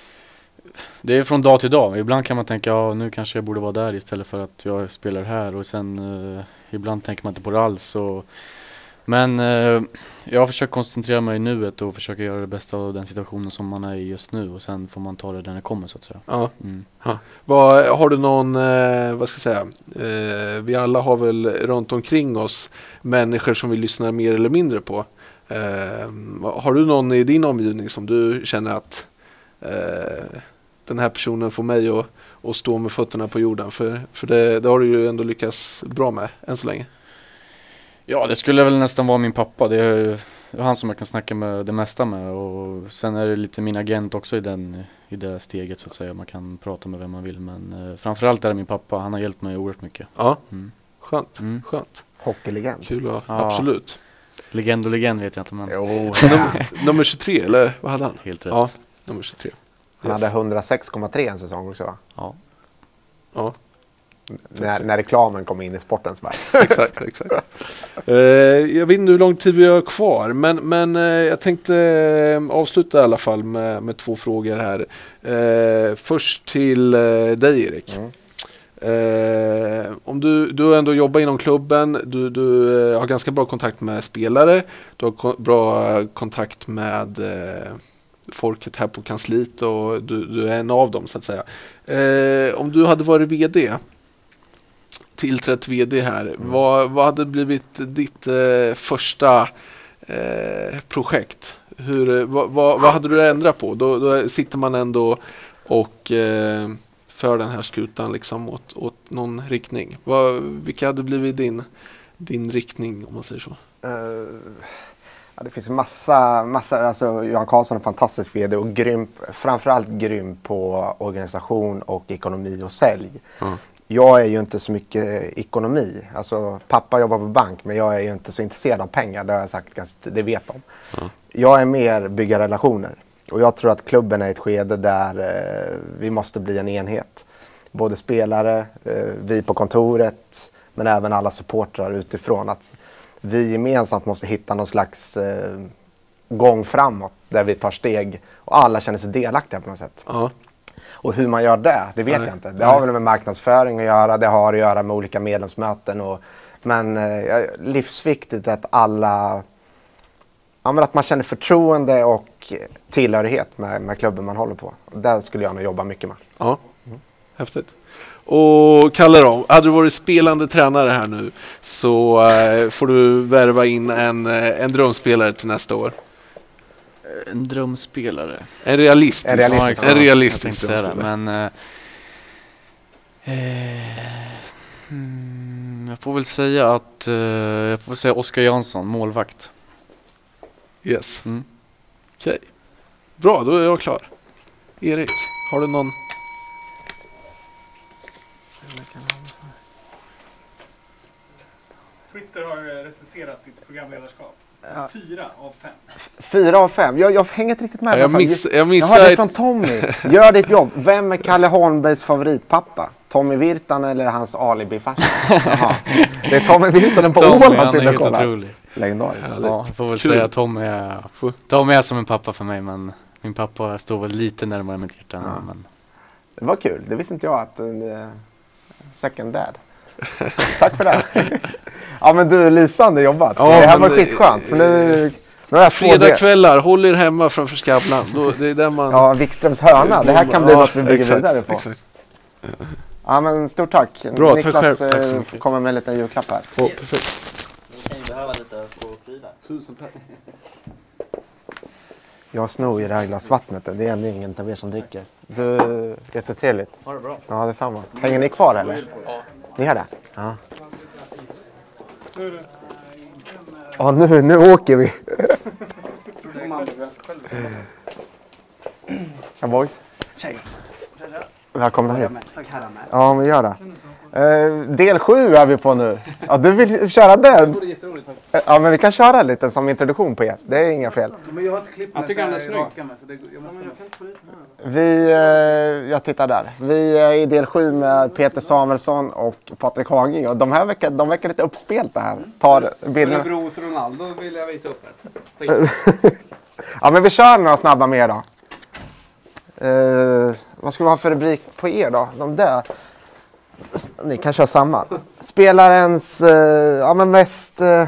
Det är från dag till dag. Ibland kan man tänka, ja, nu kanske jag borde vara där istället för att jag spelar här. Och sen eh, ibland tänker man inte på det alls. Och, men eh, jag försöker koncentrera mig i nuet och försöka göra det bästa av den situationen som man är i just nu. Och sen får man ta det när det kommer så att säga. Ja. Mm. Ja. Vad, har du någon, eh, vad ska jag säga, eh, vi alla har väl runt omkring oss människor som vi lyssnar mer eller mindre på. Eh, har du någon i din omgivning som du känner att eh, den här personen får mig att, att stå med fötterna på jorden? För, för det, det har du ju ändå lyckats bra med än så länge. Ja, det skulle väl nästan vara min pappa. Det är han som jag kan snacka med det mesta med. Och sen är det lite min agent också i, den, i det steget så att säga. Man kan prata med vem man vill. Men eh, framförallt är det min pappa. Han har hjälpt mig oerhört mycket. Ja, mm. skönt. Mm. skönt. Hockeylegend. Kul och, ja. Absolut. Legend och legend vet jag inte. Men... Jo. Num- nummer tjugotre, eller vad hade han? Helt rätt. Ja, nummer tjugotre. Han hade hundrasex komma tre en säsong också va? Ja. Ja. När, när reklamen kom in i sportens värld. exakt, exakt. uh, jag vet inte hur lång tid vi har kvar, men, men uh, jag tänkte uh, avsluta i alla fall med, med två frågor här. Uh, först till uh, dig Erik. Mm. Uh, om du, du ändå jobbar inom klubben, du, du uh, har ganska bra kontakt med spelare, du har ko- bra uh, kontakt med uh, folket här på kansliet och du, du är en av dem så att säga. Uh, om du hade varit vd, tillträtt vd här, mm. vad, vad hade blivit ditt uh, första uh, projekt? Hur, vad, vad, vad hade du ändrat på? Då, då sitter man ändå och uh, för den här skutan liksom åt, åt någon riktning. Vad, vilka hade blivit din, din riktning om man säger så? Uh, ja, det finns massa, massa alltså Johan Karlsson är en fantastisk vd och grym, framförallt grym på organisation och ekonomi och sälj. Mm. Jag är ju inte så mycket ekonomi. Alltså pappa jobbar på bank men jag är ju inte så intresserad av pengar. Det har jag sagt, det vet de. Mm. Jag är mer bygga relationer. Och jag tror att klubben är ett skede där eh, vi måste bli en enhet. Både spelare, eh, vi på kontoret, men även alla supportrar utifrån. Att vi gemensamt måste hitta någon slags eh, gång framåt där vi tar steg och alla känner sig delaktiga på något sätt. Ja. Och hur man gör det, det vet Nej. jag inte. Det har väl med marknadsföring att göra, det har att göra med olika medlemsmöten. Och, men eh, livsviktigt att alla... Ja, men att man känner förtroende och tillhörighet med, med klubben man håller på. Där skulle jag nog jobba mycket med. Ja, mm. Häftigt. Och Kalle då, hade du varit spelande tränare här nu så äh, får du värva in en, en drömspelare till nästa år. En drömspelare? En realistisk, en realistisk, en realistisk jag drömspelare. Men äh, äh, hmm, jag får väl säga att äh, jag får säga Oskar Jansson, målvakt. Yes. Mm. Okej. Okay. Bra, då är jag klar. Erik, har du någon? Twitter har recenserat ditt programledarskap. Ja. Fyra av fem. Fyra av fem? Jag, jag hänger inte riktigt med. Ja, jag, miss, jag missar... Jag hörde det från Tommy. Gör ditt jobb. Vem är Kalle Holmbergs favoritpappa? Tommy Virtanen eller hans alibi-farsa? Det är Tommy Virtanen på Tommy, Åland han till är att helt kolla. otrolig. Legendariskt. Ja, jag får väl säga att Tommy är, Tommy är som en pappa för mig, men min pappa står väl lite närmare mitt hjärta. Ja. Men... Det var kul, det visste inte jag att uh, second dad. Tack för det. Ja men du, lysande jobbat. Ja, det här var skitskönt. För nu, nu fredagskvällar, håll er hemma framför Skavlan. Då, det är där man... Ja, Wikströms hörna. Det här kan bli ja, något vi bygger exakt, vidare på. Exakt. Ja men stort tack. Bra, Niklas tack själv. Tack får komma med en liten julklapp här. Oh, perfekt. Ni kan ju behöva lite skålfrida. Tusen tack. Jag snor i det här glasvattnet. Det är ändå ingen av er som dricker. Du, jättetrevligt. Ha det bra. Ja, detsamma. Hänger ni kvar eller? Ja. Ni har det? Ja. Ja, nu, nu åker vi. Ja, boys. Tjej. Välkomna hit. Tack herrar med. Ja, men gör det. Uh, del sju är vi på nu. Ja, du vill köra den? Det är jätteroligt. Tack. Ja, men vi kan köra lite som introduktion på er. Det är inga fel. Men jag har ett klipp med sig raka med, så det, jag måste... Vi, uh, jag tittar där. Vi är i del sju med Peter Samuelsson och Patrik Haging. Och de här veckar, de verkar lite uppspelt det här. Tar bilderna. Örebros Ronaldo vill jag visa upp här. Ja, men vi kör några snabba mer då. Uh, vad ska vi ha för rubrik på er då? De där. Ni kan köra samma. Spelarens uh, ja, men mest, uh,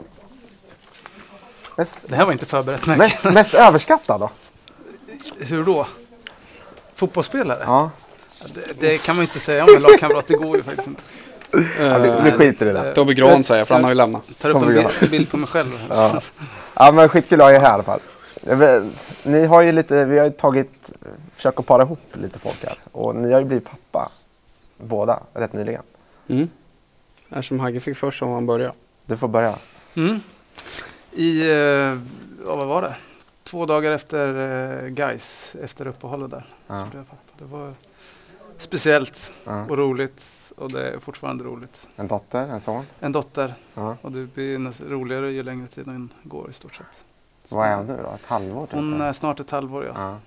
mest... Det här var inte förberett. Mest, mest överskattad då? Hur då? Fotbollsspelare? Ja. Det, det kan man inte säga om en lagkamrat. Det går ju faktiskt inte. Ja, vi, vi skiter i det. Tobbe Gran säger jag, för han har ju lämnat. Tar upp en bild, bild på mig själv. Ja, ja men skitkul att ha er här i alla fall. Vet, ni har ju lite, vi har ju tagit, försökt att para ihop lite folk här. Och ni har ju blivit pappa, båda, rätt nyligen. Mm. Eftersom Hagge fick först som han började. Du får börja. Mm. I, uh, vad var det? Två dagar efter uh, Gais, efter uppehållet där. Ja. Så blev jag pappa. Det var speciellt ja. och roligt. Och det är fortfarande roligt. En dotter, en son? En dotter. Ja. Och det blir roligare ju längre tiden går i stort sett. Så vad är hon nu då? Ett halvår? Typ. Hon är snart ett halvår, ja. ja.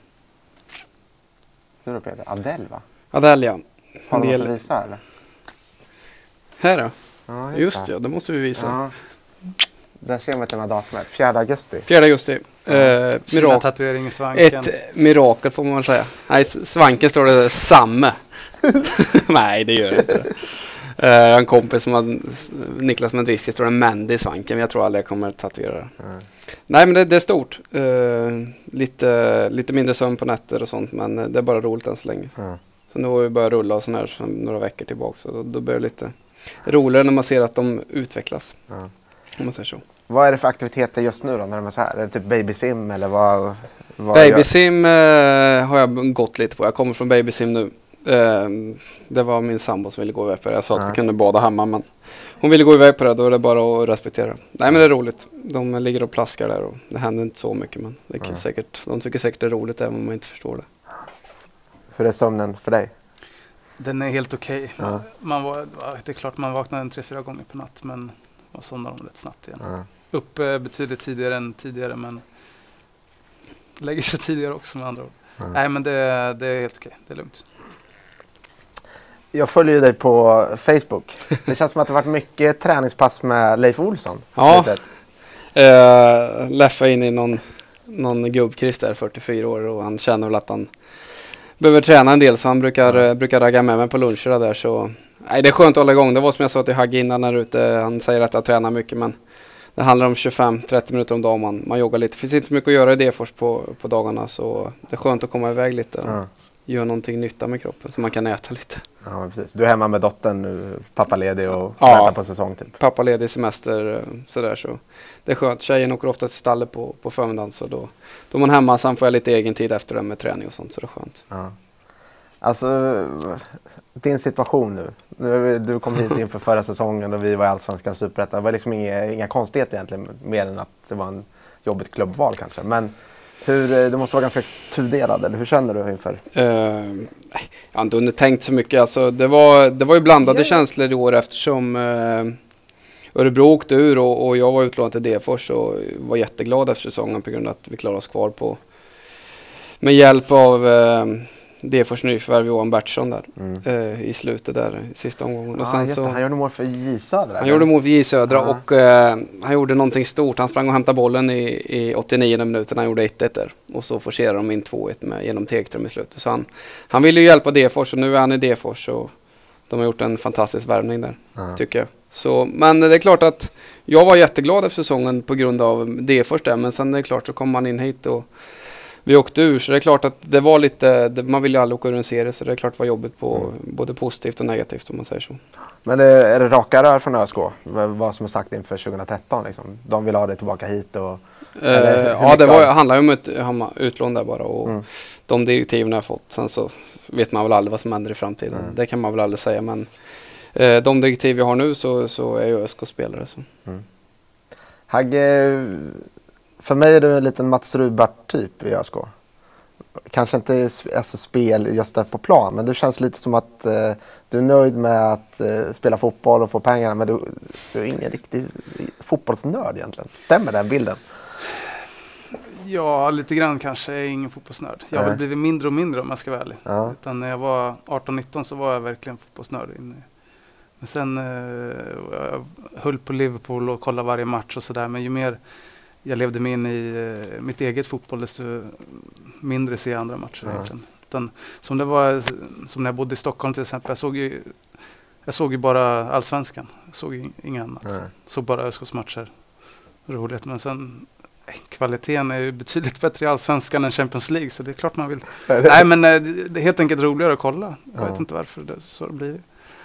Hur är det Peter? Adele va? Adele, ja. Har du något att visa eller? Här då? Ja, just, just det. ja, det måste vi visa. Ja. Där ser man att den har datumet. fjärde augusti. fjärde augusti. Ja. Eh, mirak- tatuering i svanken. Ett mirakel får man väl säga. Nej, svanken står det Samme. Nej, det gör det inte. Uh, en kompis som har Niklas Mendrissi står det Mandy i svanken, men jag tror aldrig jag kommer att tatuera det. Mm. Nej, men det, det är stort. Uh, lite, lite mindre sömn på nätter och sånt, men det är bara roligt än så länge. Mm. Så nu har vi börjat rulla och sån här så några veckor tillbaka, så då, då blir det lite roligare när man ser att de utvecklas. Mm. Om man säger så. Vad är det för aktiviteter just nu då när de är så här? Är det typ babysim eller vad? vad babysim uh, har jag gått lite på. Jag kommer från babysim nu. Uh, det var min sambo som ville gå iväg på det. Jag sa att ja. vi kunde bada hemma, men hon ville gå iväg på det. Då är det bara att respektera. Nej, men det är roligt. De ligger och plaskar där och det händer inte så mycket, men det är ja. säkert, de tycker säkert det är roligt även om man inte förstår det. Hur är sömnen för dig? Den är helt okej. Okay. Ja. Man var, det är klart man vaknade en tre, fyra gånger per natt, men man somnar de rätt snabbt igen. Ja. Upp eh, betydligt tidigare än tidigare, men lägger sig tidigare också med andra ord. Ja. Nej, men det, det är helt okej. Okay. Det är lugnt. Jag följer ju dig på Facebook. Det känns som att det har varit mycket träningspass med Leif Olsson. Ja, uh, Leffa in i någon, någon gubbkrist där, fyrtiofyra år, och han känner väl att han behöver träna en del, så han brukar, uh, brukar ragga med mig på luncherna där. Så, nej, det är skönt att hålla igång. Det var som jag sa till Hagge innan när ute. Han säger att jag tränar mycket, men det handlar om tjugofem till trettio minuter om dagen. Man, man joggar lite. Det finns inte så mycket att göra i det först på, på dagarna, så det är skönt att komma iväg lite. Uh. Gör någonting nytta med kroppen så man kan äta lite. Ja, men precis. Du är hemma med dottern nu, pappaledig och ja, väntar på säsong typ. Pappaledig, semester, sådär, så det är skönt. Tjejen åker ofta till stallet på, på förmiddagen, så då, då är man hemma, sen får jag lite egen tid efter det med träning och sånt, så det är skönt. Ja. Alltså, din situation nu. nu du kom hit inför förra säsongen och vi var i Allsvenskan Superettan. Det var liksom inga, inga konstigheter egentligen, mer än att det var en jobbigt klubbval kanske. Men hur, det måste vara ganska tudelad, eller hur känner du inför? Uh, jag har inte undertänkt så mycket. Alltså, det, var, det var ju blandade yeah. känslor i år eftersom uh, Örebro åkte ur och, och jag var utlånad till Degerfors och var jätteglad efter säsongen på grund av att vi klarade oss kvar på med hjälp av uh, Defors nyförvärv Johan Bertsson där Mm. eh, i slutet där, i sista omgången. Ja, Och sen just så, det. Han gjorde mål för J Södra. han gjorde mål för J Södra Ja. och eh, han gjorde någonting stort. Han sprang och hämtade bollen i, i åttionionde minuten. Han gjorde ett ett där. Och så forcerade de in två ett med, genom Tegström i slutet. Så han, han ville ju hjälpa Defors och nu är han i Defors. Och de har gjort en fantastisk värvning där, Ja. tycker jag. Så, men det är klart att jag var jätteglad efter säsongen på grund av Defors där. Men sen är det klart så kom man in hit och vi åkte ur, så det är klart att det var lite, det, man vill ju aldrig åka ur en serie, så det är klart det var jobbigt på mm. både positivt och negativt om man säger så. Men det, är det raka rör från ÖSK? Vad, vad som är sagt inför tjugohundratretton liksom? De vill ha det tillbaka hit och... Eh, ja, det var, handlar ju om ett utlån där bara och mm. de direktiven jag har fått. Sen så vet man väl aldrig vad som händer i framtiden. Mm. Det kan man väl aldrig säga, men eh, de direktiv vi har nu så, så är ju ÖSK spelare. Så. Mm. Hagge, för mig är du en liten Mats Rubart-typ i ÖSK. Kanske inte är så spel just där på plan, men det känns lite som att eh, du är nöjd med att eh, spela fotboll och få pengar, men du, du är ingen riktig fotbollsnörd egentligen. Stämmer den bilden? Ja, lite grann kanske. Jag är ingen fotbollsnörd. Jag har väl blivit mindre och mindre om jag ska vara ärlig. Ja. Utan när jag var arton nitton så var jag verkligen fotbollsnörd. Men sen eh, jag höll på Liverpool och kollade varje match och sådär. Men ju mer jag levde mig in i eh, mitt eget fotboll, desto mindre ser jag andra matcher. Ja. Egentligen. Utan, som det var, som när jag bodde i Stockholm till exempel. Jag såg ju, jag såg ju bara Allsvenskan. Jag såg ju inga annat. Ja. Såg bara ÖSKs matcher. Roligt. Men sen kvaliteten är ju betydligt bättre i Allsvenskan än Champions League, så det är klart man vill. Nej, men det är helt enkelt roligare att kolla. Jag Ja. vet inte varför det så det blir.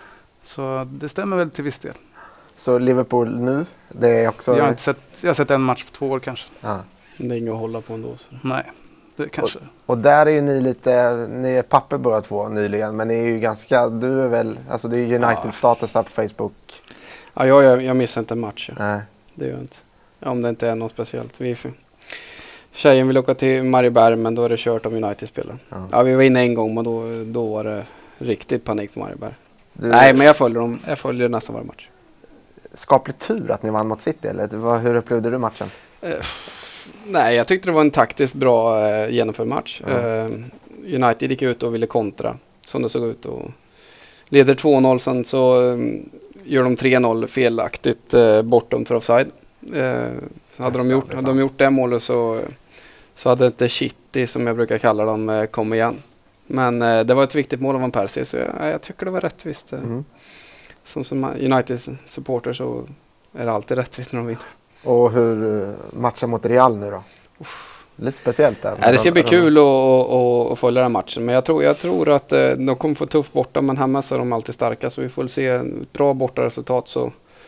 Så det stämmer väl till viss del. Så Liverpool nu, det är också... Jag har inte sett, jag har sett en match på två år kanske. Ja. Det är inget att hålla på ändå. Så. Nej, det kanske. Och, och där är ju ni lite, ni är papper båda två nyligen, men ni är ju ganska, du är väl, alltså det är ju United-status här på Facebook. Ja, jag, jag, jag missar inte en match. Ja. Nej. Det gör jag inte. Ja, om det inte är något speciellt. Vi f- Tjejen vill åka till Marieberg, men då är det kört om United spelar. Ja. Ja, vi var inne en gång, men då, då var det riktigt panik på Marieberg. Du... Nej, men jag följer dem. Jag följer nästan varje match. Skaplig tur att ni vann mot City, eller hur upplevde du matchen? Eh, nej, jag tyckte det var en taktiskt bra eh, genomförd match. Ja. Eh, United gick ut och ville kontra, som det såg ut. Och leder två noll, sen så eh, gör de tre noll felaktigt eh, bortom för offside. Eh, så hade de gjort, hade de gjort det målet så, så hade inte Chitty, som jag brukar kalla dem, eh, kommit igen. Men eh, det var ett viktigt mål av Van Persie, så jag, jag tycker det var rättvist. Eh. Mm. Som, som Uniteds supporter så är det alltid rättvist när de vinner. Och hur matchen mot Real nu då? Uff, lite speciellt där. Ja, det ska bli kul att, att, att följa den matchen. Men jag tror, jag tror att eh, de kommer få tufft borta, men hemma så är de alltid starka. Så vi får se ett bra bortaresultat, så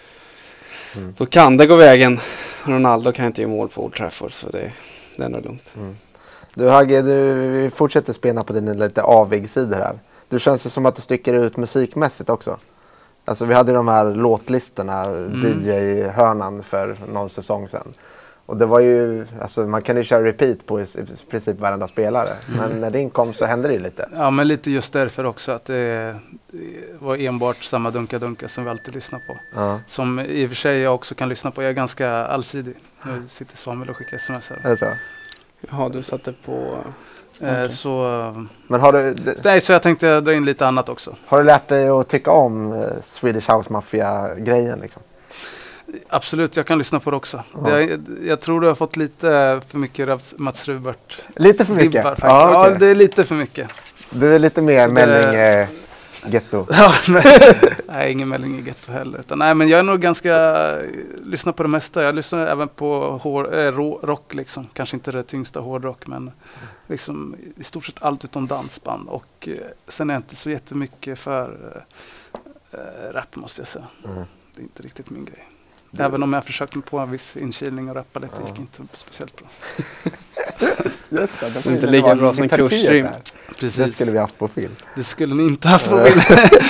mm. då kan det gå vägen. Ronaldo kan inte ge mål på Old Trafford, så det, det är nog lugnt. Mm. Du Hagge, du fortsätter spela på dina lite avigsidor här. Du känns det som att du sticker ut musikmässigt också. Alltså vi hade de här låtlistorna, mm. D J-hörnan för någon säsong sedan. Och det var ju, alltså man kan ju köra repeat på i, i princip varenda spelare. Mm. Men när din kom så hände det ju lite. Ja, men lite just därför också att det, det var enbart samma dunka-dunka som vi alltid lyssnar på. Ja. Som i och för sig jag också kan lyssna på. Jag är ganska allsidig. Nu sitter Samuel och skickar sms här. Är det så? Ja, du satte på... Okay. Så, men har du, det, nej, så jag tänkte dra in lite annat också. Har du lärt dig att tycka om uh, Swedish House Mafia-grejen liksom? Absolut, jag kan lyssna på det också. Ja. Jag, jag tror du har fått lite för mycket av Mats Rubart. Lite för mycket? Vibbar, ja, okay. Ja, det är lite för mycket. Du är lite mer Mellinge uh, getto. Ja, men, nej, ingen Mellinge getto heller. Utan, nej, men jag är nog ganska, lyssnar på det mesta. Jag lyssnar även på hår, äh, rock liksom. Kanske inte det tyngsta hårdrock, men liksom i stort sett allt utom dansband. Och eh, sen är jag inte så jättemycket för eh, rap, måste jag säga. Mm. Det är inte riktigt min grej. Du. Även om jag försökt mig på en viss inkilning och rappa lite, ja. gick inte speciellt bra. Just det, det inte lika bra som Kursstream. Precis. Det skulle vi haft på film. Det skulle ni inte haft på film.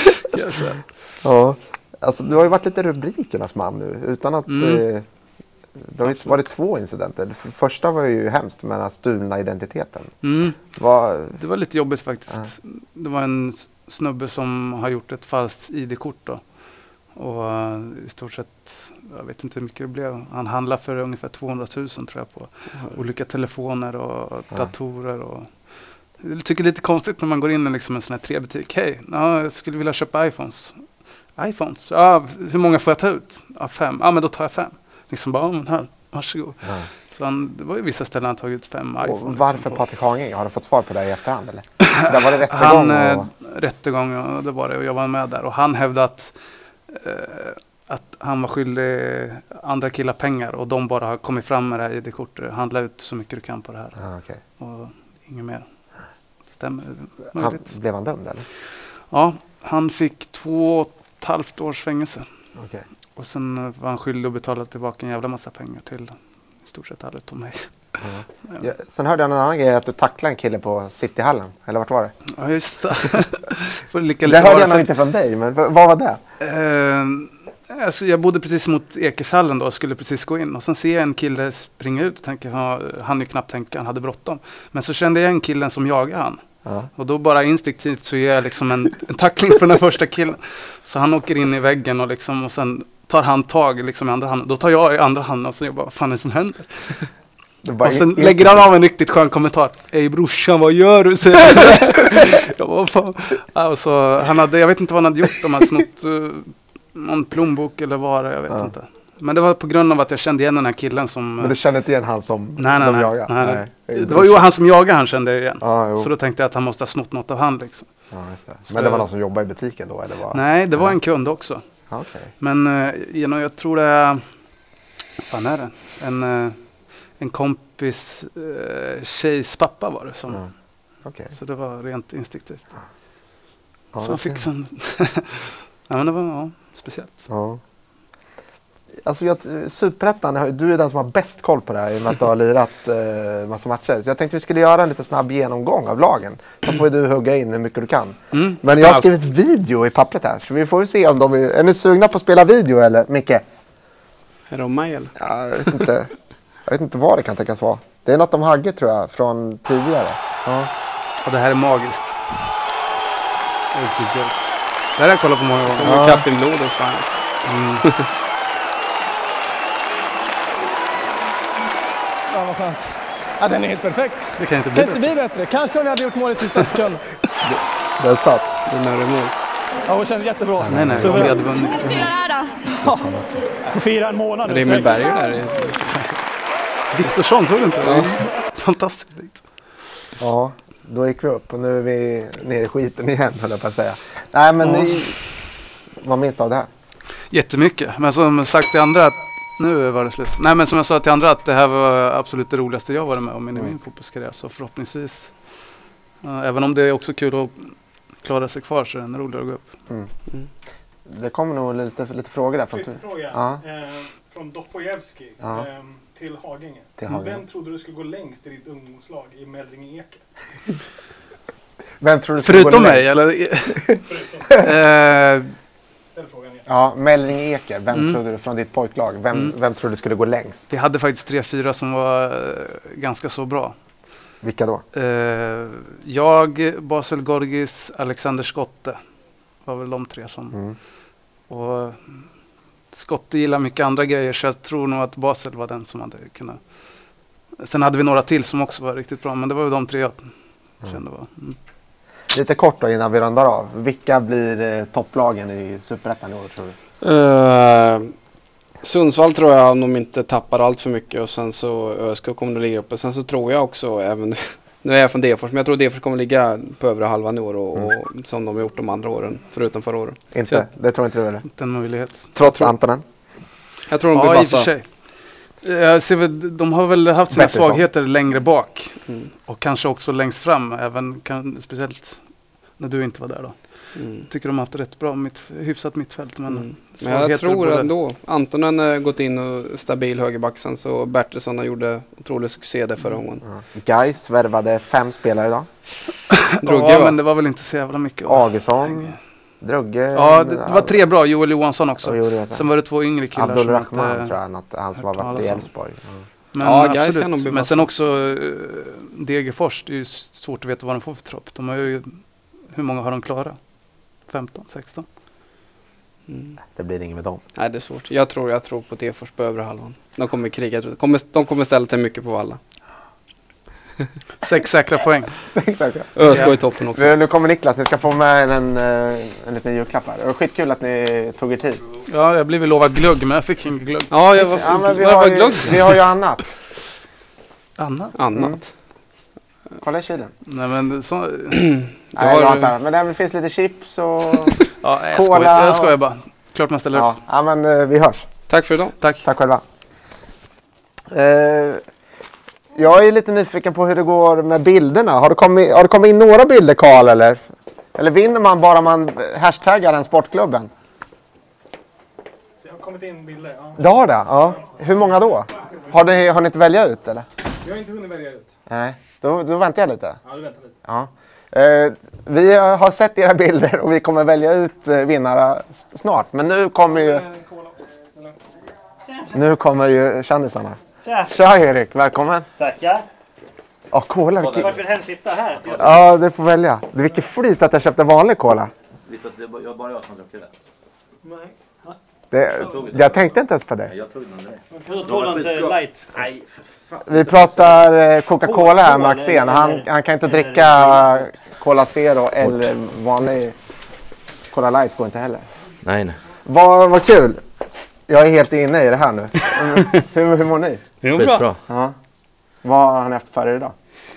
Ja, alltså du har ju varit lite rubrikernas man nu, utan att... Mm. Eh, det har ju varit två incidenter. Första var ju hemskt med den stulna identiteten. Mm. Var... Det var lite jobbigt faktiskt. Ja. Det var en snubbe som har gjort ett falskt I D-kort då. Och uh, i stort sett, jag vet inte hur mycket det blev. Han handlade för ungefär tvåhundratusen tror jag på mm. olika telefoner och ja. datorer och Jag tycker det är lite konstigt när man går in i liksom en sån här trebutik. Hej, ja, jag skulle vilja köpa iPhones. iPhones? Ja, hur många får jag ta ut? Ja, fem. Ja, men då tar jag fem. Liksom bara, men här, varsågod. Ja. Så han, det var ju vissa ställen han tagit ut fem iPhones. Och varför liksom Patrik Hagen? Har du fått svar på det i efterhand eller? Där var det rättegång? Han, och... eh, rättegång, ja, det var det. Och jag var med där. Och han hävdade att, eh, att han var skyldig andra killar pengar. Och de bara har kommit fram med det här I D-kortet. Handla ut så mycket du kan på det här. Ah, okay. Och inget mer. Stämmer. Han, blev han dömd eller? Ja, han fick två och ett halvt års fängelse. Okay. Och sen var han skyldig att betala tillbaka en jävla massa pengar till i stort sett alla utom mig. Mm. Ja, sen hörde jag en annan grej att du tacklade en kille på Cityhallen. Eller vart var det? Ja, just det. lika det hörde jag nog inte från dig, men vad var det? Uh, alltså jag bodde precis mot Ekershallen då och skulle precis gå in. Och sen ser jag en kille springa ut och tänker, han är knappt tänka, han hade bråttom. Men så kände jag en killen som jagade han. Ja. Och då bara instinktivt så ger jag liksom en, en tackling från den första killen. Så han åker in i väggen och, liksom, och sen tar han tag liksom i andra handen. Då tar jag i andra handen och så jag bara, vad fan är det som händer? Och sen in, lägger han av en riktigt skön kommentar. Ej brorsan, vad gör du? Så jag bara, fan. Ja, och så, han hade, jag vet inte vad han hade gjort. De hade snott uh, någon plånbok eller vad jag vet ja. inte. Men det var på grund av att jag kände igen den här killen som... Men du kände inte igen han som nej, nej, de nej, jagade? Nej, nej. Det var ju han som jagade, han kände jag igen. Ah, så då tänkte jag att han måste ha snott något av han liksom. Ja, just det. Men det var någon som jobbade i butiken då? Eller vad? Nej, det var ja. en kund också. Okay. Men uh, you know, jag tror det är... Vad fan är det? En, uh, en kompis uh, tjejs pappa var det som... Mm. Okay. Så det var rent instinktivt. Ja, så han fick sen... ja, men det var ja, speciellt. Ja. Alltså jag, Superettan, du är den som har bäst koll på det här i och med att du har lirat eh, massa matcher. Så jag tänkte vi skulle göra en lite snabb genomgång av lagen. Så får du hugga in hur mycket du kan. Mm. Men jag har skrivit video i pappret här. Så vi får ju se om de är... Är ni sugna på att spela video eller, Micke? Är de mig eller? Ja, jag vet inte. Jag vet inte vad det kan tänkas vara. Det är något om Hagge tror jag, från tidigare. Ja. Och det här är magiskt. Det här har jag kollat på många gånger. Ja. Kapten Blod och fan. Mm. Ja, vad skönt. Ja, den är helt perfekt. Det kan inte bli, kan inte bli bättre. Kanske om vi hade gjort mål i sista sekund. det, det är satt. Det är nära mål. Ja, det känns jättebra. Nej, nej. Så vi hade vunnit. Fira här då. Ja. Fira en månad. Rimmer Berger där. Viktorsson, såg du inte det? Ja. Fantastiskt. Ja, då gick vi upp och nu är vi nere i skiten igen, höll jag på att säga. Nej, men ja. ni, vad minns du av det här? Jättemycket. Men som sagt till andra att nu var det slut. Nej, men som jag sa till andra att det här var absolut det roligaste jag varit med om i min mm. fotbollskarriär. Så förhoppningsvis, uh, även om det är också kul att klara sig kvar, så är det roligare att gå upp. Mm. Mm. Det kommer nog lite, lite frågor där. Från fråga ja. eh, från Dostojevskij ja. eh, till Haginge. Till Haginge. Vem trodde du skulle gå längst i ditt ungdomslag i Mellinge-Eker? Vem tror du Förutom mig, eller? eh, Ställ frågan igen. Ja, Mellinge-Eker. Vem mm. trodde du från ditt pojklag? Vem, mm. vem tror du skulle gå längst? Vi hade faktiskt tre, fyra som var uh, ganska så bra. Vilka då? Uh, jag, Basel Gorgis, Alexander Skotte. Var väl de tre som... Mm. Och Skotte gillar mycket andra grejer, så jag tror nog att Basel var den som hade kunnat... Sen hade vi några till som också var riktigt bra, men det var ju de tre jag mm. kände var... Mm. Lite kort då innan vi rundar av. Vilka blir eh, topplagen i Superettan i år, tror du? Uh, Sundsvall tror jag om de inte tappar allt för mycket, och sen så ÖSK kommer att ligga uppe. Sen så tror jag också, även nu är jag från Defors, men jag tror Defors kommer att ligga på övre halvan i år och, mm. och som de har gjort de andra åren, förutom förra året. Inte? Jag, det tror inte du eller? Inte en möjlighet. Trots Antonen? Jag tror de blir ja, vassa. I och för sig. Jag ser väl, de har väl haft sina svagheter så. längre bak mm. och kanske också längst fram, även kan, speciellt när du inte var där då. Mm. Tycker de har haft rätt bra mitt, hyfsat mittfält. Men, mm. men jag tror både... ändå, Antonen har gått in och stabil högerback sen, så Bertilsson har gjorde otrolig succé där förra gången. Mm. Gais värvade fem spelare idag. Drugge, ja, men det var väl inte så jävla mycket. Agesson, Drugge. Ja, det, det var tre bra. Joel Johansson också. Joel sen var det två yngre killar. Abdul Rahman inte, tror jag, att han som har varit i Elfsborg. Mm. Men, ja, absolut. Men sen också uh, Degerfors, det är ju svårt att veta vad de får för tropp. De har ju, hur många har de klara? femton, sexton? Mm. Det blir inget med dem. Nej, det är svårt. Jag tror, jag tror på Degerfors på övre halvan. De kommer kriga. De kommer, de kommer ställa till mycket på alla. Sex säkra poäng. Sex säkra. ÖSK i toppen också. Nu, nu kommer Niklas, ni ska få med en, en liten julklapp här. Det var skitkul att ni tog er tid. Ja, jag blev väl lovad glögg, men jag fick ingen glögg. Ja, jag var, ja, men vi, var, har var ju, glögg. vi har ju annat. Annat? Annat. Mm. Kolla i kylen. Nej, men så... Nej, jag har inte. Men där finns lite chips och ja, jag cola. Skojar, jag skojar bara. Klart man ställer ja. upp. Ja, men uh, vi hörs. Tack för idag. Tack. Tack själva. Uh, jag är lite nyfiken på hur det går med bilderna. Har det kommit, har det kommit in några bilder, Karl, eller? Eller vinner man bara man hashtaggar den sportklubben? Det har kommit in bilder, ja. Det har det? Ja. Hur många då? Har ni, har ni inte välja ut, eller? Jag har inte hunnit välja ut. Nej, då, då väntar jag lite. Ja, du väntar lite. Ja. Uh, vi har sett era bilder och vi kommer välja ut uh, vinnare snart. Men nu kommer ju... Nu kommer ju kändisarna. Tja! Tja Erik, välkommen! Tackar! Ja, cola. Varför vill helst sitta här? Ska jag Ja, du får välja. Det är vilket flyt att jag köpte vanlig cola. Vet du att det är bara- bara jag som har druckit det? Nej. Det, jag tänkte inte ens på det. Jag tog den direkt. Du tål inte light? Nej, för fan. Vi pratar eh, Coca-Cola här med Axén. Han, han kan inte dricka Cola Zero eller vanlig Cola Light går inte heller. Nej, nej. Vad, vad kul! Jag är helt inne i det här nu. hur, hur mår ni? Vi mår bra. Skitbra. Ja. Vad har ni haft för er idag?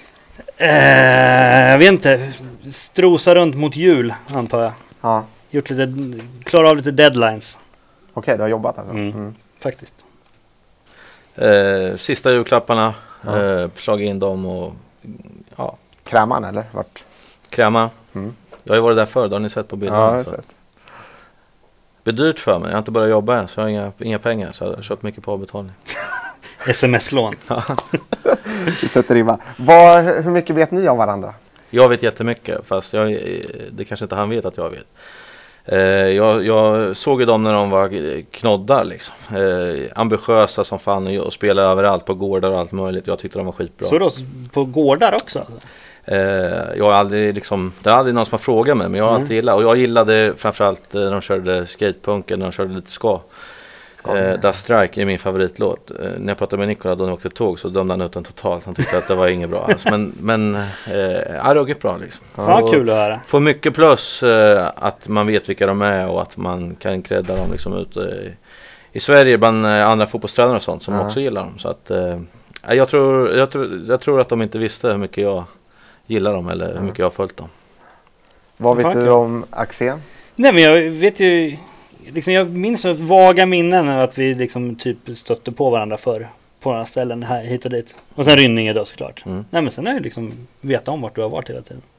Eh, jag vet inte. Strosa runt mot jul, antar jag. Ja. Gjort lite, klara av lite deadlines. Okej, du har jobbat alltså? Mm. Mm. Faktiskt. Eh, sista julklapparna, Ja. eh, slagit in dem och ja. Kräman eller? Vart? Kräma. Mm. Jag har ju varit där förr, det har ni sett på bilderna. Ja, jag har så. sett. Det blir dyrt för mig, jag har inte börjat jobba än så jag har inga, inga pengar så jag har köpt mycket på avbetalning. Sms-lån. Ja. Vi sätter ribban. Vad, hur mycket vet ni om varandra? Jag vet jättemycket fast jag, det kanske inte han vet att jag vet. Eh, jag, jag såg ju dem när de var knoddar liksom. Eh, ambitiösa som fan och, och spelade överallt på gårdar och allt möjligt. Jag tyckte de var skitbra. Så då på gårdar också? Alltså? Eh, jag har aldrig liksom, det är aldrig någon som har frågat mig men jag har Mm. alltid gillat. Och jag gillade framförallt eh, när de körde skatepunken, när de körde lite ska. Eh, Das Strike är min favoritlåt. Eh, när jag pratade med Nikola då han åkte tåg så dömde han ut den totalt. Han tyckte att det var inget bra alls. Men, men eh, ja, det var bra liksom. Fan vad kul att höra. Får mycket plus eh, att man vet vilka de är och att man kan credda dem liksom ute i, i Sverige bland eh, andra fotbollstränare och sånt som Ja. också gillar dem. Så att eh, jag, tror, jag, tror, jag tror att de inte visste hur mycket jag gillar dem eller hur mycket jag har följt dem. Vad vet Fan, du kul. om Axén? Nej men jag vet ju, liksom jag minns så vaga minnen av att vi liksom typ stötte på varandra för på några ställen här hit och dit. Och sen Rynninge då såklart. Mm. Nej men sen har jag liksom vetat om vart du har varit hela tiden.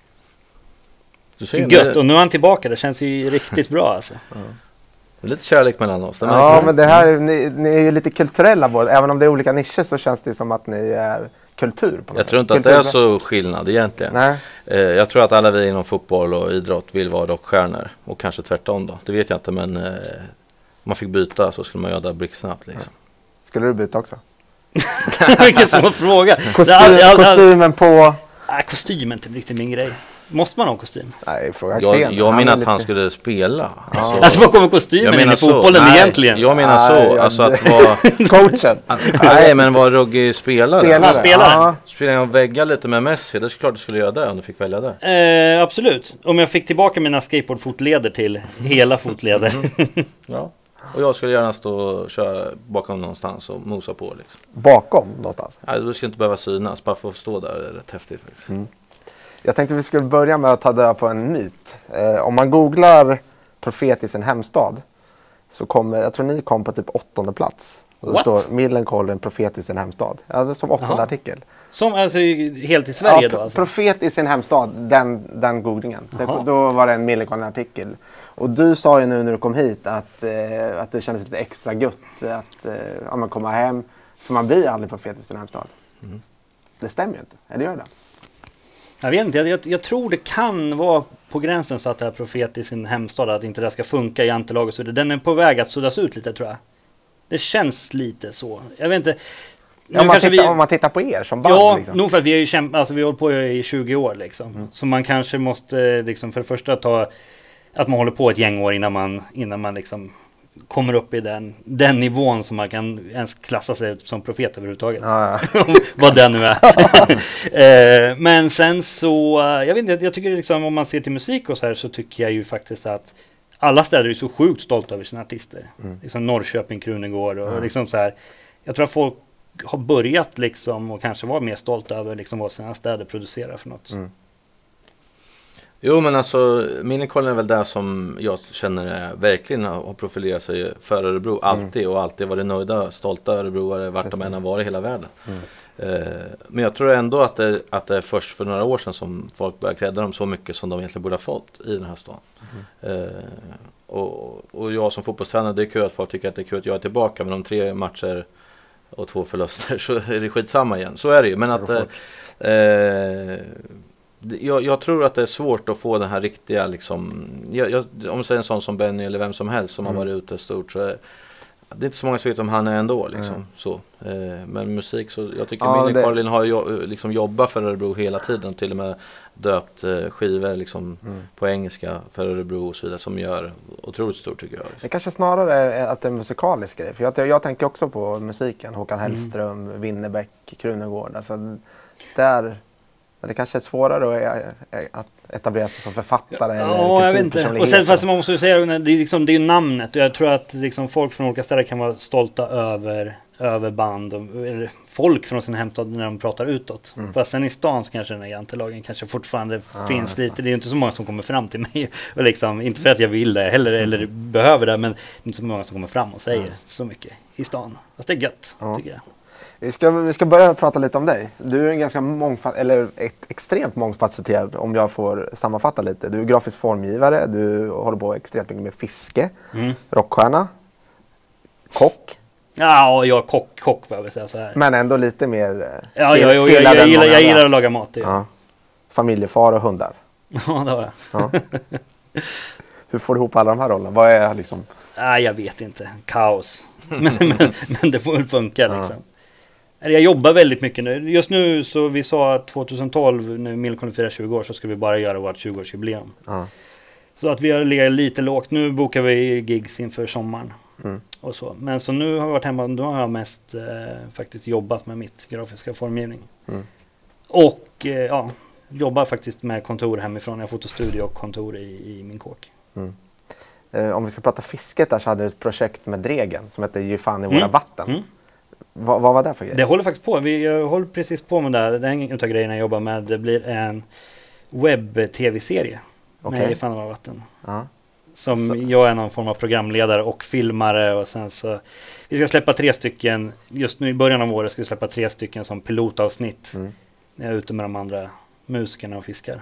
Du ser, Gött, det, och nu är han tillbaka, det känns ju riktigt bra alltså. ja. Det är lite kärlek mellan oss. Det märker Ja, jag. men det här, ni, ni är ju lite kulturella både. Även om det är olika nischer så känns det som att ni är kultur. På något Jag tror sätt. inte att det är så skillnad egentligen. Nej. Eh, jag tror att alla vi inom fotboll och idrott vill vara rockstjärnor. Och kanske tvärtom då. Det vet jag inte men eh, om man fick byta så skulle man göra det blixtsnabbt liksom. Skulle du byta också? Vilken svår fråga. Kostym, Det är all- all- kostymen på... Nej, kostymen är inte riktigt min grej. Måste man ha kostym? Nej, fråga Jag, Axén. jag Han menar är att lite- han skulle spela. Ja. Alltså vad kommer kostymen in i så. fotbollen Nej, egentligen? Jag menar Nej, så. jag- Alltså att vara... Coachen. Nej men vara ruggig spelare. Spelare. Spelare. Ja. Spela och vägga lite med Messi. Det är klart du skulle göra det om du fick välja det. Eh, absolut. Om jag fick tillbaka mina skateboardfotleder till hela fotleder. Ja. Och jag skulle gärna stå och köra bakom någonstans och mosa på liksom. Bakom någonstans. Nej, du ska inte behöva synas. Bara för att stå där är rätt häftigt faktiskt. Mm. Jag tänkte vi skulle börja med att ta död på en myt. Eh, om man googlar profet i sin hemstad så kommer, jag tror ni kom på typ åttonde plats. Och det What? står Millencolin, profet i sin hemstad. Ja, det är som åttonde Jaha. artikel. Som alltså helt i Sverige Ja, då pro- alltså? profet i sin hemstad, den, den googlingen. Det, Jaha. då var det en Millencolin artikel. Och du sa ju nu när du kom hit att, eh, att det kändes lite extra gött att eh, ja, man kommer hem. För man blir aldrig profet i sin hemstad. Mm. Det stämmer ju inte, eller gör det? Jag vet inte, jag, jag, jag tror det kan vara på gränsen så att det är profet i sin hemstad, att inte det ska funka i antilag och så vidare. Den är på väg att suddas ut lite tror jag. Det känns lite så. Jag vet inte. Nu Ja, om, man kanske tittar, vi, om man tittar på er som band. ja, liksom. nog för att vi har ju kämpat, alltså vi har hållit på i tjugo år liksom. Mm. Så man kanske måste liksom för det första ta att man håller på ett gäng år innan man, innan man liksom kommer upp i den, den nivån som man kan ens klassa sig som profet överhuvudtaget. Ja, vad den nu är. eh, men sen så, jag vet inte, jag tycker liksom om man ser till musik och så här så tycker jag ju faktiskt att alla städer är så sjukt stolta över sina artister. Mm. Liksom Norrköping, Krunegård och mm. liksom så här. Jag tror att folk har börjat liksom och kanske var mer stolta över liksom vad sina städer producerar för något. Mm. Jo, men alltså Millencolin är väl där som jag känner verkligen har profilerat sig för Örebro alltid mm. och alltid varit nöjda, stolta örebroare vart de än har varit i hela världen. Mm. Uh, men jag tror ändå att det, att det är först för några år sedan som folk började kräda dem så mycket som de egentligen borde ha fått i den här stan. Mm. Uh, och, och jag som fotbollstränare, det är kul att folk tycker att det är kul att jag är tillbaka, men om tre matcher och två förluster så är det skitsamma igen. Så är det ju. Men att uh, Jag, jag tror att det är svårt att få den här riktiga liksom, jag, jag, om man säger en sån som Benny eller vem som helst som mm. har varit ute stort, så är, det är inte så många som vet om han är ändå liksom, mm. så. Eh, men musik, så jag tycker ja, Millencolin har jo, liksom jobbat för Örebro hela tiden och till och med döpt eh, skivor liksom, mm. på engelska för Örebro och så vidare, som gör otroligt stort tycker jag. Liksom. Det kanske snarare är att det är en musikalisk grej, för jag, jag tänker också på musiken, Håkan Hellström, mm. Winnerbäck, Krunegård, alltså där. Det kanske är svårare att etablera sig som författare. Ja, eller jag vet inte. Och sen fast man måste säga, det är liksom, det är ju namnet. Och jag tror att liksom folk från olika städer kan vara stolta över, över band. Och, eller folk från sin hemstad när de pratar utåt. Mm. Fast sen i stan så kanske den här jantelagen kanske fortfarande ah, finns lite. Det är ju inte så många som kommer fram till mig. Och liksom, inte för att jag vill det heller, eller behöver det. Men det är inte så många som kommer fram och säger mm. så mycket i stan. Fast det är gött, ja. tycker jag. Vi ska, vi ska börja prata lite om dig. Du är en ganska mångfald, eller ett extremt mångfacetterad, om jag får sammanfatta lite. Du är grafisk formgivare, du håller på extremt mycket med fiske, mm. rockstjärna, kock. Ja, jag är kock, kock får jag väl säga så här. Men ändå lite mer ja, ja, jag, jag, jag, gillar, jag gillar att laga mat. Ja. Familjefar och hundar. Ja, det har jag. Ja. Hur får du ihop alla de här rollerna? Vad är liksom... Nej, jag vet inte. Kaos. men, men, men det får väl funka liksom. Ja. Jag jobbar väldigt mycket nu. Just nu så vi sa att tjugohundratolv, när Millencolin firar tjugo år, så ska vi bara göra vårt tjugo-årsjubileum. Ja. Så att vi har legat lite lågt. Nu bokar vi gigs inför sommaren. Mm. Och så. Men så nu har jag varit hemma, då har jag mest eh, faktiskt jobbat med mitt grafiska formgivning. Mm. Och eh, ja, jobbar faktiskt med kontor hemifrån. Jag har fotostudio och kontor i, i min kåk. Mm. Eh, om vi ska prata fisket där, så hade du ett projekt med Dregen som heter Ge fan i våra mm. vatten. Mm. Va, vad var det för grej? Det håller faktiskt på. Vi uh, håller precis på med det här. Det är en av grejerna jag jobbar med. Det blir en webb-tv-serie okay. med Ge fan i våra vatten. Uh-huh. Som så. Jag är någon form av programledare och filmare. Och sen så, vi ska släppa tre stycken. Just nu i början av året ska vi släppa tre stycken som pilotavsnitt. Mm. När jag är ute med de andra musikerna och fiskar.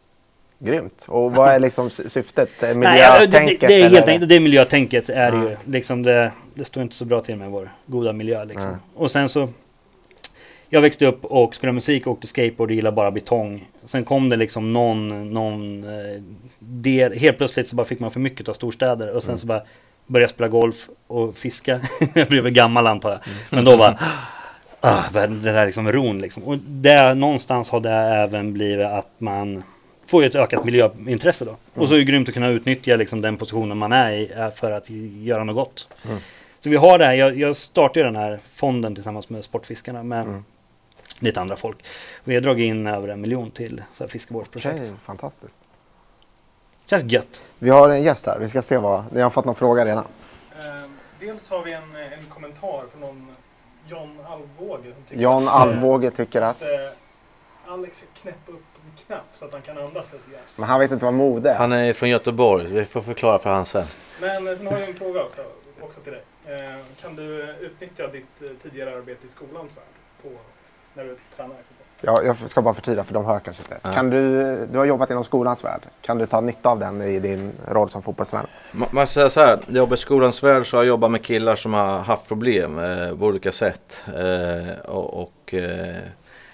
Grymt. Och vad är liksom syftet? Miljötänket? Nej, det, det, är helt enkelt, det är miljötänket. Är mm. ju, liksom det, det står inte så bra till med vår goda miljö. Liksom. Mm. Och sen så, jag växte upp och spelade musik och åkte skateboard och gillade bara betong. Sen kom det liksom någon, någon del, helt plötsligt så bara fick man för mycket av storstäder. Och sen mm. så bara började jag spela golf och fiska. Jag blev väl gammal antar jag. Mm. Men då var ah, det där liksom ron liksom. Och där någonstans har det även blivit att man får ju ett ökat miljöintresse då. Mm. Och så är det grymt att kunna utnyttja liksom den positionen man är i för att göra något gott. Mm. Så vi har det här, jag, jag startade den här fonden tillsammans med Sportfiskarna med mm. lite andra folk. Vi har dragit in över en miljon till så här fiskevårdsprojekt. Okay, fantastiskt. Känns gött. Vi har en gäst här, vi ska se vad, ni har fått någon fråga redan. Eh, dels har vi en, en kommentar från någon John Alvbåge. John Alvbåge tycker att... att eh, Alex knäpp upp knapp så att han kan andas lite grann. Men han vet inte vad mode är. Han är från Göteborg, vi får förklara för han sen. Men sen har jag en fråga också, också till dig. Eh, kan du utnyttja ditt eh, tidigare arbete i skolans värld på, när du tränar? Ja, jag ska bara förtydliga för de hör kanske inte. Ja. Kan du, du har jobbat inom skolans värld. Kan du ta nytta av den i din roll som fotbollslärare? Man säger så här, jag jobbar i skolans värld så har jag jobbat med killar som har haft problem eh, på olika sätt. Eh, och... och eh,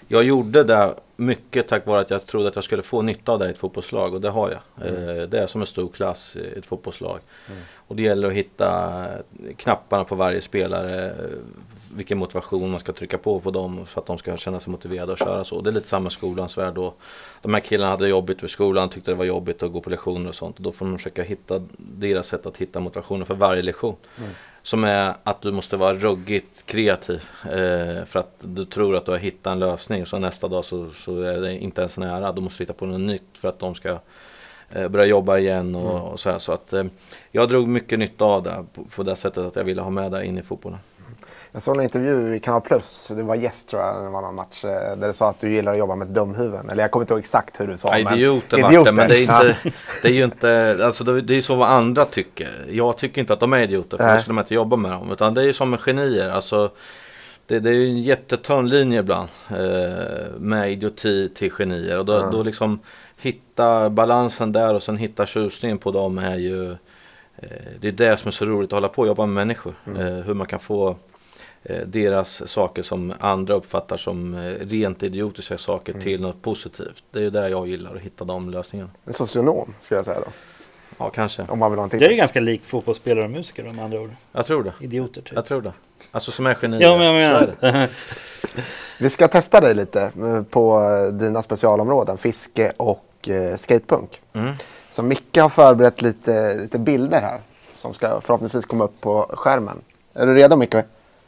jag gjorde det mycket tack vare att jag trodde att jag skulle få nytta av det i ett fotbollslag, och det har jag. Mm. Eh, det är som en stor klass i ett fotbollslag. Mm. Och det gäller att hitta knapparna på varje spelare, vilken motivation man ska trycka på på dem för att de ska känna sig motiverade att köra så. Det är lite samma skolans värld då. De här killarna hade jobbigt vid skolan, tyckte det var jobbigt att gå på lektioner och sånt. Och då får man försöka hitta deras sätt att hitta motivationen för varje lektion. Mm. Som är att du måste vara ruggigt kreativ eh, för att du tror att du har hittat en lösning. Så nästa dag så, så är det inte ens nära. Då måste du hitta på något nytt för att de ska eh, börja jobba igen och, mm. och så här. Så att eh, jag drog mycket nytta av det på, på det sättet att jag ville ha med det in i fotbollen. Jag såg en intervju i Kanal Plus, det var gäst tror jag, det var någon match, där du sa att du gillar att jobba med dumhuvuden. Eller jag kommer inte ihåg exakt hur du sa. Ja, idioter men, idioter. men det är, inte, det är ju inte, alltså det är så vad andra tycker. Jag tycker inte att de är idioter, för då skulle man inte jobba med dem. Utan det är ju som med genier, alltså det, det är ju en jättetunn linje ibland eh, med idioti till genier. Och då, mm. då liksom hitta balansen där och sen hitta tjusningen på dem är ju, eh, det är det som är så roligt att hålla på och jobba med människor. Mm. Eh, hur man kan få deras saker som andra uppfattar som rent idiotiska saker mm. till något positivt. Det är ju där jag gillar att hitta de lösningarna. En socionom skulle jag säga då. Ja, kanske. Om man vill ha en det är ju ganska likt fotbollsspelare och musiker med andra ord. Jag tror det. Idioter typ. Jag tror det. Alltså som är genier. Ja, men jag menar det. Vi ska testa dig lite på dina specialområden, fiske och eh, skatepunk. Mm. Så Micke har förberett lite, lite bilder här som ska förhoppningsvis komma upp på skärmen. Är du redo, Micke?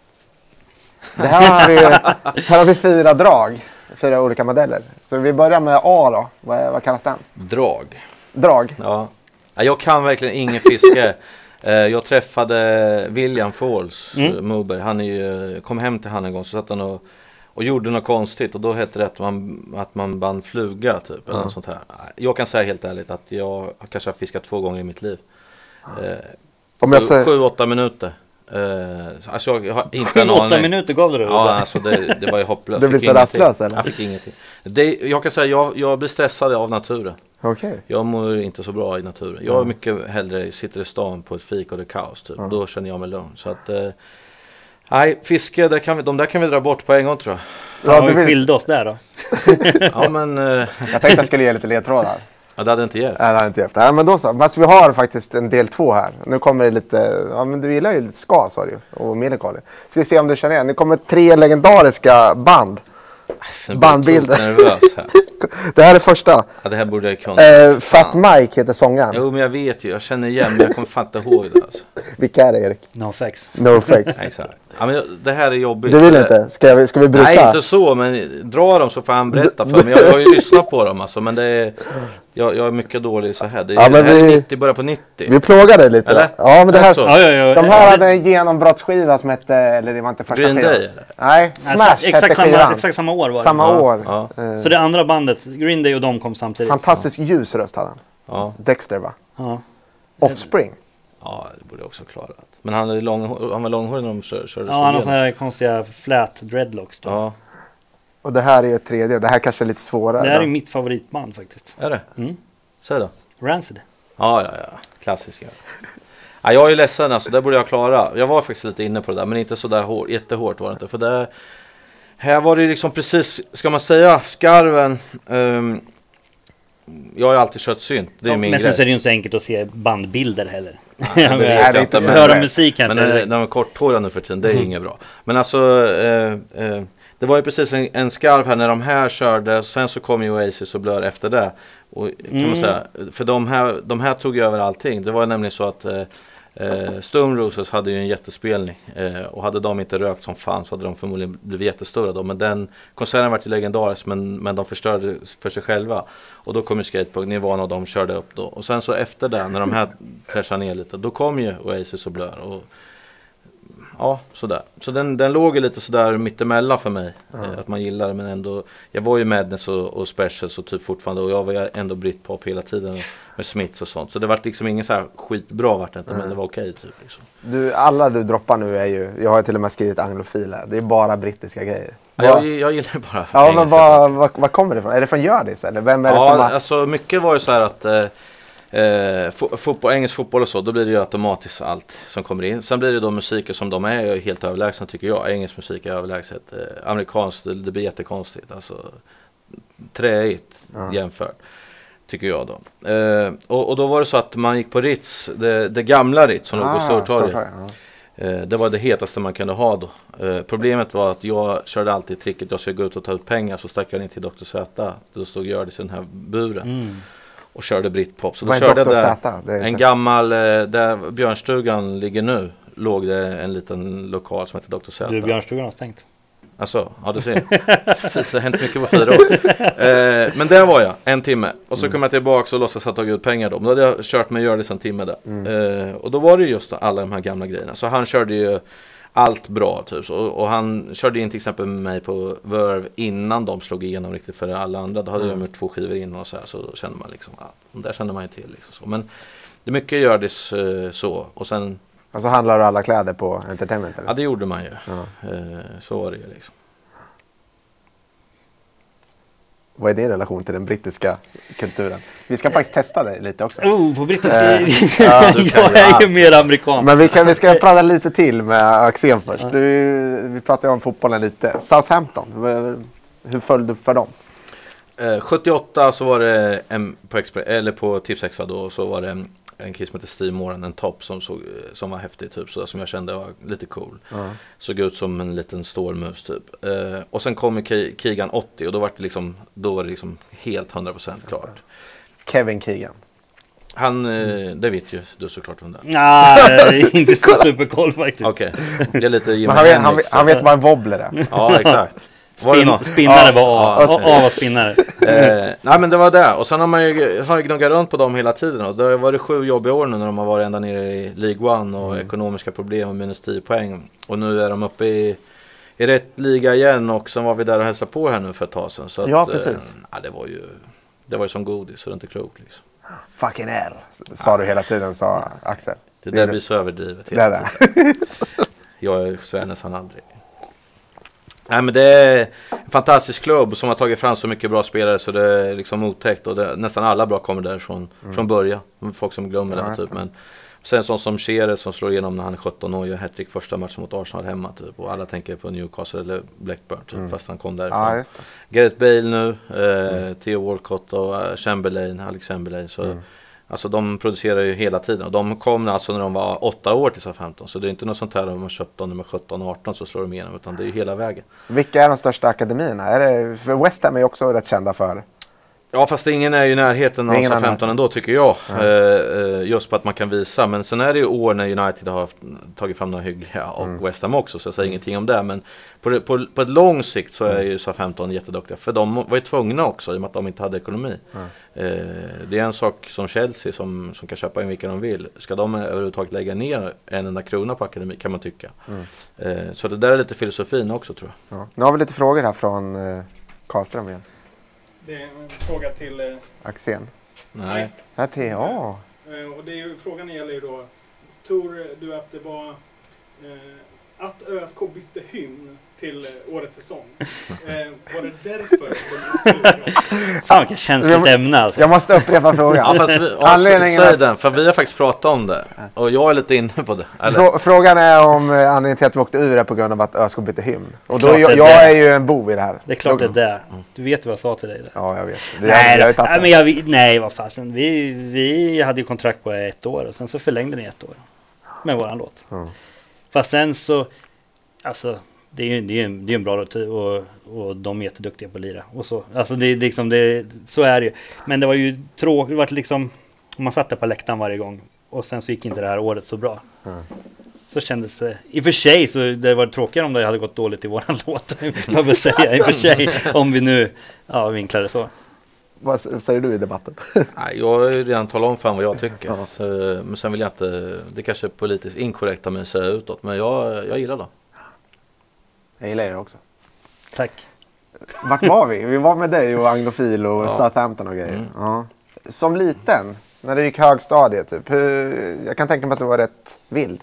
Det här har, vi, här har vi fyra drag, fyra olika modeller. Så vi börjar med A då. Vad, vad kallas den? Drag. Drag? Ja. Jag kan verkligen ingen fiske. Jag träffade William Falls, mm. Moberg. Han är ju, kom hem till han en gång, så satt han och, och gjorde något konstigt. Och då hette det att man, att man band fluga typ. Eller mm. sånt här. Jag kan säga helt ärligt att jag kanske har fiskat två gånger i mitt liv. Mm. Om jag säger... Sju, åtta minuter. Uh, alltså jag har inte en aning. Åtta minuter gav du det? Ja, alltså det, det var ju hopplöst. Du blir så rastlös eller? Jag fick ingenting. Det, jag kan säga jag, jag blir stressad av naturen. Okay. Jag mår inte så bra i naturen. Jag är mycket hellre sitter i stan på ett fik och det är kaos typ. Mm. Då känner jag mig lugn. Så att, uh, nej, fiske, där kan vi, de där kan vi dra bort på en gång tror jag. Ja, vi vill... skilde oss där då. Ja, men, uh... jag tänkte att jag skulle ge lite ledtrådar. Ja, det hade inte hjälpt. Nej, det hade inte hjälpt. Nej, men då så. Men vi har faktiskt en del två här. Nu kommer det lite... Ja, men du gillar ju lite ska, sa du. Och Millencolin. Ska vi se om du känner igen. Nu kommer tre legendariska band. Bandbilder. Nervös här. Det här är första. Ja, det här borde jag kunna. Eh, Fat Mike heter sångaren. Jo, men jag vet ju. Jag känner igen, men jag kommer fatta ihåg det. Alltså. Vilka är det, Erik? NoFX. NoFX. Exakt. Ja, men det här är jobbigt. Du vill inte? Ska vi, ska vi bryta? Nej, inte så, men dra dem så får han berätta för mig. Jag har ju lyssnat på dem, alltså, men det är... Jag, jag är mycket dålig så här. Det är, ja, men det här vi, är nittio, börjar på nittio. Vi plågar dig lite. Eller? Ja, men det här, ja, ja, ja, de här hade en genombrottsskiva som hette, eller det var inte första Green Day, eller? Nej, Smash exakt, hette samma, skivan. exakt samma år var det. Samma ja, år. Ja. Så det andra bandet, Green Day och de kom samtidigt. Fantastisk ja. ljus röst hade han. Ja. Dexter va? Ja. Offspring. Ja, det borde jag också klara. Men han, är lång, han var långhårig när de körde så. Ja, han har sådana här konstiga flat dreadlocks då. Ja. Och det här är ett tredje, och det här kanske är lite svårare. Det här då. är mitt favoritband faktiskt. Är det? Mm. Säg då. Rancid. Ja, ja, ja. Klassiska. Ja, jag är ju ledsen alltså, det borde jag klara. Jag var faktiskt lite inne på det där, men inte så där hårt, jättehårt var det inte. För det, här var det liksom precis, ska man säga, skarven. Um, jag har ju alltid kört synt, det är ja, min men grej. sen så är det ju inte så enkelt att se bandbilder heller. Nej, det ja, vet jag inte. Men höra musik kanske. Men när de är korthåriga nu för tiden, det är mm. inget bra. Men alltså... Eh, eh, det var ju precis en, en skarv här när de här körde. Sen så kom ju Oasis och Blur efter det. Och, kan mm. man säga, för de här, de här tog ju över allting. Det var nämligen så att eh, Stone Roses hade ju en jättespelning. Eh, och hade de inte rökt som fan så hade de förmodligen blivit jättestora då. Men den konserten var ju legendarisk, men, men de förstörde för sig själva. Och då kom ju skatepunk-nivån och de körde upp då. Och sen så efter det, när de här trashade ner lite, då kom ju Oasis och Blur. Och, ja, sådär. Så den, den låg ju lite sådär mittemellan för mig. Mm. Eh, att man gillar det, men ändå... Jag var ju Madness och, och Specials och typ fortfarande. Och jag var ju ändå Britpop hela tiden med Smiths och sånt. Så det var liksom ingen så här skitbra vart det inte, mm. men det var okej typ. Liksom. Du, alla du droppar nu är ju... Jag har till och med skrivit anglofil här. Det är bara brittiska grejer. Ja, jag, jag gillar bara ja, engelska. Men vad, vad, vad kommer det ifrån? Är det från Hjördis eller? Vem är det ja, som har... alltså mycket var ju så här att... Eh, eh, fotboll, engelsk fotboll och så, då blir det ju automatiskt allt som kommer in. Sen blir det då musiker som de är helt överlägsna tycker jag. Engelsk musik är överlägset. Eh, amerikanskt, det, det blir jättekonstigt. Alltså, träigt ja. jämfört. Tycker jag då. Eh, och, och då var det så att man gick på Ritz, det, det gamla Ritz som ah, låg på Stortorget. Ja. Eh, det var det hetaste man kunde ha då. Eh, problemet var att jag körde alltid tricket, jag skulle gå ut och ta ut pengar, så stack jag in till doktor Z. Då stod Gördis i den här buren. Mm. Och körde Britpop. Så då körde jag där en gammal, eh, där Björnstugan ligger nu, låg det en liten lokal som heter doktor Z. Du, Björnstugan har stängt. Alltså, ja du ser. Det har hänt mycket på fyra år. Eh, men där var jag, en timme. Och så mm. kom jag tillbaka och låtsas ha tagit ut pengar då. Då hade jag kört med Gördis en timme där. Mm. Eh, och då var det just alla de här gamla grejerna. Så han körde ju allt bra typ. Och, och han körde in till exempel med mig på Verve innan de slog igenom riktigt för alla andra. Då hade mm. jag med två skivor in och så här. Så då kände man liksom, ja, där kände man ju till liksom så. Men det är mycket Gördis eh, så. Och sen... Alltså handlar du alla kläder på Entertainment? Eller? Ja, det gjorde man ju. Ja. Eh, så var det ju liksom. Vad är det i relation till den brittiska kulturen? Vi ska faktiskt testa det lite också. Oh, på brittiska... Eh, ja, jag är ju mer amerikan. Men vi, kan, vi ska prata lite till med Axén först. Du, vi pratade om fotbollen lite. Southampton, hur föll du för dem? Eh, sjuttioåtta så var det en på, Expre- eller på Tipsexa då, så var det en, en kille som heter Steve Moran, en topp som, såg, som var häftig typ, så som jag kände var lite cool. Uh-huh. Såg ut som en liten stålmus typ. Eh, och sen kom Ke- Keegan åttio och då var det liksom, då var det liksom helt hundra procent klart. Kevin Keegan. Han, eh, det vet ju du såklart om det. Nej, inte så superkoll faktiskt. Okej, okay. Det är lite Jimmy han, vet, han, vet, han vet vad en wobbler är. Ja, exakt. Spin, spinnare var ja, av, av och spinnare. eh, nej men det var det. Och sen har man ju har gnuggat runt på dem hela tiden. Och det har varit sju jobbiga år nu när de har varit ända nere i League One och mm. ekonomiska problem och minus tio poäng. Och nu är de uppe i, i rätt liga igen, och sen var vi där och hälsade på här nu för ett tag sedan. Så ja, att, precis. Eh, ja, det var ju det var ju som godis, så det är inte klokt liksom. Fucking hell, sa du hela tiden, sa Axel. Det, det där blir så överdrivet hela det tiden. Jag svär nästan aldrig. Nej, men det är en fantastisk klubb som har tagit fram så mycket bra spelare så det är liksom otäckt, och det, nästan alla bra kommer därifrån mm. från början. Folk som glömmer ja, det typ. Men sen sån som Scherer som slår igenom när han är sjutton och gör hattrick första matchen mot Arsenal hemma typ, och alla tänker på Newcastle eller Blackburn typ, mm. fast han kom därifrån. Ja, just det. Gareth Bale nu, eh, mm. Theo Walcott och uh, Chamberlain, Alex Chamberlain, så mm. alltså de producerar ju hela tiden, och de kom alltså när de var åtta år till Southampton, så det är inte något sånt här om man köpt dem nummer sjutton arton så slår de igenom, utan det är ju hela vägen. Vilka är de största akademierna? Är det, för West Ham är ju också rätt kända för. Ja, fast ingen är ju i närheten av Southampton ändå tycker jag. Uh, just på att man kan visa. Men sen är det ju år när United har tagit fram några hyggliga, och mm. West Ham också, så jag säger mm. ingenting om det. Men på, det, på, på ett lång sikt så är ju Southampton jätteduktiga. För de var ju tvungna också, i och med att de inte hade ekonomi. Mm. Uh, det är en sak som Chelsea som, som kan köpa in vilka de vill. Ska de överhuvudtaget lägga ner en enda krona på akademi, kan man tycka. Mm. Uh, så det där är lite filosofin också, tror jag. Ja. Nu har vi lite frågor här från uh, Karlström igen. Det är en fråga till... Eh, Axén. Nej. Nej, till ja. Eh, och det är ju, frågan gäller ju då, tror du att det var eh, att ÖSK bytte hymn till eh, årets säsong? Eh, var det därför? Fan, vilket känsligt ämne alltså. Jag måste upprepa frågan. Ja, fast vi, anledningen säg den, för vi har faktiskt pratat om det. Och jag är lite inne på det. Frå, frågan är om eh, anledningen till att vi åkte ur det på grund av att ÖSK bytte hymn. Och då, jag, jag är ju en bov i det här. Det är klart då, det är där. Du vet vad jag sa till dig där. Ja, jag vet. Det, nej, jag, jag nej, men jag, nej, vad fasen. Vi, vi hade ju kontrakt på ett år och sen så förlängde ni ett år med våran låt. Mm. Fast sen så, alltså... Det är ju det är en, det är en bra låt, och, och de är jätteduktiga på att lira. Och så. Alltså det, det, liksom, det, så är det ju. Men det var ju tråkigt. Det var liksom, man satt där på läktaren varje gång. Och sen så gick inte det här året så bra. Mm. Så kändes det. I och för sig så det var tråkigare om det hade gått dåligt i våran låt. Jag vill säga. I och för sig. Om vi nu ja, vinklar det så. Vad säger du i debatten? Nej, jag har ju redan talat om fan vad jag tycker. Ja. Så, men sen vill jag inte, det kanske är politiskt inkorrekt av mig att säga utåt. Men jag, jag gillar det. Jag gillar er också. Tack. Vart var vi? Vi var med dig och Anglofil och ja. Southampton och grejer. Mm. Ja. Som liten, när du gick högstadiet typ, hur, jag kan tänka mig att du var rätt vild.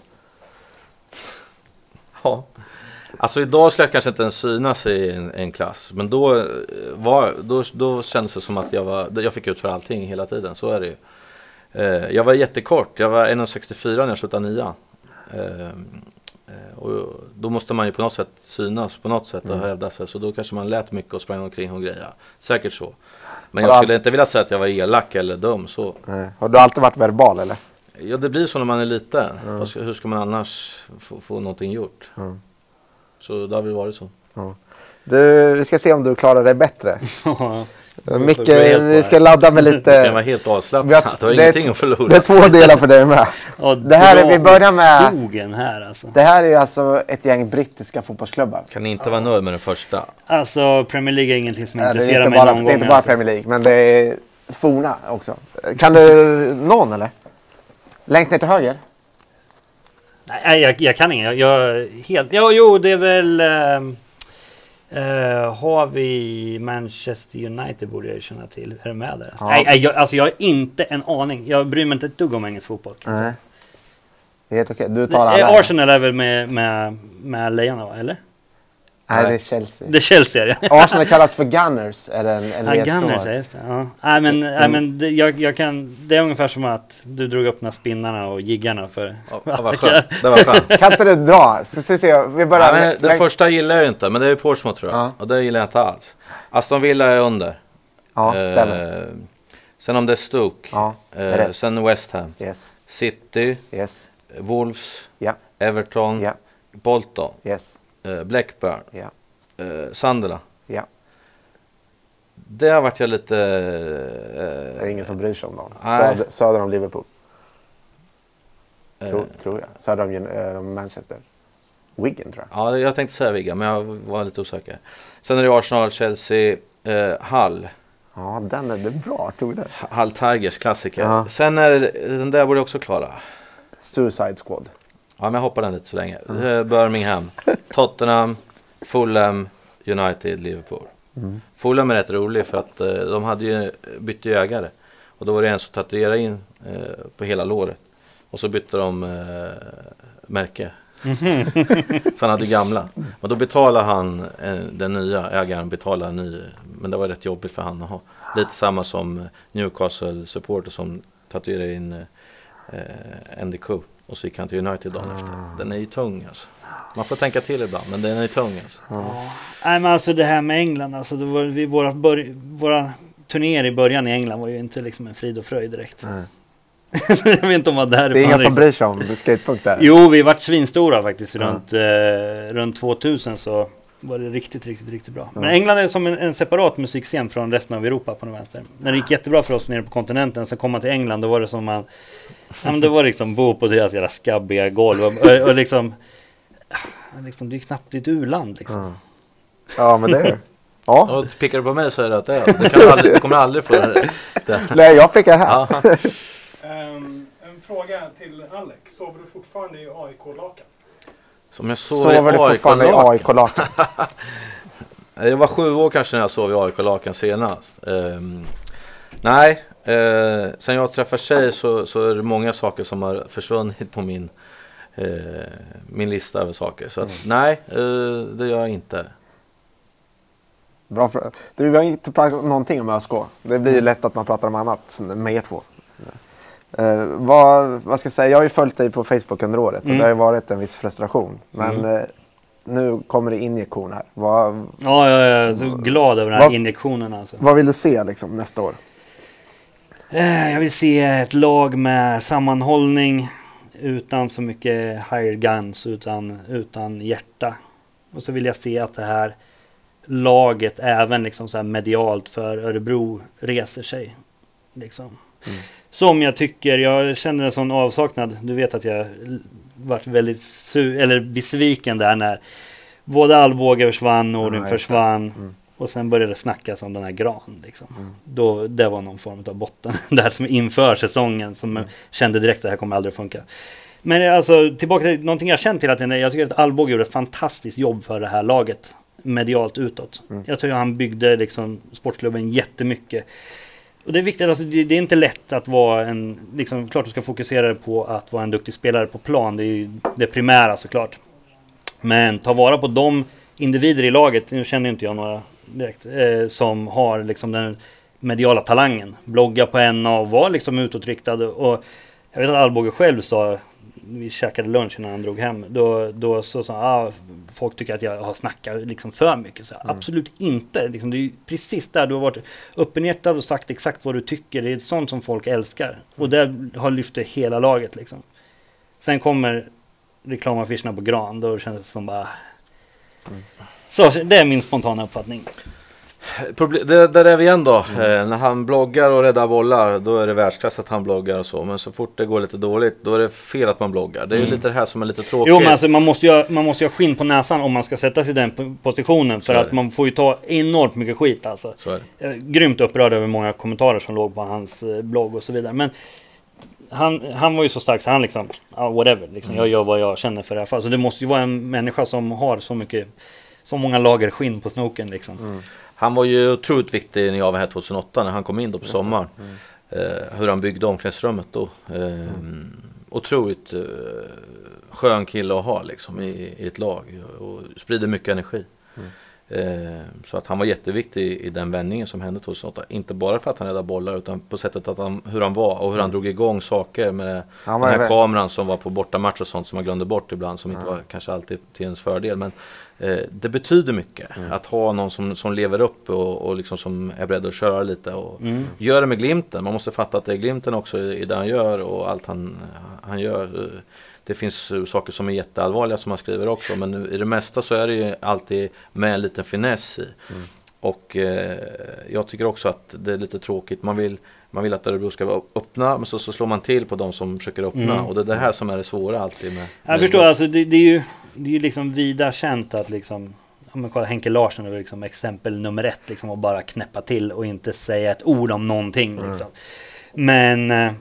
Ja. Alltså idag skulle jag kanske inte ens synas i en, en klass. Men då, var, då, då kändes det som att jag var, jag fick ut för allting hela tiden. Så är det ju. Eh, jag var jättekort, jag var en komma sextiofyra när jag slutade nia. Eh, och då måste man ju på något sätt synas på något sätt och Mm. hävda sig. Så då kanske man lät mycket och sprang omkring och grejer. Säkert så. Men Har jag du skulle inte vilja säga att jag var elak eller dum så. Nej. Har du alltid varit verbal eller? Ja, det blir så när man är liten. Mm. Vad ska- Hur ska man annars få, få någonting gjort? Mm. Så det har väl varit så. Ja. Du, vi ska se om du klarar dig bättre. Ja. Micke, Du är helt på vi här. ska ladda med lite... Du kan vara helt avslappnad. Vi har- Du har det är ingenting t- att förlora. Det är två delar för dig med. Ja, det här är, vi börjar med... skogen här alltså. Det här är ju alltså ett gäng brittiska fotbollsklubbar. Kan ni inte vara nöjd med den första? Alltså Premier League är ingenting som Ja, det är intresserar inte mig bara, någon det är gång. inte bara alltså. Premier League, men det är forna också. Kan du någon eller? Längst ner till höger? Nej, jag, jag kan inga. Jag, jag helt... Ja, jo, det är väl... ehm, eh, har vi Manchester United borde jag ju känna till. Är det med där? Ja. Nej, nej, jag, alltså jag har inte en aning. Jag bryr mig inte ett dugg om engelsk fotboll. Kan jag Nej. säga. Det är helt okej. Du Det, tar alla. är Arsenal är väl med, med, med Lejonen, va? Eller? Nej, det är Chelsea. Det är Chelsea, ja. Arsenal kallas för Gunners. Är det en, en Ja, ledtråd? Gunners, ja, just det. Ja. Nej, men, nej, men det, jag, jag kan, det är ungefär som att du drog upp de här spinnarna och jiggarna för... Ja, det var skönt. Det var skönt. Kan inte du dra? Så, så, så, vi börjar Ja, men med- den första gillar jag ju inte, men det är ju Portsmouth tror jag. Ja. Och det gillar jag inte alls. Aston Villa är under. Ja, stämmer. Eh, sen om det är Stoke. Ja, eh, rätt. sen West Ham. Yes. City. Yes. Wolves. Ja. Everton. Ja. Bolton. Yes. Eh, Blackburn. Ja. Eh, Sunderland. Ja. Det har varit jag lite... Eh, Det är ingen som bryr sig om dem. Nej. Söder, söder om Liverpool. Tror, Eh. tror jag. Söder om äh, Manchester. Wigan tror jag. Ja, jag tänkte säga Wigan, men jag var lite osäker. Sen är det Arsenal, Chelsea, eh, Hull. Ja, den är, det är bra. Tog det. Hull Tigers, klassiker. Ja. Sen är det, den där borde jag också klara. Suicide Squad. Ja, men jag hoppar den lite så länge. Eh, Birmingham, Tottenham, Fulham, United, Liverpool. Mm. Fulham är rätt rolig för att eh, de hade ju bytt ägare. Och då var det en som tatuerade in eh, på hela låret. Och så bytte de eh, märke. Mhm. Så han hade gamla. Och då betalade han, eh, den nya ägaren betalade en ny. Men det var rätt jobbigt för han att ha. Lite samma som Newcastle supporter som tatuerade in eh, N D K. Och så gick han till United dagen efter. Den är ju tung alltså. Man får tänka till ibland, men den är ju tung alltså. Nej, men alltså det här med England, alltså det var, vi, våra, bör, våra turnéer i början i England var ju inte liksom en frid och fröjd direkt. Nej. Jag vet inte om vad det här Det är ingen som bryr sig om skatepunkt där. Jo, vi vart svinstora faktiskt. Ja. Runt, eh, runt tvåtusen så var det riktigt, riktigt, riktigt bra. Ja. Men England är som en, en separat musikscen från resten av Europa på den vänster. När det gick jättebra för oss nere på kontinenten, sen kom man till England, då var det som man... Ja, men det var liksom bo på deras jävla skabbiga golv och, och, och liksom... liksom det är knappt ett u-land liksom. Ja, ja men det är ja. Och pekar du på mig så är det att det är. Du kan aldrig, du kommer aldrig få det. det. Nej, jag fick det här. Ja. Um, en fråga till Alex. Sover du fortfarande i A I K-lakan? Som jag sover, Sover du fortfarande i A I K-lakan? Jag var sju år kanske när jag sov i A I K-lakan senast. Um, nej, uh, sen jag träffade tjej så, så är det många saker som har försvunnit på min, uh, min lista över saker. Så att, nej, uh, det gör jag inte. Bra fråga. Du, vi har inte pratat någonting om ÖSK. Det blir ju lätt att man pratar om annat med er två. Uh, vad, vad ska jag säga? Jag har ju följt dig på Facebook under året och Mm. det har ju varit en viss frustration. Men Mm. uh, nu kommer det injektion här. Vad, Ja, jag är så glad över den här vad, injektionen alltså. vad vill du se liksom, nästa år? Eh, Jag vill se ett lag med sammanhållning utan så mycket hired guns, utan, utan hjärta. Och så vill jag se att det här laget även liksom så här medialt för Örebro reser sig. Liksom. Mm. Som jag tycker, jag känner en sån avsaknad. Du vet att jag varit väldigt su- eller besviken där när både Alvbåge försvann, Nordin Ja, försvann. Mm. Och sen började det snackas om den här Gran. Liksom. Mm. Då, det var någon form av botten. Det här som inför säsongen som mm. kände direkt att det här kommer aldrig funka. Men alltså tillbaka till någonting jag känt till att jag tycker att Alvbåge gjorde ett fantastiskt jobb för det här laget. Medialt utåt. Mm. Jag tror att han byggde liksom sportklubben jättemycket. Och det är viktigt, alltså, det, det är inte lätt att vara en, liksom, klart du ska fokusera på att vara en duktig spelare på plan. Det är ju det primära såklart. Men ta vara på de individer i laget, nu känner inte jag några direkt, eh, som har liksom den mediala talangen. Blogga på N A och var liksom utåtriktad. Och jag vet att Alvbåge själv sa, vi käkade lunch innan han drog hem, då, då så sa ah, folk tycker att jag har snackat liksom för mycket. Så, mm. Absolut inte. Liksom, det är ju precis där du har varit öppenhjärtad och sagt exakt vad du tycker. Det är sånt som folk älskar. Och det har lyft det hela laget. Liksom. Sen kommer reklamaffischerna på Gran, då känns det som bara... Mm. Så det är min spontana uppfattning. Proble- det, där är vi igen då. Mm. Eh, när han bloggar och räddar bollar, då är det världsklass att han bloggar och så. Men så fort det går lite dåligt, då är det fel att man bloggar. Det är mm. ju lite det här som är lite tråkigt. Jo, men alltså, man måste ju ha, man måste ju ha skinn på näsan om man ska sätta sig i den positionen. För att man får ju ta enormt mycket skit alltså. Så är det. Jag är grymt upprörd över många kommentarer som låg på hans eh, blogg och så vidare. Men han, han var ju så stark så han liksom, ah, whatever. Liksom, mm. Jag gör vad jag känner för det här fallet. Så det måste ju vara en människa som har så mycket, så många lager skinn på snoken liksom. Mm. Han var ju otroligt viktig när jag var här tjugohundraåtta när han kom in då på sommaren. Mm. Eh, hur han byggde omklädningsrummet då. Eh, mm. Otroligt eh, skön kille att ha liksom i, i ett lag och sprider mycket energi. Mm. Eh, så att han var jätteviktig i, i den vändningen som hände tjugohundraåtta. Inte bara för att han räddade bollar utan på sättet att han, hur han var och hur mm. han drog igång saker med den här kameran som var på bortamatch och sånt som man glömde bort ibland som mm. inte var kanske alltid till ens fördel. Men eh, det betyder mycket mm. att ha någon som, som lever upp och, och liksom som är beredd att köra lite och mm. gör det med glimten. Man måste fatta att det är glimten också i, i det han gör och allt han, han gör. Det finns saker som är jätteallvarliga som man skriver också, men i det mesta så är det ju alltid med en liten finess i. Mm. Och eh, jag tycker också att det är lite tråkigt. Man vill, man vill att Örebro ska vara öppna, men så, så slår man till på de som försöker öppna. Mm. Och det är det här som är det svåra alltid. Med, jag med förstår, alltså det, det är ju det är ju liksom vida känt att liksom, ja, men kolla, Henke Larsson är liksom exempel nummer ett, liksom, att bara knäppa till och inte säga ett ord om någonting. Mm. Liksom. Men... Eh,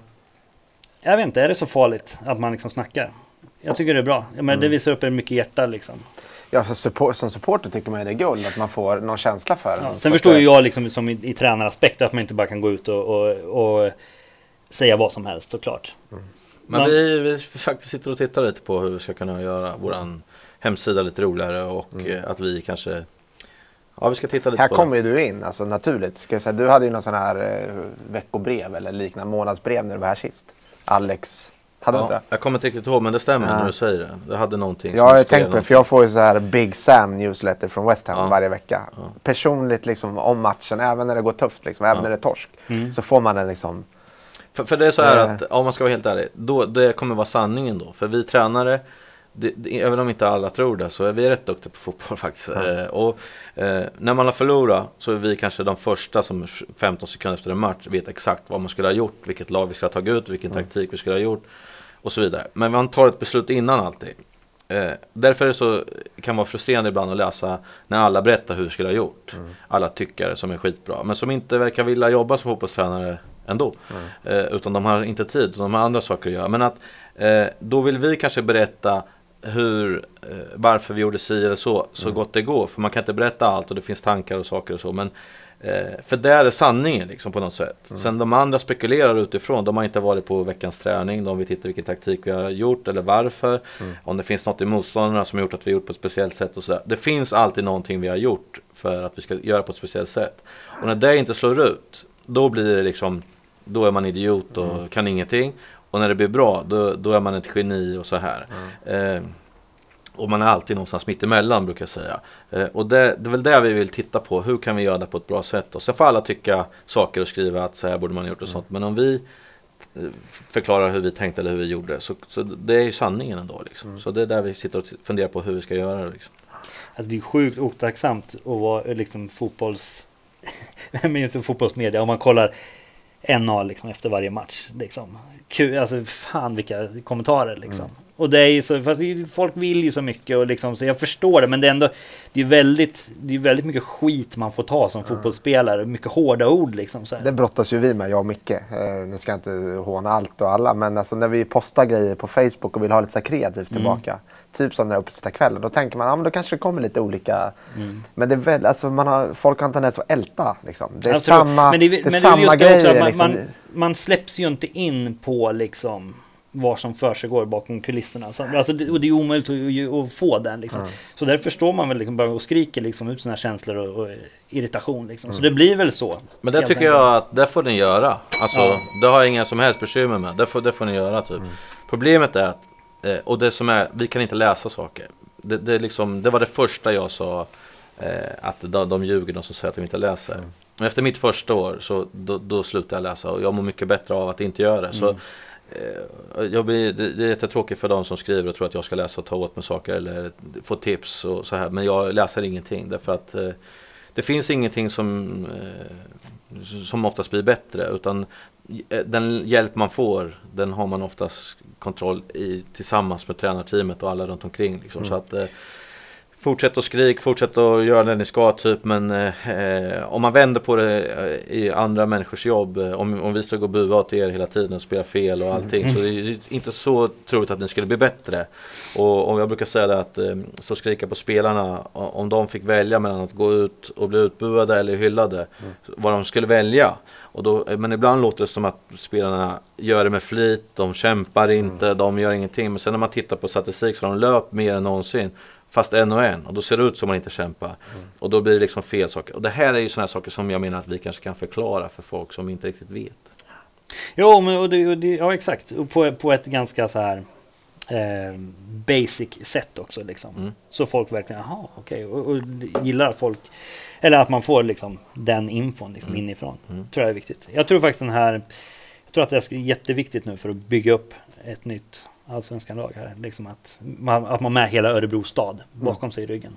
jag vet inte, är det så farligt att man liksom snackar? Jag tycker det är bra. Men mm. det visar upp en mycket hjärta liksom. Ja, så support, som supporter tycker man det är guld att man får någon känsla för det. Ja, sen förstår ju jag liksom som i, i tränaraspekt att man inte bara kan gå ut och, och, och säga vad som helst såklart. Mm. Men man, vi, vi faktiskt sitter och tittar lite på hur vi ska kunna göra våran hemsida lite roligare och mm. att vi kanske... Ja, vi ska titta lite här på kommer det. Du in, alltså naturligt. Ska jag säga, du hade ju någon sån här eh, veckobrev eller liknande månadsbrev när du var här sist. Alex, hade ja, du det? Jag kommer inte riktigt ihåg, men det stämmer ja. när du säger det. Det hade någonting. Ja, jag tänkte på det, för jag får ju så här Big Sam newsletter från West Ham ja. varje vecka. Ja. Personligt liksom om matchen, även när det går tufft, liksom, även ja. när det är torsk. Mm. Så får man den liksom... För, för det är så här äh, att, om man ska vara helt ärlig, då, det kommer vara sanningen då. För vi tränare, det, det, även om inte alla tror det, så är vi rätt duktiga på fotboll faktiskt. Ja. Eh, och eh, när man har förlorat så är vi kanske de första som femton sekunder efter en match vet exakt vad man skulle ha gjort, vilket lag vi skulle ha tagit ut, vilken mm. taktik vi skulle ha gjort och så vidare. Men man tar ett beslut innan alltid. Eh, därför är det så, kan vara frustrerande ibland att läsa när alla berättar hur vi skulle ha gjort. Mm. Alla tyckare som är skitbra, men som inte verkar vilja jobba som fotbollstränare ändå. Mm. Eh, utan de har inte tid, de har andra saker att göra. Men att eh, då vill vi kanske berätta hur, eh, varför vi gjorde si eller så, så mm. gott det går. För man kan inte berätta allt och det finns tankar och saker och så. Men eh, för det är sanningen liksom på något sätt. Mm. Sen de andra spekulerar utifrån. De har inte varit på veckans träning. De vet inte vilken taktik vi har gjort eller varför. Mm. Om det finns något i motståndarna som har gjort att vi har gjort på ett speciellt sätt och sådär. Det finns alltid någonting vi har gjort för att vi ska göra på ett speciellt sätt. Och när det inte slår ut, då blir det liksom, då är man idiot och mm. kan ingenting. Och när det blir bra, då, då är man ett geni och så här. Mm. Eh, och man är alltid någonstans mitt emellan, brukar jag säga. Eh, och det, det är väl det vi vill titta på. Hur kan vi göra det på ett bra sätt? Och sen får alla tycka saker och skriva att så här borde man ha gjort och mm. sånt. Men om vi eh, förklarar hur vi tänkte eller hur vi gjorde, så, så det är ju sanningen ändå. Liksom. Mm. Så det är där vi sitter och funderar på hur vi ska göra det. Liksom. Alltså det är sjukt otacksamt att vara liksom fotbolls... men fotbollsmedia. Om man kollar N A liksom efter varje match liksom. Kul, alltså fan vilka kommentarer liksom. Mm. Och det är ju så, fast folk vill ju så mycket och liksom, så jag förstår det, men det är ändå, det är väldigt, det är väldigt mycket skit man får ta som mm. fotbollsspelare, mycket hårda ord liksom så här. Det brottas ju vi med, jag och Micke. Eh, nu ska jag inte håna allt och alla, men alltså när vi postar grejer på Facebook och vill ha lite så kreativt tillbaka. Mm. Typ som den här uppesittarkvällen, då tänker man, ja men då kanske det kommer lite olika, mm. men det är väl, alltså man har, folk har inte tendens att älta liksom. Det är Absolut. samma, men det, det är men samma det är grejer. Man, liksom. man, man släpps ju inte in på liksom vad som försiggår bakom kulisserna. Så, alltså, det, och det är omöjligt att, att få den. Liksom. Mm. Så där förstår man väl liksom, bara och skriker liksom, ut såna här känslor och, och irritation. Liksom. Mm. Så det blir väl så. Men det tycker enkelt. jag att det får ni göra. Alltså, ja. Det har jag inga som helst bekymmer med. Det får, det får ni göra typ. Mm. Problemet är att, och det som är, vi kan inte läsa saker. Det, det, liksom, det var det första jag sa, eh, att de, de ljuger de som säger att de inte läser. Mm. Men efter mitt första år så då, då slutade jag läsa och jag mår mycket bättre av att inte göra det. Så, Mm. eh, jag blir, det, det är jättetråkigt för de som skriver och tror att jag ska läsa och ta åt mig saker eller få tips och så här. Men jag läser ingenting därför att eh, det finns ingenting som, eh, som oftast blir bättre, utan den hjälp man får, den har man oftast kontroll i tillsammans med tränarteamet och alla runt omkring. Liksom. Mm. Så att eh, fortsätt att skrik, fortsätt att göra det ni ska typ, men eh, om man vänder på det eh, i andra människors jobb, eh, om, om vi ska gå och bua åt er hela tiden och spela fel och allting, mm. så det är inte så troligt att ni skulle bli bättre. Och om jag brukar säga det att eh, så skrika på spelarna, om de fick välja mellan att gå ut och bli utbuade eller hyllade, mm. vad de skulle välja. Och då, men ibland låter det som att spelarna gör det med flit, de kämpar inte, mm. de gör ingenting. Men sen när man tittar på statistik så har de löpt mer än någonsin, fast en och en. Och då ser det ut som man inte kämpar. Mm. Och då blir det liksom fel saker. Och det här är ju sådana saker som jag menar att vi kanske kan förklara för folk som inte riktigt vet. Jo, men och det, och det, ja exakt. Och på, på ett ganska så här eh, basic sätt också liksom. Mm. Så folk verkligen, jaha, okej. Okay. Och, och gillar folk, eller att man får liksom den infon liksom mm. inifrån. Mm. Tror jag är viktigt. Jag tror faktiskt den här, jag tror att det är jätteviktigt nu för att bygga upp ett nytt allsvenskan lag här. Liksom att man, att man med hela Örebro stad bakom mm. sig i ryggen.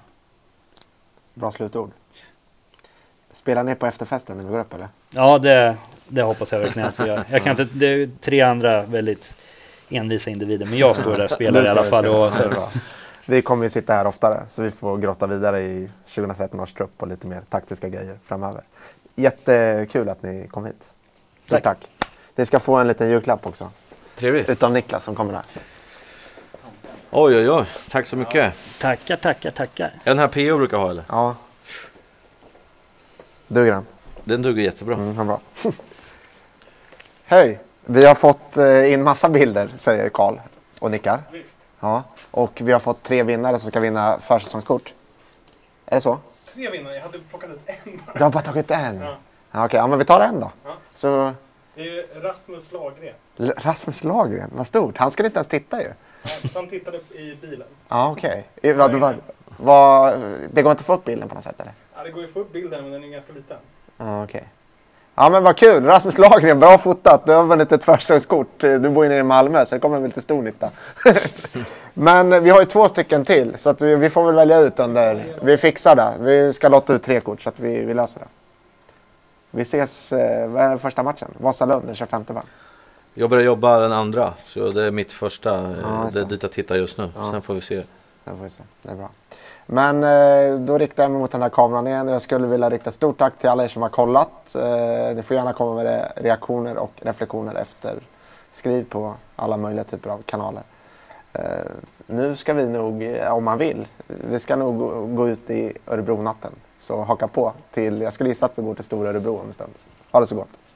Bra slutord. Spelar ni på efterfesten när vi går upp eller? Ja, det, det hoppas jag verkligen att vi gör. Jag kan inte, det är tre andra väldigt envisa individer, men jag står där och spelar i alla fall. Och, så. Vi kommer ju sitta här oftare, så vi får grotta vidare i tjugohundratretton års trupp och lite mer taktiska grejer framöver. Jättekul att ni kom hit. Tack. Tack. Ni ska få en liten julklapp också. Trevligt. Utan Niklas som kommer där. Oj, oj, oj. Tack så mycket. Ja. Tackar, tackar, tackar. Är den här P O brukar ha eller? Ja. Duger den? Den duger jättebra. Mm, ja, bra. Hej. Vi har fått in massa bilder, säger Karl och nickar. Visst. Ja. Och vi har fått tre vinnare som ska vinna försäsongskort. Är det så? Tre vinnare? Jag hade plockat ut en bara. Du har bara tagit en? Ja. Ja, okej, ja, men vi tar en då. Ja. Så... Det är Rasmus Lagergren. L- Rasmus Lagergren, vad stort. Han skulle inte ens titta ju. Ja, han tittade i bilen. Ja, okej. Okay. Vad, vad, vad, det går inte att få upp bilden på något sätt eller? Ja, det går ju att få upp bilden, men den är ganska liten. Ja, okej. Okay. Ja, men vad kul. Rasmus Lagergren, bra fotat. Du har vunnit ett försäsongskort. Du bor inne i Malmö, så det kommer väl till stor nytta. Men vi har ju två stycken till, så att vi, vi får väl välja ut under... Vi fixar det. Vi ska lotta ut tre kort, så att vi, vi löser det. Vi ses eh, första matchen. Vasalund den tjugofemte va? Jag börjar jobba den andra, så det är mitt första. Ja, det är dit jag tittar just nu. Ja. Sen får vi se. Sen får vi se. Det är bra. Men eh, då riktar jag mig mot den här kameran igen. Jag skulle vilja rikta stort tack till alla er som har kollat. Eh, ni får gärna komma med reaktioner och reflektioner efter. Skriv på alla möjliga typer av kanaler. Eh, nu ska vi nog, om man vill, vi ska nog gå, gå ut i Örebro-natten. Så haka på till, jag skulle gissa att vi går till Stora Örebro om en stund. Ha det så gott.